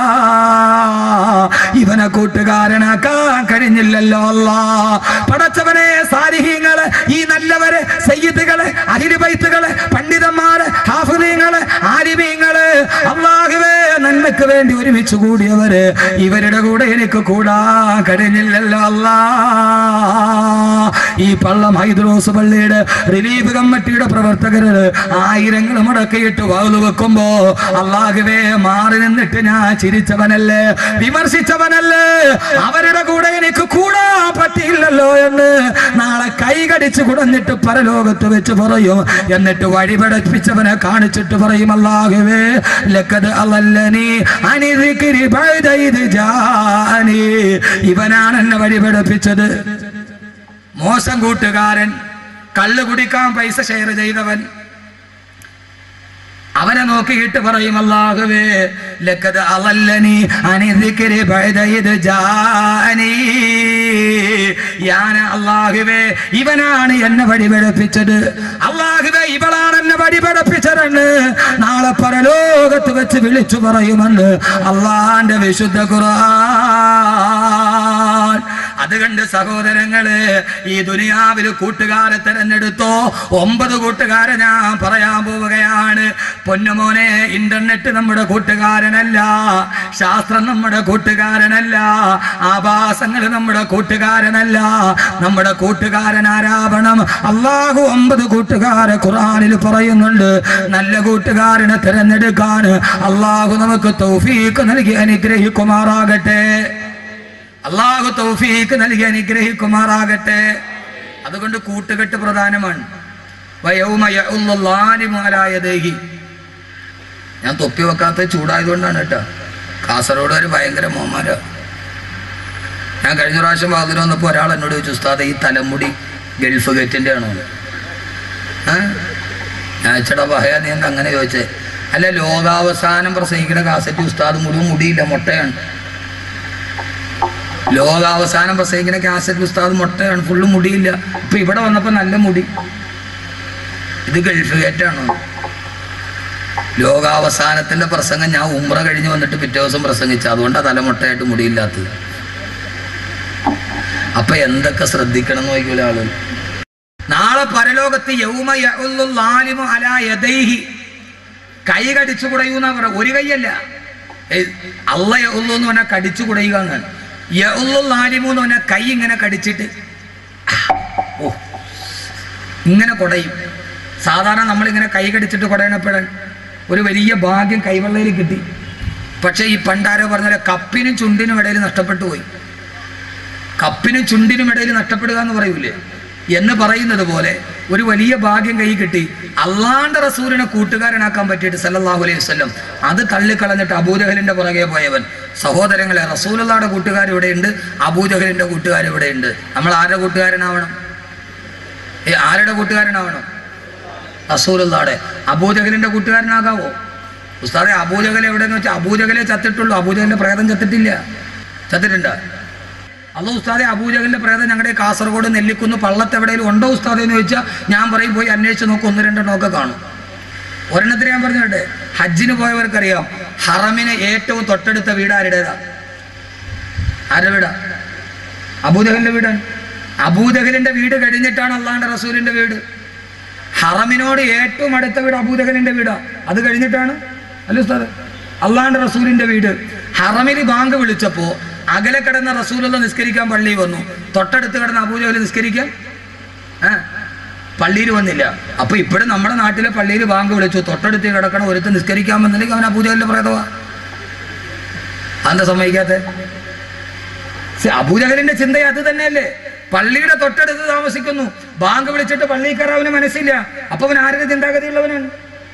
ഇവനെ കൂട്ടുകാരനാക്കാൻ കഴിഞ്ഞില്ലല്ലോ അല്ലാ. പടച്ചവനെ സാലിഹീങ്ങള് ഈ നല്ലവര് സയ്യിദുകള് അഹ്ലു ബൈത്തുകള് പണ്ഡിതന്മാര് ഹാഫിളീങ്ങള് ആലിമീങ്ങള് അല്ലാഹുവേ നന്മയ്ക്ക് വേണ്ടി ഒരുമിച്ച് കൂടിയവര് ഇവരുടെ കൂടെ എനിക്ക് കൂടാൻ കഴിഞ്ഞില്ലല്ലോ അല്ലാ. ഈ പള്ളം ഹൈദ്രോസ് പള്ളിയുടെ റിലീഫ് കമ്മിറ്റിയുടെ പ്രവർത്തകര് ആയിരങ്ങൾ മുടക്കിയിട്ട് വാതു വെക്കുമ്പോ അല്ലാഹുവേ മാറി നിന്നിട്ട് ഞാൻ ചിരിച്ചവനല്ലേ, വിമർശിച്ചവനല്ലേ, അവരുടെ കൂടെ എനിക്ക് കൂടാൻ പറ്റിയില്ലല്ലോ എന്ന് നാളെ കൈ കടിച്ച് കുടഞ്ഞിട്ട് പരലോകത്ത് വെച്ച് പറയും. എന്നിട്ട് വഴി പഠിപ്പിച്ചവനെ കാണിച്ചിട്ട് പറയും അല്ലാഹുവേ ലഖദ് അളല്ലനി അനി ദിക്രി ബഅദ ഇദ് ജാഅനി. ഇവനാണ് എന്നെ വഴി പഠിപ്പിച്ചത്. മോശം കൂട്ടുകാരൻ, കള്ള് കുടിക്കാൻ പൈസ ഷെയർ ചെയ്തവൻ, അവനെ നോക്കിയിട്ട് പറയും അല്ലാഹുവേ ലഖദ് അളല്ലനി അനി ദിക്രി ബഅദ ഇദ് ജാഅനി. യാന അല്ലാഹുവേ ഇവനാണ് എന്നെ വഴി പഠിപ്പിച്ചത്, അല്ലാഹുവേ ഇവളാണ് എന്നെ വഴി പഠിപ്പിച്ചതെന്ന് നാളെ പരലോകത്ത് വെച്ച് വിളിച്ചു പറയുമെന്ന് അല്ലാഹുവിന്റെ വിശുദ്ധ ഖുർആൻ. അതുകൊണ്ട് സഹോദരങ്ങളെ ഈ ദുനിയാവിൽ കൂട്ടുകാരെ തെരഞ്ഞെടുത്തോ. ഒമ്പത് കൂട്ടുകാരെ ഞാൻ പറയാൻ പോവുകയാണ്. പൊന്നുമോനെ, ഇന്റർനെറ്റ് നമ്മുടെ കൂട്ടുകാരനല്ല, ശാസ്ത്രം നമ്മുടെ കൂട്ടുകാരനല്ല, ആഭാസങ്ങൾ നമ്മുടെ കൂട്ടുകാരനല്ല. നമ്മുടെ കൂട്ടുകാരൻ ആരാവണം? അള്ളാഹു ഒമ്പത് കൂട്ടുകാരെ ഖുർആനിൽ പറയുന്നുണ്ട്. നല്ല കൂട്ടുകാരനെ തിരഞ്ഞെടുക്കാൻ അള്ളാഹു നമുക്ക് തൗഫീഖ് നൽകി അനുഗ്രഹിക്കുമാറാകട്ടെ. അള്ളാഹു തൗഫീഖ് നൽകി അനുഗ്രഹിക്കുമാറാകട്ടെ. അതുകൊണ്ട് കൂട്ടുകെട്ട് പ്രധാനമാണ്. വയൗമ യഉല്ലു ളാലിമു അലാ യദൈഹി. ഞാൻ തൊപ്പി വെക്കാത്ത ചൂടായതുകൊണ്ടാണ് കേട്ടോ. കാസർഗോഡ് ഒരു ഭയങ്കര മോമാരോ. ഞാൻ കഴിഞ്ഞ പ്രാവശ്യം വാതിൽ വന്നപ്പോൾ ഒരാൾ എന്നോട് ചോദിച്ചു, ഉസ്താദ് ഈ തലമുടി ഗൾഫ് ഗേറ്റിൻ്റെ ആണോ? ഏഹ് ഞാൻ വെച്ചടാ പറയാ, നീ എന്താ അങ്ങനെ ചോദിച്ചേ? അല്ല, ലോകാവസാനം പ്രസംഗിക്കുന്ന കാസറ്റ് ഉസ്താദ് മുഴുവൻ മുടിയില്ല, മുട്ടയാണ്. ലോകാവസാനം പ്രസംഗിക്കുന്ന കാസറ്റ് ഉസ്താദ് മുട്ടയാണ്, ഫുള്ള് മുടിയില്ല. ഇപ്പൊ ഇവിടെ വന്നപ്പോൾ നല്ല മുടി. ഇത് ഗൾഫ് ഗേറ്റാണോ? ലോകാവസാനത്തിന്റെ പ്രസംഗം ഞാൻ ഉംറ കഴിഞ്ഞ് വന്നിട്ട് പിറ്റേ ദിവസം പ്രസംഗിച്ചു, അതുകൊണ്ടാണ് തലമുട്ടയായിട്ട് മുടിയില്ലാത്തത്. അപ്പൊ എന്തൊക്കെ ശ്രദ്ധിക്കണം എന്ന് നോക്കില്ല ആള്. നാളെ പരലോകത്ത് യൗമ യഉല്ലു ളാലിമു അലാ യദൈഹി, കൈ കടിച്ചു കുടയൂന്നാ പറ. ഒരു കൈയല്ല, അള്ള യഉല്ലു എന്ന് പറഞ്ഞാൽ കടിച്ചു കുടയുക എന്നാണ്. യഉല്ലു ളാലിമു എന്ന് പറഞ്ഞാൽ കൈ ഇങ്ങനെ കടിച്ചിട്ട് ഓ ഇങ്ങനെ കുടയും. സാധാരണ നമ്മളിങ്ങനെ കൈ കടിച്ചിട്ട് കുടയണപ്പോഴാണ് ഒരു വലിയ ഭാഗ്യം കൈവെള്ളയിൽ കിട്ടി. പക്ഷെ ഈ പണ്ടാരോ പറഞ്ഞാൽ കപ്പിനും ചുണ്ടിനും ഇടയിൽ നഷ്ടപ്പെട്ടു പോയി. കപ്പിനും ചുണ്ടിനും ഇടയിൽ നഷ്ടപ്പെടുക എന്ന് പറയൂലേ, എന്ന് പറയുന്നത് പോലെ ഒരു വലിയ ഭാഗ്യം കൈ കിട്ടി. അള്ളാന്റെ റസൂലിനെ കൂട്ടുകാരനാക്കാൻ പറ്റിയിട്ട് സല്ലല്ലാഹു അലൈഹി വസല്ലം അത് തള്ളിക്കളഞ്ഞിട്ട് അബൂജഹലിന്റെ പുറകെ പോയവൻ. സഹോദരങ്ങളെ, റസൂലുള്ളാഹിയുടെ കൂട്ടുകാർ ഇവിടെയുണ്ട്, അബൂജഹലിന്റെ കൂട്ടുകാർ ഇവിടെയുണ്ട്. നമ്മൾ ആരുടെ കൂട്ടുകാരനാവണം? ഏ ആരുടെ കൂട്ടുകാരനാവണം? റസൂലുള്ളാഹിയുടെ. അബൂജഹലിന്റെ കൂട്ടുകാരനാകാവോ? ഉസ്താദെ അബൂജഹൽ എവിടെയെന്ന് വെച്ചാൽ അബൂജഹലെ ചത്തിട്ടുള്ളൂ, അബൂജഹലിന്റെ പ്രേതം ചത്തിട്ടില്ല. ചത്തിട്ടുണ്ടോ? അല്ലോ ഉസ്താദെ അബൂജഹലിന്റെ പ്രേതം ഞങ്ങളുടെ കാസർഗോഡ് നെല്ലിക്കുന്ന് പള്ളത്ത് എവിടെയെങ്കിലും ഉണ്ടോ ഉസ്താദെ എന്ന് ചോദിച്ചാൽ ഞാൻ പറയും പോയി അന്വേഷിച്ച് നോക്കും, ഒന്ന് രണ്ടെണ്ണമൊക്കെ കാണും. ഒരെണ്ണത്തിന് ഞാൻ പറഞ്ഞോട്ടെ, ഹജ്ജിന് പോയവർക്കറിയാം ഹറമിന് ഏറ്റവും തൊട്ടടുത്ത വീട് ആരുടേതാ? ആരുടെ വീടാ? അബൂജഹലിന്റെ വീടാണ്. അബൂജഹലിന്റെ വീട് കഴിഞ്ഞിട്ടാണ് അള്ളാന്റെ റസൂലിന്റെ വീട്. ഹറമിനോട് ഏറ്റവും അടുത്ത വീട് അബൂജഹലിന്റെ വീടാ, അത് കഴിഞ്ഞിട്ടാണ് അല്ല ഉസ്താദ് അള്ളാന്റെ റസൂലിന്റെ വീട്. ഹറമിൽ ബാങ്ക് വിളിച്ചപ്പോ അകലെ കിടന്ന റസൂലുള്ള നിസ്കരിക്കാൻ പള്ളിയിൽ വന്നു, തൊട്ടടുത്ത് കിടന്ന അബൂജഹൽ നിസ്കരിക്കാൻ ആ പള്ളിയിൽ വന്നില്ല. അപ്പൊ ഇപ്പോഴും നമ്മുടെ നാട്ടിലെ പള്ളിയിൽ ബാങ്ക് വിളിച്ചു, തൊട്ടടുത്ത് കിടക്കണം ഒരുത്ത് നിസ്കരിക്കാൻ വന്നില്ലെങ്കിൽ അവൻ അബൂജഹലിന്റെ പ്രേതവാ. അതെന്താ സമ്മതിക്കാത്ത? അബൂജഹലിന്റെ ചിന്ത അത് തന്നെയല്ലേ? പള്ളിയുടെ തൊട്ടടുത്ത് താമസിക്കുന്നു, ബാങ്ക് വിളിച്ചിട്ട് പള്ളിയിൽ കയറാൻ അവന് മനസ്സില്ല. അപ്പൊ അവൻ ആരുടെ ചിന്താഗതിയുള്ളവനാണ്?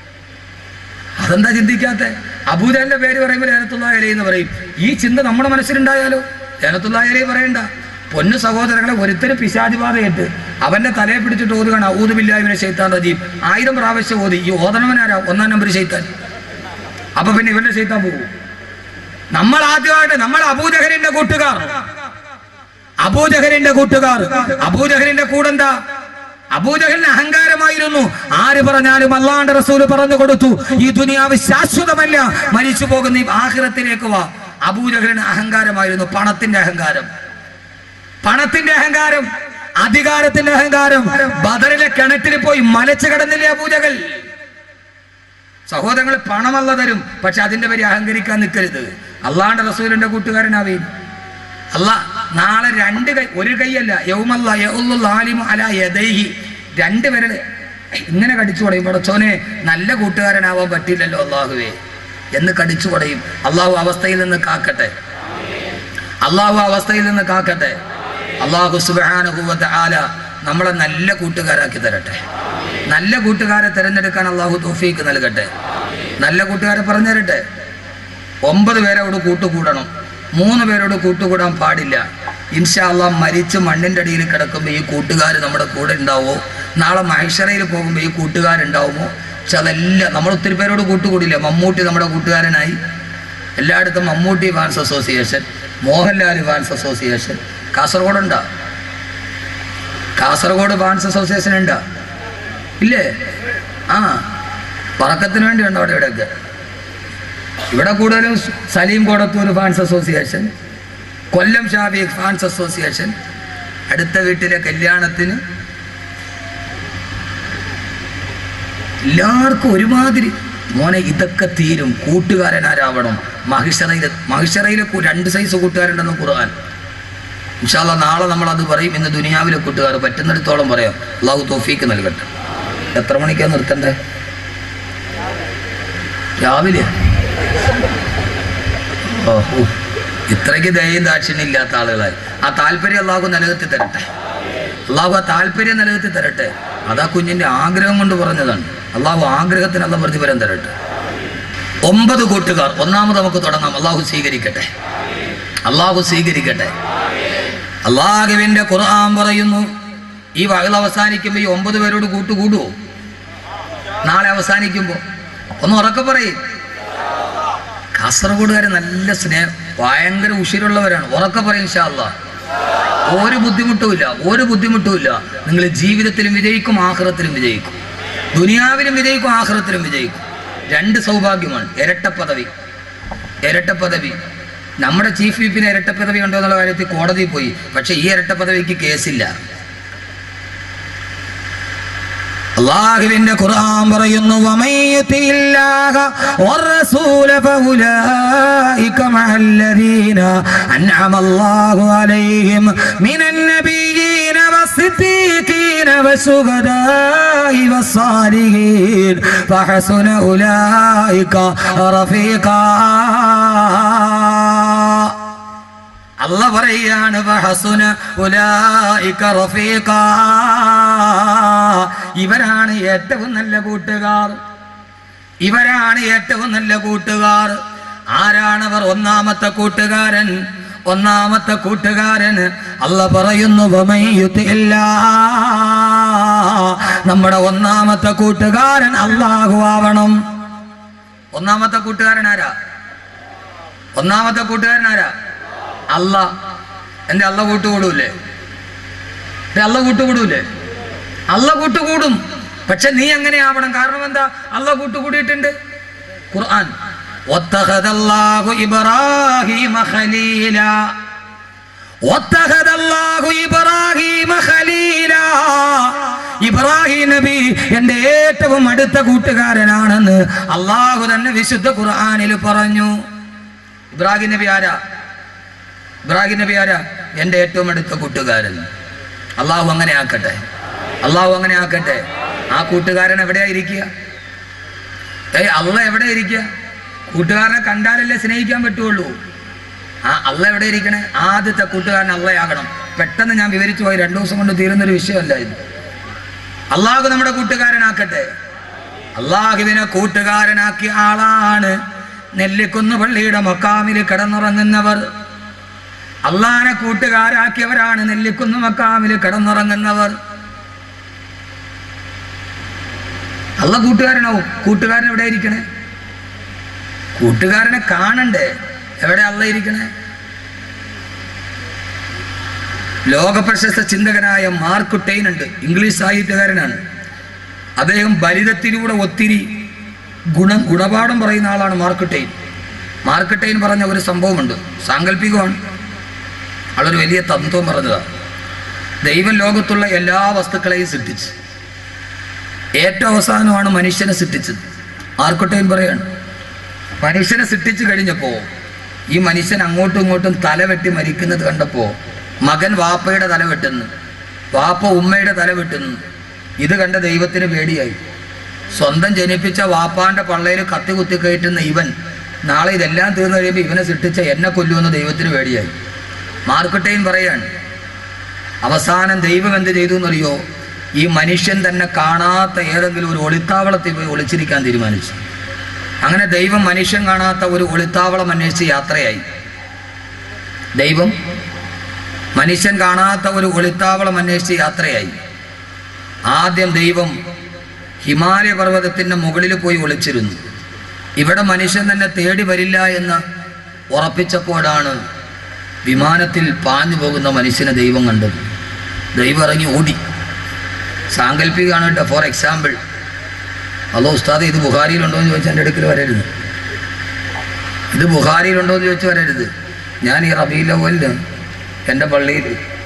അതെന്താ ചിന്തിക്കാത്ത? അബൂജഹലിന്റെ പേര് പറയുമ്പോൾ ലഅനത്തുല്ലാഹി അലൈഹി എന്ന് പറയും. ഈ ചിന്ത നമ്മുടെ മനസ്സിലുണ്ടായാലോ? ലഅനത്തുല്ലാഹി അലൈഹി പറയണ്ട. പൊന്നു സഹോദരങ്ങളെ, ഒരുത്തരും പിശാചിബാധയിട്ട് അവന്റെ തലയെ പിടിച്ചിട്ട് ഓതുകയാണ് അഊദു ബില്ലാഹി മിനശ് ശൈത്താനിർ റജീം. ആയിരം പ്രാവശ്യം ഓതി. ഈ ഓതണവനാരാ? ഒന്നാം നമ്പർ ശൈത്താൻ. അപ്പൊ പിന്നെ ഇവന്റെ ശൈത്താൻ പോകും. നമ്മൾ ആദ്യമായിട്ട് നമ്മൾ അബൂജഹലിന്റെ കൂട്ടുകാർ, അബൂജഹലിന്റെ കൂട്ടുകാർ. അബൂജഹലിന്റെ കൂടെന്താ? അബൂജഹലിന് അഹങ്കാരമായിരുന്നു. ആര് പറഞ്ഞാലും അള്ളാന്റെ റസൂൽ പറഞ്ഞു കൊടുത്തു, ഈ ദുനിയാവ് ശാശ്വതമല്ല, മരിച്ചു പോകുന്ന ഈ ആഖിറത്തിലേക്ക് വാ. അബൂജഹലിന് അഹങ്കാരമായിരുന്നു, പണത്തിന്റെ അഹങ്കാരം, പണത്തിന്റെ അഹങ്കാരം, അധികാരത്തിന്റെ അഹങ്കാരം. ബദറിലെ കിണറ്റിൽ പോയി മലച്ചു കിടന്നില്ലേ അബൂജഹൽ? സഹോദരങ്ങൾ, പണമല്ല തരും, പക്ഷെ അതിന്റെ പേര് അഹങ്കരിക്കാൻ നിൽക്കരുത്. അള്ളാന്റെ റസൂലിന്റെ കൂട്ടുകാരനാവേ. അല്ലാ നാളെ രണ്ട് കൈ, ഒരു കൈയല്ല, യൗമല്ല യഉല്ലു ളാലിമു അലാ യദൈഹി, രണ്ട് വിരൽ ഇങ്ങനെ കടിച്ചു പടയും. പടച്ചോനെ, നല്ല കൂട്ടുകാരനാവാൻ പറ്റില്ലല്ലോ അള്ളാഹുവേ എന്ന് കടിച്ചു പടയും. അള്ളാഹു അവസ്ഥയിൽ നിന്ന് കാക്കട്ടെ, അള്ളാഹു അവസ്ഥയിൽ നിന്ന് കാക്കട്ടെ. അള്ളാഹു സുബ്ഹാനഹു വ തആല നമ്മളെ നല്ല കൂട്ടുകാരാക്കി തരട്ടെ. നല്ല കൂട്ടുകാരെ തിരഞ്ഞെടുക്കാൻ അള്ളാഹു തൗഫീക്ക് നൽകട്ടെ. നല്ല കൂട്ടുകാരെ പറഞ്ഞു തരട്ടെ. ഒമ്പത് പേരോട് കൂട്ടുകൂടണം, മൂന്ന് പേരോട് കൂട്ടുകൂടാൻ പാടില്ല. ഇൻഷാ അല്ലാഹ് മരിച്ച് മണ്ണിൻ്റെ അടിയിൽ കിടക്കുമ്പോൾ ഈ കൂട്ടുകാർ നമ്മുടെ കൂടെ ഉണ്ടാവുമോ? നാളെ മഹ്ശറയിൽ പോകുമ്പോൾ ഈ കൂട്ടുകാരുണ്ടാവുമോ? പക്ഷെ അതെല്ലാം നമ്മൾ ഒത്തിരി പേരോട് കൂട്ടുകൂടില്ല. മമ്മൂട്ടി നമ്മുടെ കൂട്ടുകാരനായി. എല്ലായിടത്തും Mammootty fans association, Mohanlal fans association. കാസർഗോഡുണ്ടോ? കാസർഗോഡ് ഫാൻസ് അസോസിയേഷൻ ഉണ്ടോ? ഇല്ലേ? ആ, പറക്കത്തിന് വേണ്ടിയുണ്ടോ അവിടെ ഇവിടെയൊക്കെ? ഇവിടെ കൂടുതലും Saleem Kodathoor fans association, Kollam Shafi fans association. അടുത്ത വീട്ടിലെ കല്യാണത്തിന് എല്ലാവർക്കും ഒരുമാതിരി. മോനെ, ഇതൊക്കെ തീരും. കൂട്ടുകാരനാരാവണം. മഹിഷറയിൽ മഹിഷറയിലെ രണ്ട് സൈസ് കൂട്ടുകാരുണ്ടെന്ന് ഖുർആൻ. ഇൻഷാ അല്ലാഹ് നാളെ നമ്മളത് പറയും. ഇന്ന് ദുനിയാവിലെ കൂട്ടുകാർ പറ്റുന്നിടത്തോളം പറയാം. അള്ളാഹു തൗഫീക്ക് നൽകട്ടെ. എത്ര മണിക്കാണ് നിർത്തണ്ടേ? രാവിലെ? ഓഹോ, ഇത്രയ്ക്ക് ദയയും ദാക്ഷിണ്യം ഇല്ലാത്ത ആളുകളായി. ആ താല്പര്യം അള്ളാഹു നിലനിർത്തി തരട്ടെ. അള്ളാഹു ആ താല്പര്യം നിലനിർത്തി തരട്ടെ. അതാ കുഞ്ഞിൻ്റെ ആഗ്രഹം കൊണ്ട് പറഞ്ഞതാണ്. അള്ളാഹു ആഗ്രഹത്തിന് അള്ള പ്രതിഫലം തരട്ടെ. ഒമ്പത് കൂട്ടുകാർ. ഒന്നാമത് നമുക്ക് തുടങ്ങാം. അള്ളാഹു സ്വീകരിക്കട്ടെ, അള്ളാഹു സ്വീകരിക്കട്ടെ. അള്ളാഹുവിന്റെ ഖുർആൻ പറയുന്നു, ഈ വയൽ അവസാനിക്കുമ്പോൾ ഈ ഒമ്പത് പേരോട് കൂട്ടുകൂടുവോ? നാളെ അവസാനിക്കുമ്പോൾ ഒന്ന് ഉറക്കെ പറയും. കാസർഗോഡുകാരെ നല്ല സ്നേഹം, ഭയങ്കര ഉഷിരുള്ളവരാണ്. ഉറക്കെ പറയും ഇൻഷാ അല്ലാഹ്. ഒരു ബുദ്ധിമുട്ടുമില്ല, ഒരു ബുദ്ധിമുട്ടുമില്ല. നിങ്ങൾ ജീവിതത്തിലും വിജയിക്കും, ആഖിറത്തിലും വിജയിക്കും. ദുനിയാവിലും വിജയിക്കും, ആഖിറത്തിലും വിജയിക്കും. രണ്ട് സൗഭാഗ്യമാണ്. ഇരട്ട പദവി, ഇരട്ട പദവി. നമ്മുടെ ചീഫ് വിപ്പിന് ഇരട്ട പദവി ഉണ്ടോ എന്നുള്ള കാര്യത്തിൽ കോടതിയിൽ പോയി. പക്ഷെ ഈ ഇരട്ട പദവിക്ക് കേസില്ല. അല്ലാഹുവിന്റെ ഖുർആൻ പറയുന്നു, വമയ്യതില്ലാഹ വറസൂല ഫഉലൈക മഅല്ലദീന അൻഅമല്ലാഹു അലൈഹിം മിനൻ നബിയ്യീന വസ്സിദ്ദീഖീന വശുഹദാഇ വസ്സാലിഹീൻ ഫഹസുന ഉലൈക റഫീഖാ. അല്ലാഹ് പറയാണ്, വഹസുന ഉലൈക റഫീഖാ, ഇവരാണ് ഏറ്റവും നല്ല കൂട്ടുകാർ, ഇവരാണ് ഏറ്റവും നല്ല കൂട്ടുകാർ. ആരാണവർ? ഒന്നാമത്തെ കൂട്ടുകാരൻ, ഒന്നാമത്തെ കൂട്ടുകാരൻ അല്ലാഹ് പറയുന്നു, നമ്മുടെ ഒന്നാമത്തെ കൂട്ടുകാരൻ അല്ലാഹു ആവണം. ഒന്നാമത്തെ കൂട്ടുകാരൻ ആരാ? ഒന്നാമത്തെ കൂട്ടുകാരൻ ആരാ? അല്ലാഹ്. എന്റെ അല്ലാഹ് കൂട്ടുകൂടൂലേ? അല്ലാഹ് കൂട്ടുകൂടൂലേ? അല്ലാഹ് കൂട്ടുകൂടും. പക്ഷെ നീ എങ്ങനെ ആവണം? കാരണം എന്താ? അല്ലാഹ് കൂട്ടുകൂടിയിട്ടുണ്ട്. ഖുർആൻ, വത്തഖദല്ലാഹു ഇബ്രാഹീമ ഖലീല, വത്തഖദല്ലാഹു ഇബ്രാഹീമ ഖലീല. ഇബ്രാഹിം നബി എന്റെ ഏറ്റവും അടുത്ത കൂട്ടുകാരനാണെന്ന് അല്ലാഹു തന്നെ വിശുദ്ധ ഖുർആനിൽ പറഞ്ഞു. ഇബ്രാഹിം നബി ആരാ? ഇബ്രാഹിം നബി ആരാ? എൻ്റെ ഏറ്റവും അടുത്ത കൂട്ടുകാരൻ. അള്ളാഹു അങ്ങനെ ആക്കട്ടെ, അള്ളാഹു അങ്ങനെ ആക്കട്ടെ. ആ കൂട്ടുകാരൻ എവിടെയാ ഇരിക്കുക? ഏയ് അള്ളാഹ് എവിടെ ഇരിക്കുക? കൂട്ടുകാരനെ കണ്ടാലല്ലേ സ്നേഹിക്കാൻ പറ്റുള്ളൂ. ആ അള്ളാഹ് എവിടെ ഇരിക്കണേ? ആദ്യത്തെ കൂട്ടുകാരൻ അള്ളാഹയാകണം. പെട്ടെന്ന് ഞാൻ വിവരിച്ചു പോയി, രണ്ടു ദിവസം കൊണ്ട് തീരുന്നൊരു വിഷയമല്ല ഇത്. അള്ളാഹു നമ്മുടെ കൂട്ടുകാരനാക്കട്ടെ. അള്ളാഹുവിനെ കൂട്ടുകാരനാക്കിയ ആളാണ് നെല്ലിക്കുന്ന് പള്ളിയുടെ മക്കാമിൽ കിടന്നുറങ്ങുന്നവർ. അള്ളാഹിനെ കൂട്ടുകാരാക്കിയവരാണ് നെല്ലിക്കുന്ന് മക്കാമിൽ കിടന്നുറങ്ങുന്നവർ. അള്ളാഹ് കൂട്ടുകാരനാവും. കൂട്ടുകാരൻ എവിടെ ഇരിക്കണേ? കൂട്ടുകാരനെ കാണണ്ടേ? എവിടെ അള്ളാഹ് ഇരിക്കണേ? ലോകപ്രശസ്ത ചിന്തകനായ മാർക്ക് ട്വെയിൻ ഉണ്ട്, ഇംഗ്ലീഷ് സാഹിത്യകാരനാണ്. അദ്ദേഹം ബലിതത്തിലൂടെ ഒത്തിരി ഗുണം ഗുണപാഠം പറയുന്ന ആളാണ് മാർക്ക് ട്വെയിൻ. മാർക്ക് ട്വെയിൻ പറഞ്ഞ ഒരു സംഭവമുണ്ട്, സാങ്കല്പികമാണ്. ആളൊരു വലിയ തത്വം പറഞ്ഞതാണ്. ദൈവം ലോകത്തുള്ള എല്ലാ വസ്തുക്കളെയും സൃഷ്ടിച്ചു. ഏറ്റവും അവസാനമാണ് മനുഷ്യനെ സൃഷ്ടിച്ചത്. മാർക്ക് ട്വെയിൻ പറയാണ്, മനുഷ്യനെ സൃഷ്ടിച്ചു കഴിഞ്ഞപ്പോൾ ഈ മനുഷ്യൻ അങ്ങോട്ടും ഇങ്ങോട്ടും തല വെട്ടി മരിക്കുന്നത് കണ്ടപ്പോൾ മകൻ വാപ്പയുടെ തല വെട്ടുന്നു, വാപ്പ ഉമ്മയുടെ തല വെട്ടുന്നു. ഇത് കണ്ട ദൈവത്തിന് പേടിയായി. സ്വന്തം ജനിപ്പിച്ച വാപ്പാന്റെ പള്ളയിൽ കത്തി കുത്തി കയറ്റുന്ന ഇവൻ നാളെ ഇതെല്ലാം തീർന്നു കഴിയുമ്പോൾ ഇവനെ സൃഷ്ടിച്ച എന്നെ കൊല്ലുമെന്ന് ദൈവത്തിന് പേടിയായി. മാർക്ക് ട്വെയിൻ പറയാണ്, അവസാനം ദൈവം എന്ത് ചെയ്തു എന്നറിയോ? ഈ മനുഷ്യൻ തന്നെ കാണാത്ത ഏതെങ്കിലും ഒരു ഒളിത്താവളത്തിൽ പോയി ഒളിച്ചിരിക്കാൻ തീരുമാനിച്ചു. അങ്ങനെ ദൈവം മനുഷ്യൻ കാണാത്ത ഒരു ഒളിത്താവളം അന്വേഷിച്ച് യാത്രയായി. ദൈവം മനുഷ്യൻ കാണാത്ത ഒരു ഒളിത്താവളം അന്വേഷിച്ച് യാത്രയായി. ആദ്യം ദൈവം ഹിമാലയ പർവ്വതത്തിൻ്റെ മുകളിൽ പോയി ഒളിച്ചിരുന്നു. ഇവിടെ മനുഷ്യൻ തന്നെ തേടി വരില്ല എന്ന് ഉറപ്പിച്ചപ്പോഴാണ് വിമാനത്തിൽ പാഞ്ഞു പോകുന്ന മനുഷ്യനെ ദൈവം കണ്ടത്. ദൈവം ഇറങ്ങി ഓടി. സാങ്കല്പികമാണ് കേട്ടോ. ഫോർ എക്സാമ്പിൾ, അതോ ഉസ്താദ് ഇത് ബുഖാരിയിലുണ്ടോ എന്ന് ചോദിച്ചാൽ എൻ്റെ അടുക്കൽ വരരുത്. ഇത് ബുഖാരിയിലുണ്ടോ എന്ന് ചോദിച്ച് വരരുത്. ഞാൻ ഈ റബീഉൽ അവ്വലിന് എൻ്റെ പള്ളിയിൽ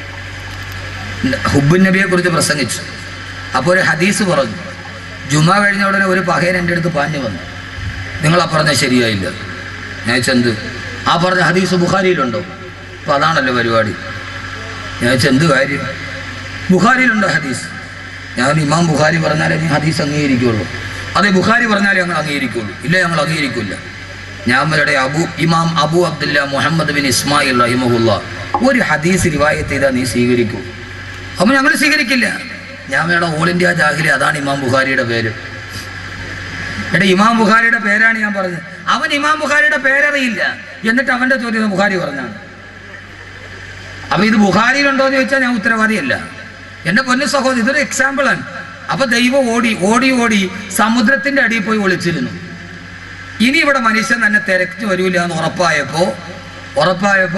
ഹുബ്ബുൻ നബിയെ കുറിച്ച് പ്രസംഗിച്ചു. അപ്പോൾ ഒരു ഹദീസ് പറഞ്ഞു. ജുമാ കഴിഞ്ഞ ഉടനെ ഒരു പഹയൻ എൻ്റെ അടുത്ത് പാഞ്ഞു വന്നു, നിങ്ങൾ ആ പറഞ്ഞ ശരിയായില്ല. ഞാൻ ചെന്ത് ആ പറഞ്ഞ ഹദീസ് ബുഖാരിയിലുണ്ടോ? അപ്പോൾ അതാണല്ലോ പരിപാടി. ഞാൻ ചെന്ത് കാര്യം? ബുഖാരിയിലുണ്ടോ ഹദീസ്? ഞാൻ ഇമാം ബുഖാരി പറഞ്ഞാലേ നീ ഹദീസ് അംഗീകരിക്കുള്ളൂ. അതെ, ബുഖാരി പറഞ്ഞാലേ ഞങ്ങൾ അംഗീകരിക്കുള്ളൂ. ഇല്ല, ഞങ്ങൾ അംഗീകരിക്കില്ല. ഞാൻ അവരുടെ അബു ഇമാം അബു അബ്ദുല്ല മുഹമ്മദ് ബിൻ ഇസ്മായിൽ റഹിമഹുല്ല ഒരു ഹദീസ് റിവായത്ത് ചെയ്താൽ നീ സ്വീകരിക്കൂ. അപ്പോൾ ഞങ്ങൾ സ്വീകരിക്കില്ല. ഞാൻ വേണം ഓൾ ഇന്ത്യ ജാഹിലി, അതാണ് ഇമാം ബുഖാരിയുടെ പേര്. എടാ ഇമാം ബുഖാരിയുടെ പേരാണ് ഞാൻ പറഞ്ഞത്. അവൻ ഇമാം ബുഖാരിയുടെ പേരറിയില്ല, എന്നിട്ട് അവന്റെ ചോദ്യം ബുഖാരി പറഞ്ഞാണ്. അപ്പൊ ഇത് ബുഖാരിയിലുണ്ടോ എന്ന് ചോദിച്ചാൽ ഞാൻ ഉത്തരവാദിയല്ല. എന്റെ പൊന്നു സഹോദരി, ഇതൊരു എക്സാമ്പിളാണ്. അപ്പൊ ദൈവം ഓടി ഓടി ഓടി സമുദ്രത്തിന്റെ അടിയിൽ പോയി ഒളിച്ചിരുന്നു. ഇനി ഇവിടെ മനുഷ്യൻ തന്നെ തിരക്ക് വരൂല എന്ന് ഉറപ്പായപ്പോ ഉറപ്പായപ്പോ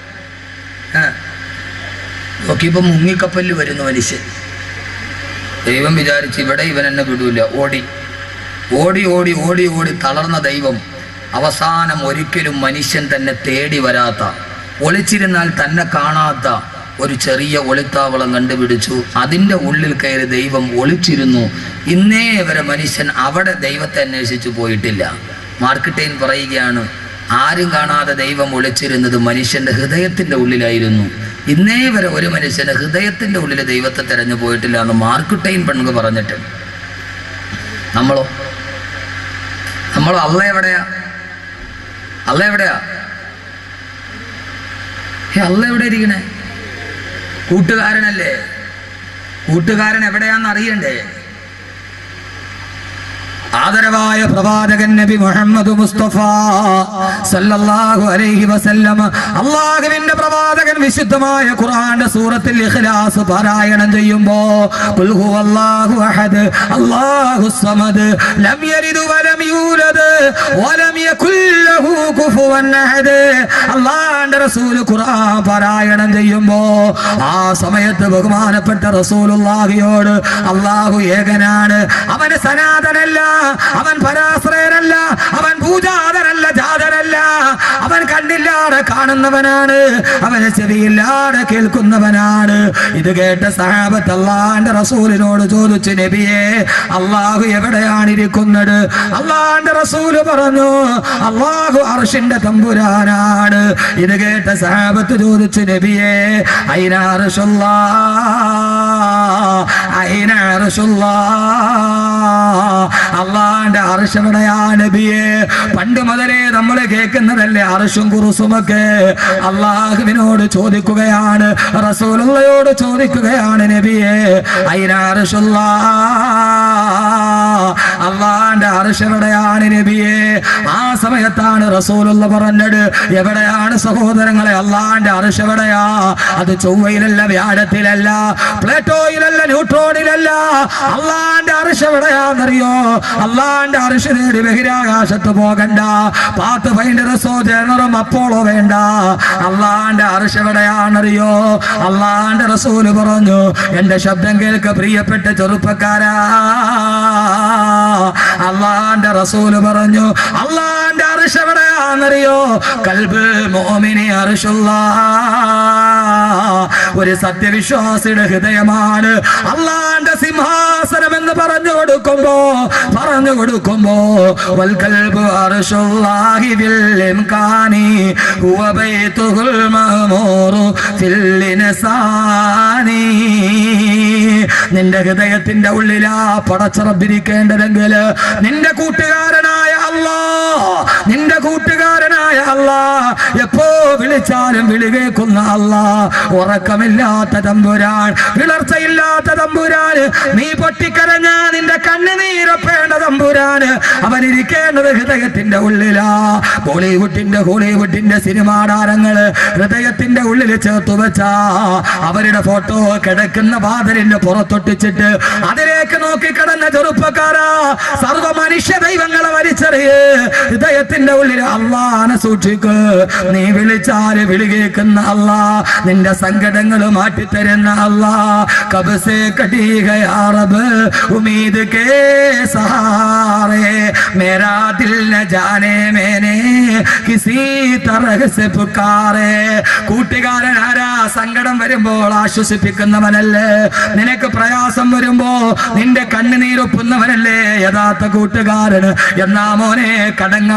നോക്കിയപ്പോ മുങ്ങിക്കപ്പലിൽ വരുന്ന മനുഷ്യൻ. ദൈവം വിചാരിച്ച് ഇവിടെ ഇവൻ എന്നെ വിടൂല. ഓടി ഓടി ഓടി ഓടി ഓടി തളർന്ന ദൈവം അവസാനം ഒരിക്കലും മനുഷ്യൻ തന്നെ തേടി വരാത്ത, ഒളിച്ചിരുന്നാൽ തന്നെ കാണാത്ത ഒരു ചെറിയ ഒളിത്താവളം കണ്ടുപിടിച്ചു. അതിൻ്റെ ഉള്ളിൽ കയറി ദൈവം ഒളിച്ചിരുന്നു. ഇന്നേ വരെ മനുഷ്യൻ അവിടെ ദൈവത്തെ അന്വേഷിച്ചു പോയിട്ടില്ല. മാർക്ക് ട്വെയിൻ പറയുകയാണ്, ആരും കാണാതെ ദൈവം ഒളിച്ചിരുന്നത് മനുഷ്യന്റെ ഹൃദയത്തിന്റെ ഉള്ളിലായിരുന്നു. ഇന്നേ വരെ ഒരു മനുഷ്യന്റെ ഹൃദയത്തിന്റെ ഉള്ളിൽ ദൈവത്തെ തെരഞ്ഞു പോയിട്ടില്ല എന്ന് മാർക്ക് ട്വെയിൻ പണ്ട് പറഞ്ഞിട്ടുണ്ട്. നമ്മളോ നമ്മളോ അള്ള എവിടെയാ? അള്ള എവിടെയാ? അള്ള എവിടെ ഇരിക്കണേ? കൂട്ടുകാരനല്ലേ? കൂട്ടുകാരൻ എവിടെയാന്ന് അറിയണ്ടേ? ആദരവായ പ്രവാചകൻ നബി മുഹമ്മദ് മുസ്തഫ സല്ലല്ലാഹു അലൈഹി വസല്ലം, അല്ലാഹുവിന്റെ പ്രവാചകൻ വിശുദ്ധമായ ഖുർആന്റെ സൂറത്തുൽ ഇഖ്ലാസ് പാരായണം ചെയ്യുമ്പോ ഖുൽ ഹുവല്ലാഹു അഹദ് അല്ലാഹുസ് സമദ് ലം യലിദ് വലം യൂലദ് വലം യകുൽ ലഹു കുഫുവൻ അഹദ്, അല്ലാഹുവിന്റെ റസൂൽ ഖുർആൻ പാരായണം ചെയ്യുമ്പോ ആ സമയത്ത് ബഹുമാനപ്പെട്ട റസൂലുള്ളാഹിയോട് അല്ലാഹു ഏകനാണ്, അവന് സനാതനല്ല, അവൻ പരാശ്രയനല്ല, അവൻ പൂജാതനല്ല, ജാതനല്ല, അവൻ കണ്ണില്ലാതെ കാണുന്നവനാണ്, അവന് ചെവിയില്ലാതെ കേൾക്കുന്നവനാണ്. ഇത് കേട്ട സഹാബത്ത് അല്ലാഹുവിന്റെ റസൂലിനോട് ചോദിച്ചു, നബിയെ അല്ലാഹു എവിടെയാണ് ഇരിക്കുന്നത്? അല്ലാഹുവിന്റെ റസൂൽ പറഞ്ഞു, അല്ലാഹു അർശിന്റെ തമ്പുരാനാണ്. ഇത് കേട്ട സഹാബത്ത് ചോദിച്ചു, നബിയെ അയ്ന അർശുല്ലാഹ് അയ്ന അർശുല്ലാഹ്, അള്ളാന്റെ അർശ് എവിടെയാ നബിയെ? പണ്ട് മുതലേ നമ്മൾ കേൾക്കുന്നതല്ലേ അർശും കുറുസുമൊക്കെ. അള്ളാഹുവിനോട് ചോദിക്കുകയാണ്, റസൂലുള്ളയോട് ചോദിക്കുകയാണ്, നബിയെ അയ്ന അർശുല്ലാഹ്, അള്ളാന്റെ അർശ് എവിടെയാണ് നബിയെ? ആ സമയത്താണ് റസൂലുള്ള പറഞ്ഞത്, എവിടെയാണ് സഹോദരങ്ങളെ അള്ളാന്റെ അർശ് എവിടെയാ? അത് ചൊവ്വയിലല്ല, വ്യാഴത്തിലല്ല, പ്ലേറ്റോയിലല്ല, ന്യൂട്രോണിലല്ല. അള്ളാന്റെ അർശ് എവിടെയാന്നറിയോ? അള്ളാന്റെ അർശ് നേടി ബഹിരാകാശത്ത് പോകണ്ട, പാത്ത് ഫൈൻഡറസോ ജനറും അപ്പോളോ വേണ്ട. അള്ളാന്റെ അർശ് എവിടെയാണെന്നറിയോ? അള്ളാന്റെ റസൂല് പറഞ്ഞു, എന്റെ ശബ്ദം കേൾക്ക പ്രിയപ്പെട്ട ചെറുപ്പക്കാരാ, അള്ളാന്റെ റസൂല് പറഞ്ഞു, അള്ളാന്റെ അർശ് എവിടെയാണെന്നറിയോ? ഖൽബുൽ മുഅ്മിനി അർശുല്ലാഹ്, ഒരു സത്യവിശ്വാസിയുടെ ഹൃദയമാണ് അള്ളാന്റെ സിംഹാസനം എന്ന് പറഞ്ഞു കൊടുക്കുമ്പോ പറഞ്ഞു കൊടുക്കുമ്പോ വൽ ഖൽബു അർശുല്ലാഹി ബിൽ ഇംകാനി ഹുവ ബൈതുൽ മഅ്മൂറു ഫിൽ ഇൻസാനി. നിന്റെ ഹൃദയത്തിന്റെ ഉള്ളിലാ പടച്ചറബിരിക്കേണ്ടതെങ്കിൽ നിന്റെ കൂട്ടുകാരനായ അല്ലാഹ്, നിന്റെ കൂട്ടുകാരനായ അല്ലാഹ്, എപ്പോ വിളിച്ചാലും വിളി കേൾക്കുന്ന അല്ലാഹ്, ഉറക്കമില്ലാത്ത തമ്പുരാൻ, വിളർച്ചയില്ലാത്ത തമ്പുരാൻ, നീ പൊട്ടിക്കരഞ്ഞ നിന്റെ കണ്ണുനീരപ്പേണ്ട തമ്പുരാൻ, അവനിരിക്കേണ്ടത് ഹൃദയത്തിന്റെ ഉള്ളിലാ. ബോളിവുഡിന്റെ ഹോളിവുഡിന്റെ സിനിമാ താരങ്ങള് ഹൃദയത്തിന്റെ ഉള്ളിൽ ചേർത്തു വെച്ചാ അവരുടെ ഫോട്ടോ കിടക്കുന്ന വാതിലിന്റെ പുറത്തൊട്ടിച്ചിട്ട് അതിലേക്ക് നോക്കി കിടന്ന ചെറുപ്പക്കാരാ, സർവ മനുഷ്യ ദൈവങ്ങളെ വലിച്ചെറിയേ, ഹൃദയത്തിന്റെ ഉള്ളിൽ അള്ളാനെ സൂക്ഷിക്ക്. നീ വിളിച്ചാല് വിളി കേൾക്കുന്ന അല്ലാ, നിന്റെ സങ്കടങ്ങൾ മാറ്റിത്തരുന്ന അല്ലാ. കബസേ കടീഗയാ റബ്ബ് ഉമീദ് കേ സഹാറേ, മേരാ ദിൽ ന ജാനേ മേനെ കിസി തരഹ് സെ പുകാരേ. കൂട്ടുകാരൻ ആരാ? സങ്കടം വരുമ്പോൾ ആശ്വസിപ്പിക്കുന്നവനല്ലേ? നിനക്ക് പ്രയാസം വരുമ്പോ നിന്റെ കണ്ണുനീരൊപ്പുന്നവനല്ലേ യഥാർത്ഥ കൂട്ടുകാരൻ? എന്നാ മോനെ, കടങ്ങളാണോ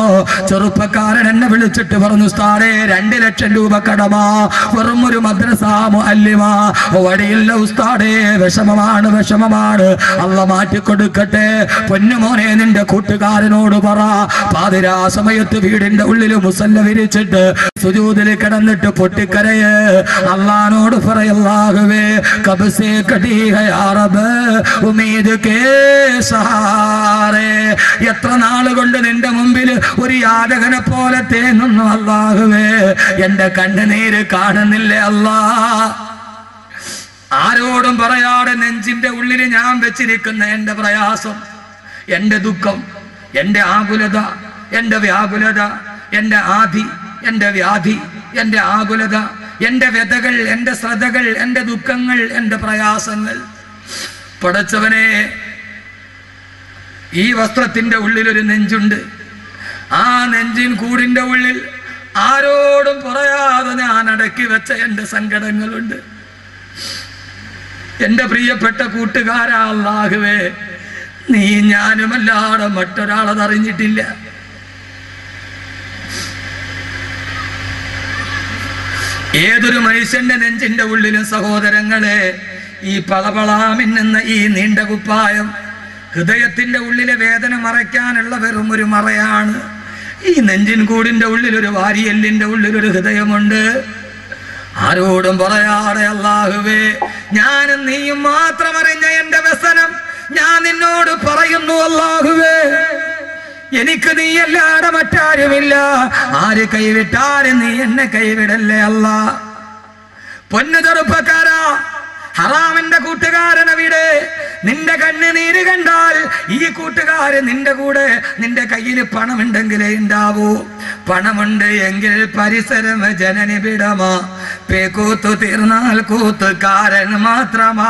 ചെറുപ്പക്കാരൻ എന്നെ വിളിച്ചിട്ട് പറഞ്ഞു, ഉസ്താദേ രണ്ട് ലക്ഷം രൂപ കടമാ, വെറും ഒരു മദ്രസ മുഅല്ലിമ, വഴിയില്ല ഉസ്താദേ, വിഷമമാണ് വിഷമമാണ്, അല്ല മാറ്റിക്കൊടുക്കട്ടെ. പൊന്നുമോനെ നിന്റെ കൂട്ടുകാരനോട് പറ, പാതിരാ സമയത്ത് വീടിന്റെ ഉള്ളിൽ മുസല്ല വിരിച്ചിട്ട് സുജൂദിൽ കിടന്നിട്ട് പൊട്ടിക്കരയ്, അള്ളാനോട് പറയല്ലാഹുവേ കബ്സേ കടി ഹൈ യാ റബ്ബ് ഉമ്മീദ് കേ സഹാറേ. എത്ര നാളുകൊണ്ട് നിന്റെ മുമ്പിൽ ഒരു യാചകനെ പോലെ തേങ്ങുന്നു അല്ലാഹുവേ, എന്റെ കണ്ണുനീര് കാണുന്നില്ലേ അല്ലാ. ആരോടും പറയാതെ നെഞ്ചിന്റെ ഉള്ളിൽ ഞാൻ വെച്ചിരിക്കുന്ന എന്റെ പ്രയാസം, എന്റെ ദുഃഖം, എന്റെ ആകുലത, എന്റെ വ്യാകുലത, എന്റെ ആധി, എന്റെ വ്യാധി, എന്റെ ആകുലത, എന്റെ വ്യതകൾ, എന്റെ ശ്രദ്ധകൾ, എന്റെ ദുഃഖങ്ങൾ, എന്റെ പ്രയാസങ്ങൾ. പടച്ചവനെ, ഈ വസ്ത്രത്തിന്റെ ഉള്ളിൽ ഒരു നെഞ്ചുണ്ട്. ആ നെഞ്ചിൻ കൂടിന്റെ ഉള്ളിൽ ആരോടും പറയാതെ ഞാൻ അടക്കി വെച്ച എന്റെ സങ്കടങ്ങളുണ്ട്. എന്റെ പ്രിയപ്പെട്ട കൂട്ടുകാരാ അല്ലാഹുവേ, നീ ഞാനുമല്ലാതെ മറ്റൊരാളതറിഞ്ഞിട്ടില്ല. ഏതൊരു മനുഷ്യന്റെ നെഞ്ചിന്റെ ഉള്ളിലും സഹോദരങ്ങളെ, ഈ പളപളാമിന്നുന്ന ഈ നീണ്ട കുപ്പായം ഹൃദയത്തിന്റെ ഉള്ളിലെ വേദന മറയ്ക്കാനുള്ള വെറും ഒരു മറയാണ്. ഈ നെഞ്ചിൻ കൂടിന്റെ ഉള്ളിൽ ഒരു വാരിയെല്ലിന്റെ ഉള്ളിൽ ഒരു ഹൃദയമുണ്ട്. ആരോടും പറയാതെ അല്ലാഹുവേ, ഞാനും നീയും മാത്രം അറിഞ്ഞ എന്റെ വ്യസനം ഞാൻ നിന്നോട് പറയുന്നു അല്ലാഹുവേ. എനിക്ക് നീയല്ലാതെ മറ്റാരുമില്ല. ആര് കൈവിട്ടാലും നീ എന്നെ കൈവിടല്ലേ അല്ലാ. പൊന്നു ചെറുപ്പക്കാരാ, ഹറാമിന്റെ കൂട്ടുകാരനവിടെ നിന്റെ കണ്ണുനീര് കണ്ടാൽ ഈ കൂട്ടുകാരൻ നിന്റെ കൂടെ, നിന്റെ കയ്യിൽ പണമുണ്ടെങ്കിലേ ഉണ്ടാവൂ. പണമുണ്ട് എങ്കിൽ പരിസരം ജനനി വിടമാ, പേക്കൂത്തു തീർന്നാൽ കൂത്തുകാരൻ മാത്രമാ.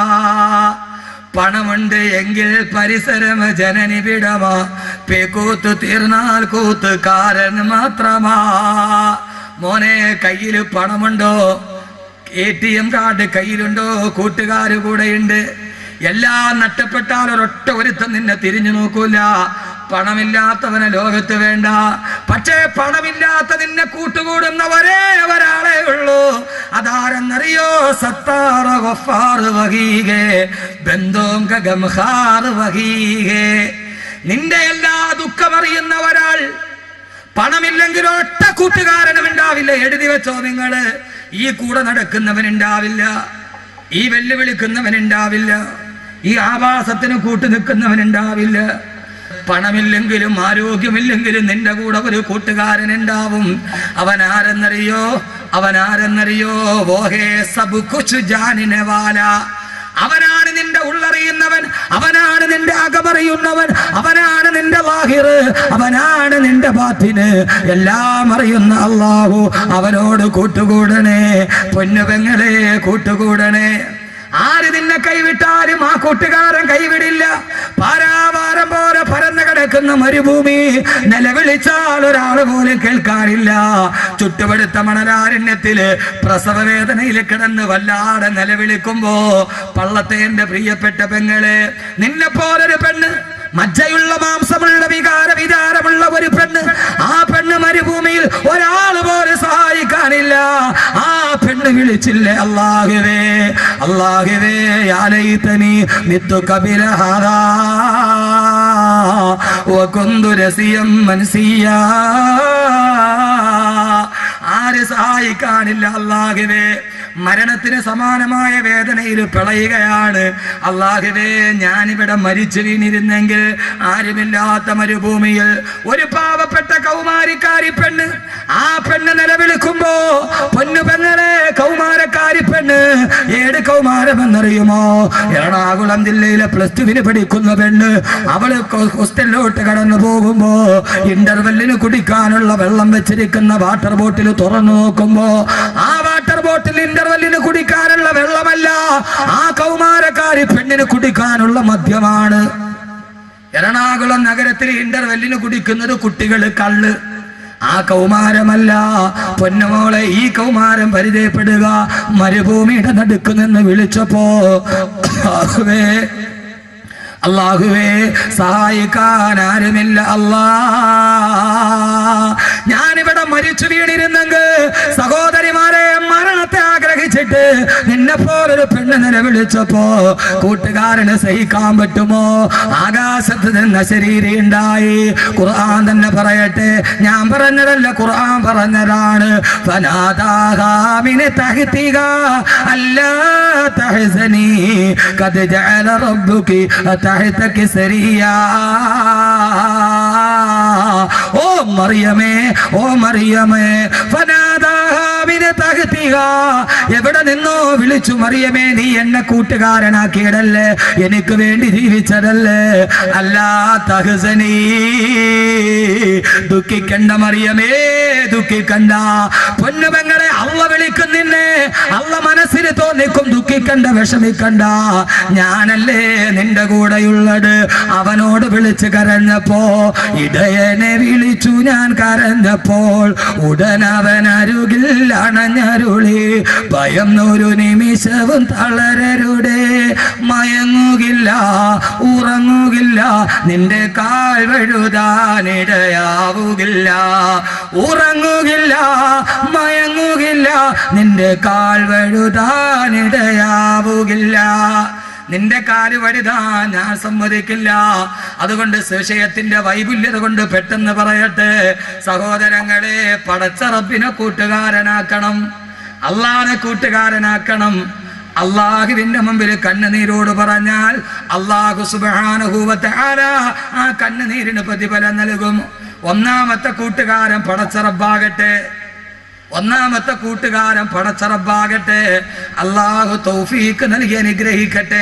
പണമുണ്ട് എങ്കിൽ പരിസരം ജനനി വിടമാ, പേക്കൂത്തു തീർന്നാൽ കൂത്തുകാരൻ മാത്രമാ. മോനെ, കയ്യിൽ പണമുണ്ടോ? എ ടി എം കാർഡ് കയ്യിലുണ്ടോ? കൂട്ടുകാര് കൂടെയുണ്ട്. എല്ലാം നഷ്ടപ്പെട്ടാൽ ഒരൊറ്റ ഒരുത്തം നിന്നെ തിരിഞ്ഞു നോക്കൂല. പണമില്ലാത്തവനെ ലോകത്ത് വേണ്ട. പക്ഷേ പണമില്ലാത്ത നിന്നെ കൂട്ടുകൂടുന്ന ഒരേ ഒരാളെ ഉള്ളൂ. അതാരെന്നറിയോ? സത്താറ ഗഫാർ വഹീഹേ ബന്ധോം ഗംഹാർ വഹീഹേ. നിന്റെ എല്ലാ ദുഃഖമറിയുന്ന ഒരാൾ. പണമില്ലെങ്കിൽ ഒറ്റ കൂട്ടുകാരനും ഉണ്ടാവില്ല. എഴുതി വെച്ചോ നിങ്ങള്. ഈ കൂടെ നടക്കുന്നവനുണ്ടാവില്ല, ഈ വെല്ലുവിളിക്കുന്നവനുണ്ടാവില്ല, ഈ ആവാസത്തിന് കൂട്ടു നിൽക്കുന്നവനുണ്ടാവില്ല. പണമില്ലെങ്കിലും ആരോഗ്യമില്ലെങ്കിലും നിന്റെ കൂടെ ഒരു കൂട്ടുകാരൻ ഉണ്ടാവും. അവൻ ആരെന്നറിയോ? അവൻ ആരെന്നറിയോ? വോഹേ സബ് കുച്ച് ജാനിനെ വാല. അവനാണ് നിന്റെ ഉള്ളറിയുന്നവൻ, അവനാണ് നിന്റെ അകമറിയുന്നവൻ, അവനാണ് നിന്റെ ലാഹിർ, അവനാണ് നിന്റെ ബാത്തിന്. എല്ലാം അറിയുന്ന അല്ലാഹു. അവനോട് കൂട്ടുകൂടണേ പൊന്നുപെങ്ങളെ, കൂട്ടുകൂടണേ. ആര് നിന്നെ കൈവിട്ടാലും ആ കൂട്ടുകാരൻ കൈവിടില്ല. പാരാവാരം പോലെ പരന്നു കിടക്കുന്ന മരുഭൂമി നിലവിളിച്ചാൽ ഒരാൾ പോലും കേൾക്കാനില്ല. ചുട്ടുപടുത്ത മണലാരണ്യത്തില് പ്രസവ വേദനയിൽ കിടന്ന് വല്ലാതെ നിലവിളിക്കുമ്പോ പള്ളത്തെ എന്റെ പ്രിയപ്പെട്ട പെങ്ങളെ, നിന്നെ പോലൊരു പെണ്ണ്, മജ്ജയുള്ള മാംസമുള്ള വികാര വിചാരമുള്ള ഒരു പെണ്ണ്, ആ പെണ്ണ് മരുഭൂമിയിൽ ഒരാൾ പോലും സഹായിക്കാനില്ല. ആ പെണ്ണ് വിളിച്ചില്ലേ അല്ലാഹുവേ, അല്ലാഹുവേ യാ ലൈതനി മിത്തു ഖബല ഹാദാ വകുന്തു രസിയം മൻസിയാ. ആര് സഹായിക്കാനില്ല അല്ലാഹുവേ. മരണത്തിന് സമാനമായ വേദനയിൽ പിളയുകയാണ്. അല്ലാഹുവേ, ഞാനിവിടെ മരിച്ചു വീണിരുന്നെങ്കിൽ ആരുമില്ലാത്ത മരുഭൂമിയിൽ ഒരു പാവപ്പെട്ട കൗമാരിക്കാരി പെണ്ണ്, ആ പെണ്ണ് നിലവിളിക്കുമ്പോ, പൊന്നു പെങ്ങളെ, കൗമാരക്കാരി പെണ്ണ്, ഏത് കൗമാരമെന്നറിയുമോ? എറണാകുളം ജില്ലയിലെ പ്ലസ് ടുവിന് പഠിക്കുന്ന പെണ്ണ്. അവള് ഹോസ്റ്റലിലോട്ട് കടന്നു പോകുമ്പോ ഇന്റർവെല്ലിന് കുടിക്കാനുള്ള വെള്ളം വെച്ചിരിക്കുന്ന വാട്ടർ ബോട്ടിൽ തുറന്നു നോക്കുമ്പോ ആ വാട്ടർ ബോട്ടിൽ ഇന്റർവെല്ലിന് കുടിക്കാനുള്ള വെള്ളമല്ല, ആ കൗമാരക്കാരി പെണ്ണിന് കുടിക്കാനുള്ള മദ്യമാണ്. എറണാകുളം നഗരത്തിൽ ഇന്റർവെല്ലിന് കുടിക്കുന്നത് കുട്ടികള് കള്ള്, ആ കൗമാരമല്ല. പൊന്നുമോളെ, ഈ കൗമാരം പരിചയപ്പെടുക. മരുഭൂമിയുടെ നടുക്ക് നിന്ന് വിളിച്ചപ്പോ അല്ലാഹുവേ സഹായിക്കാൻ ആരുമില്ല അല്ലാ. ഞാനിവിടെ മരിച്ചു വീണിരുന്നെങ്കിൽ സഹോദരിമാരെ മരണത്തെ ആഗ്രഹിച്ചിട്ട് നിന്നെ പോലൊരു പെണ്ണ് നിലവിളിച്ചപ്പോ കൂട്ടുകാരന് സഹിക്കാൻ പറ്റുമോ? ആകാശത്ത് നിന്ന് ശരീരം ഉണ്ടായി. ഖുർആൻ തന്നെ പറയട്ടെ, ഞാൻ പറഞ്ഞതല്ല, ഖുർആൻ പറഞ്ഞതാണ്. ഫനാദാഹാ മിൻ തഹ്തിഹാ അല്ലാ തഹ്സനി ഖദ് ജഅല റബ്ബുകി തഹ്തകി സരിയാ. ഓ മറിയമേ, ഓ മറിയമേ, ഫനാദാഹാ മിൻ തഹ്തിഹാ, എവിടെ നിന്നോ വിളിച്ചു, മറിയമേ നീ എന്നെ കൂട്ടുകാരനാക്കിയതല്ലേ, എനിക്ക് വേണ്ടി ജീവിച്ചതല്ലേ. അല്ലാ തഹ്സനി, ദുഃഖിക്കണ്ട മറിയമേ, ദുഃഖിക്കണ്ട. പൊന്നുപെങ്ങളെ, അള്ള വിളിക്കും നിന്നെ, അള്ള മനസ്സിന് തോന്നിക്കും, ദുഃഖിക്കണ്ട, വിഷമിക്കണ്ട. ഞാനല്ലേ നിന്റെ കൂടെയുള്ളത്. അവനോട് വിളിച്ച് കരഞ്ഞപ്പോ, ഇടയനെ വിളിച്ചു ഞാൻ കരഞ്ഞപ്പോൾ, ഉടനവൻ അരുകിൽ അണഞ്ഞരുളി, ഭയം ഒരു നിമിഷവും തളരരുടെ, മയങ്ങുകില്ല ഉറങ്ങുകില്ല, നിന്റെ കാൽ വഴുതാനിടയാവുകില്ല. ഉറങ്ങുകില്ല മയങ്ങുകില്ല, നിന്റെ കാൽ വഴുതാനിടയാവുകില്ല. നിന്റെ കാല് വഴുതാൻ ഞാൻ സമ്മതിക്കില്ല. അതുകൊണ്ട് വിഷയത്തിന്റെ വൈപുല്യത കൊണ്ട് പെട്ടെന്ന് പറയട്ടെ സഹോദരങ്ങളെ, പടച്ച റബ്ബിനെ കൂട്ടുകാരനാക്കണം, അള്ളാനെ കൂട്ടുകാരനാക്കണം. അള്ളാഹുവിന്റെ മുമ്പിൽ കണ്ണുനീരോട് പറഞ്ഞാൽ അള്ളാഹു സുബ്ഹാനഹു വ തആല ആ കണ്ണുനീരിന് പ്രതിഫലം നൽകും. ഒന്നാമത്തെ കൂട്ടുകാരൻ പടച്ച റബ്ബാകട്ടെ, ഒന്നാമത്തെ കൂട്ടുകാരൻ പടച്ച റബ്ബാകട്ടെ. അള്ളാഹു തൗഫീഖ് നൽകി അനുഗ്രഹിക്കട്ടെ,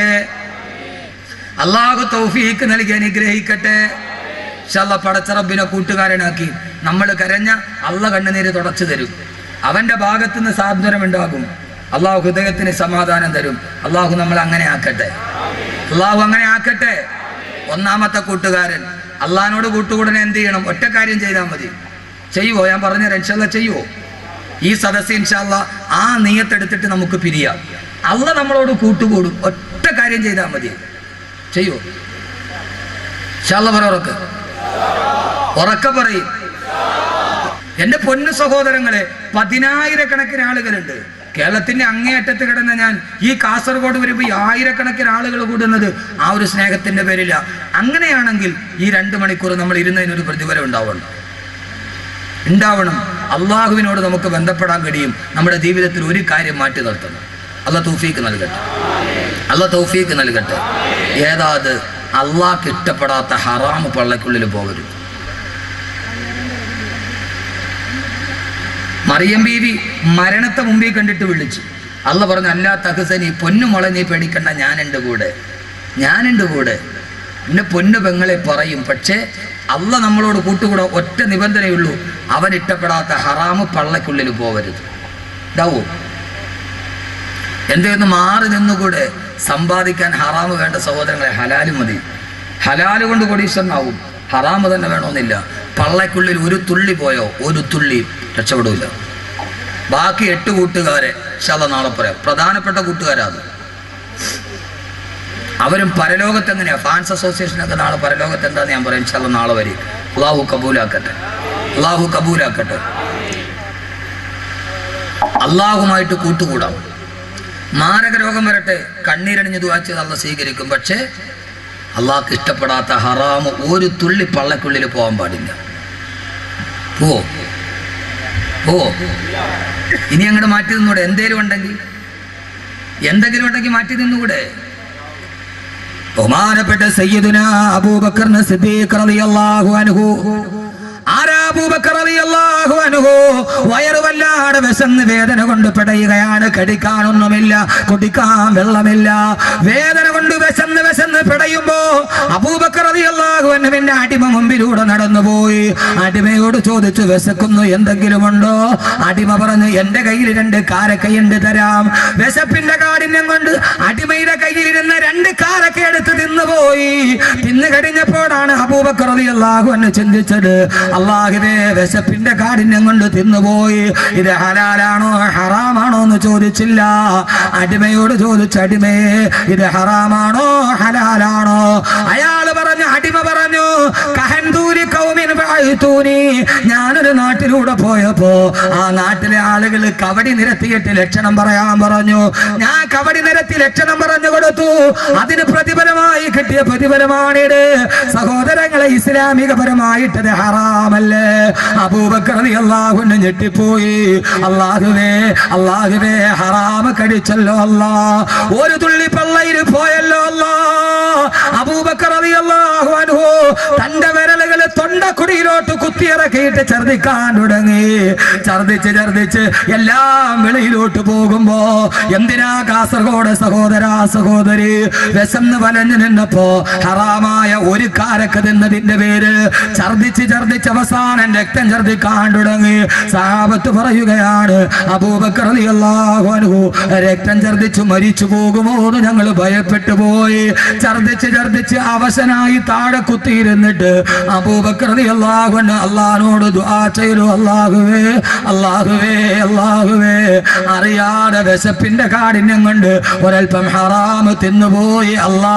അള്ളാഹു തൗഫീഖ് നൽകി അനുഗ്രഹിക്കട്ടെ. ഇൻഷാല്ലാഹ് പടച്ച റബ്ബിനെ കൂട്ടുകാരനാക്കി നമ്മൾ കരഞ്ഞ അള്ള കണ്ണുനീര് തുടച്ചു തരും. അവന്റെ ഭാഗത്തു നിന്ന് സാന്ത്വനം ഉണ്ടാകും. അള്ളാഹു ഹൃദയത്തിന് സമാധാനം തരും. അള്ളാഹു നമ്മളെ അങ്ങനെ ആക്കട്ടെ, അള്ളാഹു അങ്ങനെ ആക്കട്ടെ. ഒന്നാമത്തെ കൂട്ടുകാരൻ അള്ളാഹിനോട് കൂട്ടുകൂടനെ എന്ത് ചെയ്യണം? ഒറ്റ കാര്യം ചെയ്താൽ മതി. ചെയ്യുവോ? ഞാൻ പറഞ്ഞുതരാം. ഇൻഷാല്ലാഹ് ചെയ്യുവോ? ഈ സദസ്സ് ഇൻഷാല്ലാഹ് ആ നിയത്തെടുത്തിട്ട് നമുക്ക് പിരിയാം. അള്ള നമ്മളോട് കൂട്ടുകൂടും. ഒറ്റ കാര്യം ചെയ്താൽ മതി. ചെയ്യുവോ? ഇൻഷാല്ലാഹ് പറ, ഉറക്കെ ഉറക്കെ പറയും. എന്റെ പൊന്നു സഹോദരങ്ങളെ, പതിനായിരക്കണക്കിന് ആളുകളുണ്ട്. കേരളത്തിന്റെ അങ്ങേയറ്റത്ത് കിടന്ന ഞാൻ ഈ കാസർഗോഡ് വരുമ്പോൾ ഈ ആയിരക്കണക്കിന് ആളുകൾ കൂടുന്നത് ആ ഒരു സ്നേഹത്തിന്റെ പേരില്ല. അങ്ങനെയാണെങ്കിൽ ഈ രണ്ട് മണിക്കൂർ നമ്മൾ ഇരുന്നതിനൊരു പ്രതിഫലം ഉണ്ടാവണം ഉണ്ടാവണം അള്ളാഹുവിനോട് നമുക്ക് ബന്ധപ്പെടാൻ കഴിയും. നമ്മുടെ ജീവിതത്തിൽ ഒരു കാര്യം മാറ്റി നിർത്തണം. അള്ളാഹ് തൗഫീഖ് നൽകട്ടെ, അള്ളാഹ് തൗഫീഖ് നൽകട്ടെ. ഏതാത് അള്ളാഹ്ക്ക് ഇഷ്ടപ്പെടാത്ത ഹറാമ് പള്ളക്കുള്ളിൽ പോകരുത്. മറിയം ബീവി മരണത്തെ മുമ്പിൽ കണ്ടിട്ട് വിളിച്ചു. അള്ള പറഞ്ഞു, അല്ലാ തഹ്സനി, പൊന്നു മോളെ നീ പേടിക്കണ്ട, ഞാനുണ്ട് കൂടെ, ഞാനുണ്ട് കൂടെ. പിന്നെ പൊന്നു പെങ്ങളെ പറയും. പക്ഷേ അള്ള നമ്മളോട് കൂട്ടുകൂടാ. ഒറ്റ നിബന്ധനയുള്ളൂ, അവൻ ഇഷ്ടപ്പെടാത്ത ഹറാമ് പള്ളക്കുള്ളിൽ പോകരുത്. ഇതാവോ? എന്തെന്ന് മാറി നിന്നുകൂടെ. സമ്പാദിക്കാൻ ഹറാമ് വേണ്ട സഹോദരങ്ങളെ, ഹലാല് മതി. ഹലാല് കൊണ്ട് കോടീശ്വരനാവും. ഹറാമ് തന്നെ വേണമെന്നില്ല. പള്ളക്കുള്ളിൽ ഒരു തുള്ളി പോയോ, ഒരു തുള്ളി രക്ഷപ്പെടൂല. ബാക്കി എട്ട് കൂട്ടുകാരെ ഇൻഷാല്ലാഹ് നാളെ പറയാം. പ്രധാനപ്പെട്ട കൂട്ടുകാരാ അത്. അവരും പരലോകത്ത് എങ്ങനെയാ, ഫാൻസ് അസോസിയേഷനൊക്കെ നാളെ പരലോകത്ത് എന്താന്ന് ഞാൻ പറയാം. ഇൻഷാല്ലാഹ് നാളെ വരും. അള്ളാഹു കബൂലാക്കട്ടെ, അള്ളാഹു കബൂലാക്കട്ടെ. അള്ളാഹുമായിട്ട് കൂട്ടുകൂടാം. മാരക രോഗം വരട്ടെ, കണ്ണീരണിഞ്ഞ് ദുആ ചെയ്ത് അള്ളാഹ് സ്വീകരിക്കും. പക്ഷേ അള്ളാഹ്ക്ക് ഇഷ്ടപ്പെടാത്ത ഹറാമ് ഒരു തുള്ളി പള്ളക്കുള്ളിൽ പോകാൻ പാടില്ല. പോ പോ ഇനി അങ്ങോട്ട് മാറ്റി നിന്നൂടെ? എന്തേലും ഉണ്ടെങ്കിൽ എന്തെങ്കിലും ഉണ്ടെങ്കിൽ മാറ്റി നിന്നുകൂടെ? ബഹുമാനപ്പെട്ട സയ്യിദുനാ അബൂബക്കർ സിദ്ദീഖ് റളിയല്ലാഹു അൻഹു, ആരാ അബൂബക്കർ റളിയല്ലാഹു അൻഹു, വയറ് വല്ലാതെ വിശന്ന് വേദന കൊണ്ട് പിടയുകയാണ്. കടിക്കാനൊന്നുമില്ല, കുടിക്കാൻ വെള്ളമില്ല. വേദന കൊണ്ട് വിശന്ന് വിശന്ന് പിടയുമ്പോ അബൂബക്കർ റളിയല്ലാഹു അൻഹുവിന്റെ അടിമ മുമ്പിലൂടെ നടന്നുപോയി. അടിമയോട് ചോദിച്ചു, വിശക്കുന്നു, എന്തെങ്കിലും ഉണ്ടോ? അടിമ പറഞ്ഞു, എന്റെ കയ്യിൽ രണ്ട് കാരക്കയുണ്ട്, തരാം. വിശപ്പിന്റെ കാഠിന്യം കൊണ്ട് അടിമയുടെ കയ്യിലിരുന്ന രണ്ട് കാരക്ക എടുത്ത് തിന്നുപോയി. തിന്നു കഴിഞ്ഞപ്പോഴാണ് അബൂബക്കർ റളിയല്ലാഹു അൻഹു ചിന്തിച്ചത്, അല്ലാഹുവേ അള്ളാഹുവേ വിശപ്പിന്റെ കാഠിന്യം കൊണ്ട് തിന്നുപോയി. ഇത് ഹലാലാണോ ഹറാമാണോ എന്ന് ചോദിച്ചില്ല. അടിമയോട് ചോദിച്ച അടിമയെ ഇത് ഹറാമാണോ ഹലാലാണോ? അയാൾ പറഞ്ഞു, അടിമ പറഞ്ഞു, കഹന്തൂരി കൗമിൻ ബഅയ്തൂനി, ഞാനൊരു നാട്ടിലൂടെ പോയപ്പോ ആ നാട്ടിലെ ആളുകൾ കവടി നിരത്തിയിട്ട് ലക്ഷണം പറയാൻ പറഞ്ഞു. ഞാൻ കവടി നിരത്തി ലക്ഷണം പറഞ്ഞു കൊടുത്തു. അതിന് പ്രതിഫലമായി കിട്ടിയ പ്രതിഫലമാണിത്. സഹോദരങ്ങളെ, ഇസ്ലാമികപരമായിട്ടത് ഹറാമല്ലേ? അബൂബക്കർ റളിയല്ലാഹു അൻഹു ഞെട്ടിപ്പോയി. അല്ലാഹുവേ അല്ലാഹുവേ ഹറാമ കഴിച്ചല്ലോ അല്ലാ, ഒരു തുള്ളി പള്ളയിൽ പോയല്ലോ അല്ലാ. അബൂബക്കർ റളിയല്ലാഹു അൻഹു തന്റെ വിരലുകൾ തൊണ്ടക്കുടിയിലോട്ട് കുത്തിയിറക്കിയിട്ട് ഛർദിക്കാൻ തുടങ്ങി. ഛർദിച്ച് ഛർദിച്ച് എല്ലാം വെളിയിലോട്ട് പോകുമ്പോ, എന്തിനാ കാസർഗോഡ് സഹോദര സഹോദരി വിശന്ന് വലഞ്ഞു നിന്നപ്പോ ഹറാമായ ഒരു കാരക്ക തിന്നതിന്റെ പേര് ഛർദിച്ച് ഛർദിച്ച് അവസാനം രക്തം ഛർദിക്കാൻ തുടങ്ങി. സഹാബത്ത് പറയുകയാണ്, അബൂബക്കർ റളിയല്ലാഹു അൻഹു രക്തം ഛർദിച്ചു മരിച്ചു പോകുമോ എന്ന് ഞങ്ങൾ ഭയപ്പെട്ടു പോയി. ഛർദിച്ച് ഛർദിച്ച് അവശനായി താഴെ കുത്തിയിരുന്നിട്ട് അബൂബക്കർ റളിയല്ലാഹു അൻഹു അല്ലാഹുവോട് ദുആ ചെയ്തു. അല്ലാഹുവേ അല്ലാഹുവേ അല്ലാഹുവേ അറിയാതെ വിശപ്പിന്റെ കാഠിന്യം കൊണ്ട് ഒരൽപ്പം ഹറാം തിന്നുപോയി അല്ലാ.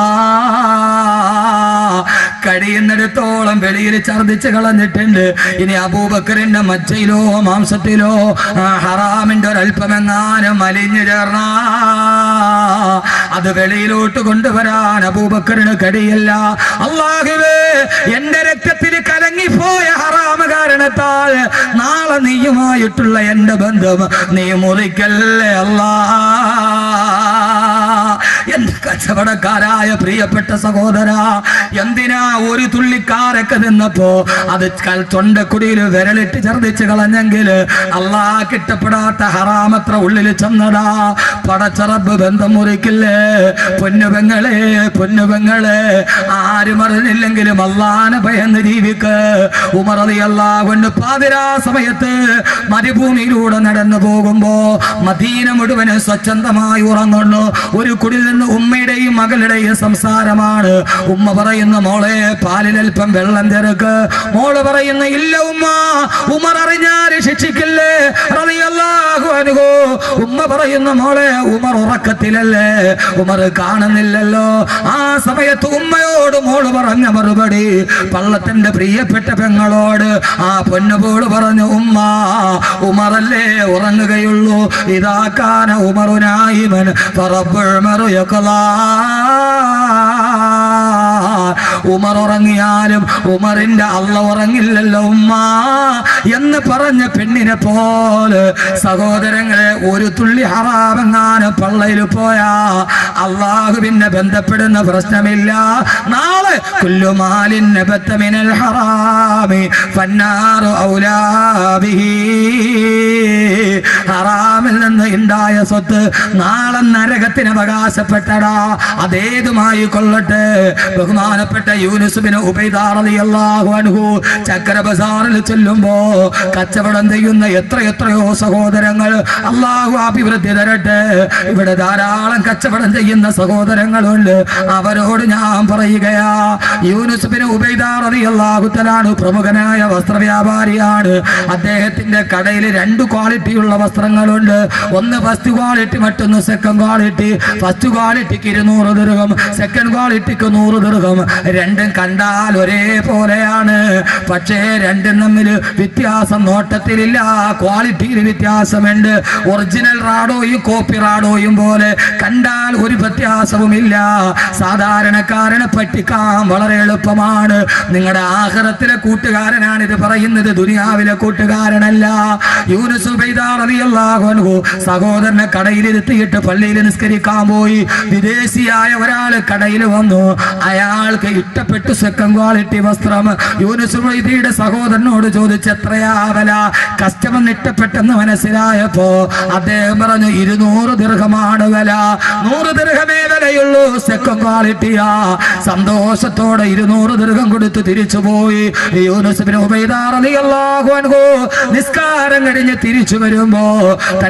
കഴിയുന്നിടത്തോളം വെളിയിൽ ഛർദിച്ച് കളഞ്ഞിട്ടുണ്ട്. ഇനി അബൂബക്കറിന്റെ മജ്ജയിലോ മാംസത്തിലോ ഹറാമിന്റെ ഒരൽപ്പമെങ്ങാനും മലിഞ്ഞു ചേർന്ന അത് വെളിയിലോട്ട് കൊണ്ടുവരാൻ അബൂബക്കറിന് കഴിയില്ല. അല്ലാഹുവേ, എന്റെ രക്തത്തിൽ കലങ്ങിപ്പോയ ഹറാമ കാരണത്താൽ നാളെ നീയുമായിട്ടുള്ള എന്റെ ബന്ധം നീ മുറിക്കല്ലേ അല്ലാ. എന്റെ കച്ചവടക്കാരായ പ്രിയപ്പെട്ട സഹോദര, എന്തിനാ ഒരു തുള്ളിക്കാരൊക്കെ നിന്നപ്പോ അത് തൊണ്ടക്കുടിയിൽ വിരലിട്ട് ഛർദിച്ച് കളഞ്ഞെങ്കിൽ അല്ലാ കിട്ടപ്പെടാത്ത ഹറാമത്ര ഉള്ളിൽ ചെന്നടാ. പടച്ചറബ് ബന്ധം മുറിക്കില്ലേ? പൊന്നുപെങ്ങളെ പൊന്നുപെങ്ങളെ, ആരും അറിഞ്ഞില്ലെങ്കിലും അല്ലാനെ ഭയന്ന് ജീവിക്ക്. ഉമർ റളിയല്ലാഹു അൻഹു പാതിരാ സമയത്ത് മരുഭൂമിയിലൂടെ നടന്നു പോകുമ്പോ മദീന മുഴുവൻ സ്വച്ഛന്തമായി ഉറങ്ങുന്നു. ഒരു കുടിൽ നിന്ന് ഉമ്മയുടെയും മകളുടെയും സംസാരമാണ്. ഉമ്മ പറയുന്ന, മോളെ പാലിലൽപ്പം വെള്ളം ചേർക്ക്. മോള് പറയുന്ന, ഇല്ല ഉമ്മ, ഉമർ അറിഞ്ഞാൽ ശിക്ഷിക്കില്ലേ റളിയല്ലാഹു അൻഹു. ഉമ്മ പറയുന്ന, മോളെ ഉമർ ഉറക്കത്തിലല്ലേ, ഉമർ കാണുന്നില്ലല്ലോ. ആ സമയത്ത് ഉമ്മയോട് മോള് പറഞ്ഞ മറുപടി പള്ളത്തിന്റെ പ്രിയപ്പെട്ട പെങ്ങളോട് ആ പൊന്നുപോള് പറഞ്ഞു, ഉമ്മ ഉമറല്ലേ ഉറങ്ങുകയുള്ളൂ. ഇതാക്കാന ഉമറുനായിമൻ ഫറബ്ബുൽ മറു യഖലാ. ഉമർ ഉറങ്ങിയാലും ഉമറിന്റെ അള്ള ഉറങ്ങില്ലല്ലോ ഉമ്മ എന്ന് പറഞ്ഞ പെണ്ണിനെ പോലെ സഹോദരങ്ങളെ, ഒരു തുള്ളി ഹറാമെങ്ങാനും പള്ളയിൽ പോയാ അള്ളാഹുവിനെ ബന്ധപ്പെടുന്ന പ്രശ്നമില്ല. നാളെ കുല്ലുമാലിൻ നബത്ത മിനൽ ഹറാമി ഫന്നാറു ഔലാ ബിഹി. ഹറാമിൽ നിന്ന് ഉണ്ടായ സ്വത്ത് നാളെ നരകത്തിന് അവകാശപ്പെട്ടടാ. അതേതുമായി കൊള്ളട്ടെ. ബഹുമാനപ്പെട്ട യൂനുസ് ബിൻ ഉബൈദ റളിയല്ലാഹു അൻഹു ചക്കര ബസാറിൽ ചെല്ലുമ്പോ കച്ചവടം ചെയ്യുന്ന എത്ര എത്രയോ സഹോദരങ്ങൾ, അള്ളാഹു അഭിവൃദ്ധി തരട്ടെ. ഇവിടെ ധാരാളം കച്ചവടം ചെയ്യുന്ന സഹോദരങ്ങളുണ്ട്. അവരോട് ഞാൻ പറയുകയാ, യൂനുസ് ബിൻ ഉബൈദ റളിയല്ലാഹു തആല പ്രമുഖനായ വസ്ത്രവ്യാപാരിയാണ്. അദ്ദേഹത്തിന്റെ കടയിൽ രണ്ട് ക്വാളിറ്റിയുള്ള വസ്ത്രങ്ങളുണ്ട്. ഒന്ന് ഫസ്റ്റ് ക്വാളിറ്റി, മറ്റൊന്ന് സെക്കൻഡ് ക്വാളിറ്റി. ഫസ്റ്റ് ക്വാളിറ്റിക്ക് ഇരുന്നൂറ് ദിർഹം, സെക്കൻഡ് ക്വാളിറ്റിക്ക് നൂറ് ദിർഹം. രണ്ടും കണ്ടാൽ ഒരേ പോലെയാണ്, പക്ഷേ രണ്ടും തമ്മിൽ വ്യത്യാസം നോട്ടത്തിലില്ല, ക്വാളിറ്റിയിൽ വ്യത്യാസമുണ്ട്. ഒറിജിനൽ റാഡോയും കോപ്പി റാഡോയും പോലെ കണ്ടാൽ ഒരു വ്യത്യാസവുമില്ല. സാധാരണക്കാരനെ പറ്റിക്കാൻ വളരെ എളുപ്പമാണ്. നിങ്ങളുടെ ആഖിറത്തിലെ കൂട്ടുകാരനാണ് ഇത് പറയുന്നത്, ദുനിയാവിലെ കൂട്ടുകാരനല്ല. യൂനുസ് ഉബൈദ റളിയല്ലാഹു അൻഹു സഹോദരനെ കടയിലിരുത്തിയിട്ട് പള്ളിയിൽ നിസ്കരിക്കാൻ പോയി. വിദേശിയായ ഒരാൾ കടയിൽ വന്നു. അയാൾക്ക് ഇഷ്ടപ്പെട്ടു സെക്കൻഡ് ക്വാളിറ്റി വസ്ത്രം. യൂനുസ് ഉബൈദയുടെ സഹോദരനോട് ചോദിച്ചു, എത്രയാ വില? കസ്റ്റമറിന് ഇഷ്ടപ്പെട്ടെന്ന് മനസ്സിലായപ്പോ അദ്ദേഹം പറഞ്ഞു, ഇരുന്നൂറ് ദിർഹമാണ് വില. നൂറ് ദിർഹമേ വിലയുള്ളൂ, സെക്കൻഡ് ക്വാളിറ്റിയാ. സന്തോഷത്തോടെ ഇരുന്നൂറ് ദിർഹം കൊടുത്ത് തിരിച്ചുപോയി. യൂനുസ് ബിൻ ഉബൈദ റളിയല്ലാഹു അൻഹു നിസ്കാരം കഴിഞ്ഞ് തിരിച്ചു വരുമ്പോ തന്റെ കടയിൽ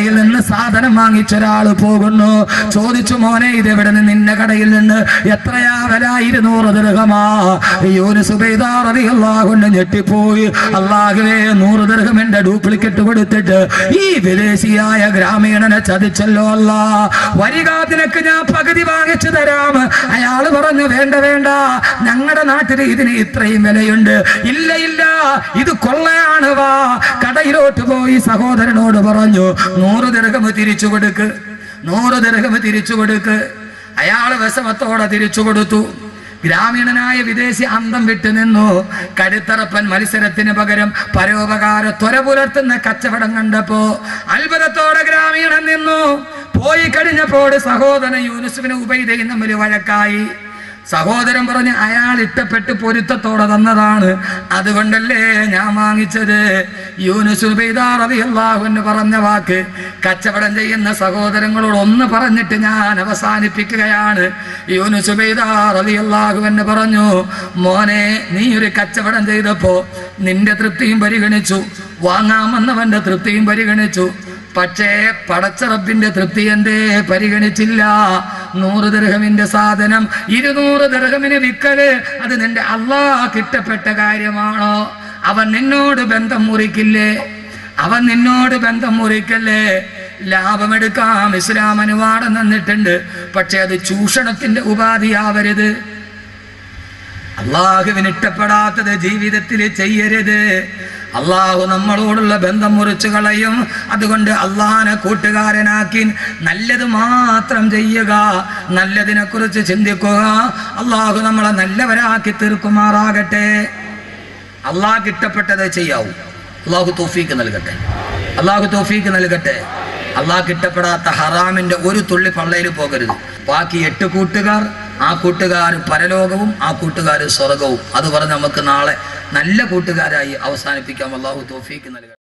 കടയിൽ നിന്ന് സാധനം വാങ്ങിച്ചൊരാൾ പോകുന്നു. ചോദിച്ചു, മോനെ ഇതെവിടെ നിന്ന്? നിന്റെ കടയിൽ നിന്ന്. എത്രയാ വില? ഇരുന്നൂറ് ദിർഹമാ. യൂനുസ് ബൈദാർ റളിയല്ലാഹു അൻഹു ഞെട്ടിപ്പോയി. അല്ലാഹുവേ, നൂറ് ദിർഹമിന്റെ ഡ്യൂപ്ലിക്കേറ്റ് കൊടുത്തിട്ട് ഈ വിദേശിയായ ഗ്രാമീണനെ ചതിച്ചല്ലോ അല്ലാ. വരിക, നിനക്ക് ഞാൻ പകുതി വാങ്ങിച്ചു തരാം. അയാൾ പറഞ്ഞു, വേണ്ട വേണ്ട, ഞങ്ങളുടെ നാട്ടിൽ ഇതിന് ഇത്രയും വിലയുണ്ട്. ഇല്ല ഇല്ല, ഇത് കൊള്ളയാണ്, വാ. കടയിലോട്ട് പോയി സഹോദരനോട് പറഞ്ഞു, നൂറ് ദിർഹം തിരിച്ചു കൊടുക്ക്, നൂറ് ദിർഹം തിരിച്ചു കൊടുക്ക്. അയാൾ വിഷമത്തോടെ തിരിച്ചു കൊടുത്തു. ഗ്രാമീണനായ വിദേശി അന്തം വിട്ടു നിന്നു. കടുത്തറപ്പൻ മത്സരത്തിന് പകരം പരോപകാര ത്വര പുലർത്തുന്ന കച്ചവടം കണ്ടപ്പോ അത്ഭുതത്തോടെ ഗ്രാമീണൻ നിന്നു. പോയി കഴിഞ്ഞപ്പോൾ സഹോദരൻ യൂനുസുബിന് ഉബൈദയും തമ്മിൽ വഴക്കായി. സഹോദരൻ പറഞ്ഞ്, അയാൾ ഇഷ്ടപ്പെട്ട് പൊരുത്തത്തോടെ തന്നതാണ്, അതുകൊണ്ടല്ലേ ഞാൻ വാങ്ങിച്ചത്. യൂനുസ് ബൈദാർ റളിയല്ലാഹു അൻഹു പറഞ്ഞ വാക്ക് കച്ചവടം ചെയ്യുന്ന സഹോദരങ്ങളോട് ഒന്ന് പറഞ്ഞിട്ട് ഞാൻ അവസാനിപ്പിക്കുകയാണ്. യൂനുസ് ബൈദാർ റളിയല്ലാഹു അൻഹു പറഞ്ഞു, മോനെ, നീ ഒരു കച്ചവടം ചെയ്തപ്പോ നിന്റെ തൃപ്തിയും പരിഗണിച്ചു, വാങ്ങാമെന്നവന്റെ തൃപ്തിയും പരിഗണിച്ചു. പക്ഷേ പടച്ച റബ്ബിന്റെ തൃപ്തി എന്തേ പരിഗണിച്ചില്ല? നൂറ് ദിർഹമിന്റെ സാധനം ഇരുന്നൂറ് ദിർഹമിന് വിൽക്കല്, അത് നിന്റെ അല്ലാഹ് ഇഷ്ടപ്പെട്ട കാര്യമാണോ? അവൻ നിന്നോട് ബന്ധം മുറിക്കില്ലേ? അവൻ നിന്നോട് ബന്ധം മുറിക്കല്ലേ? ലാഭമെടുക്കാം ഇസ്ലാം അനുവാദം തന്നിട്ടുണ്ട്, പക്ഷെ അത് ചൂഷണത്തിന്റെ ഉപാധിയാവരുത്. അള്ളാഹുവിന് ഇഷ്ടപ്പെടാത്തത് ജീവിതത്തിൽ ചെയ്യരുത്. അള്ളാഹു നമ്മളോടുള്ള ബന്ധം മുറിച്ചു കളയും. അതുകൊണ്ട് അള്ളാഹിനെ കൂട്ടുകാരനാക്കി നല്ലത് മാത്രം ചെയ്യുക, നല്ലതിനെ കുറിച്ച് ചിന്തിക്കുക. അള്ളാഹു നമ്മളെ നല്ലവരാക്കി തീർക്കുമാറാകട്ടെ. അള്ളാഹ്ക്ക് ഇഷ്ടപ്പെട്ടത് ചെയ്യാവൂ. അള്ളാഹു തൗഫീക്ക് നൽകട്ടെ, അള്ളാഹു തൗഫീക്ക് നൽകട്ടെ. അള്ളാഹ്ക്ക് ഇഷ്ടപ്പെടാത്ത ഹറാമിന്റെ ഒരു തുള്ളി പള്ളയിൽ പോകരുത്. ബാക്കി എട്ട് കൂട്ടുകാർ, ആ കൂട്ടുകാർ പരലോകവും ആ കൂട്ടുകാർ സ്വർഗവും. അത് പറഞ്ഞ് നമുക്ക് നാളെ നല്ല കൂട്ടുകാരായി അവസാനിപ്പിക്കാം. അള്ളാഹു തൗഫീക്ക് നൽകട്ടെ.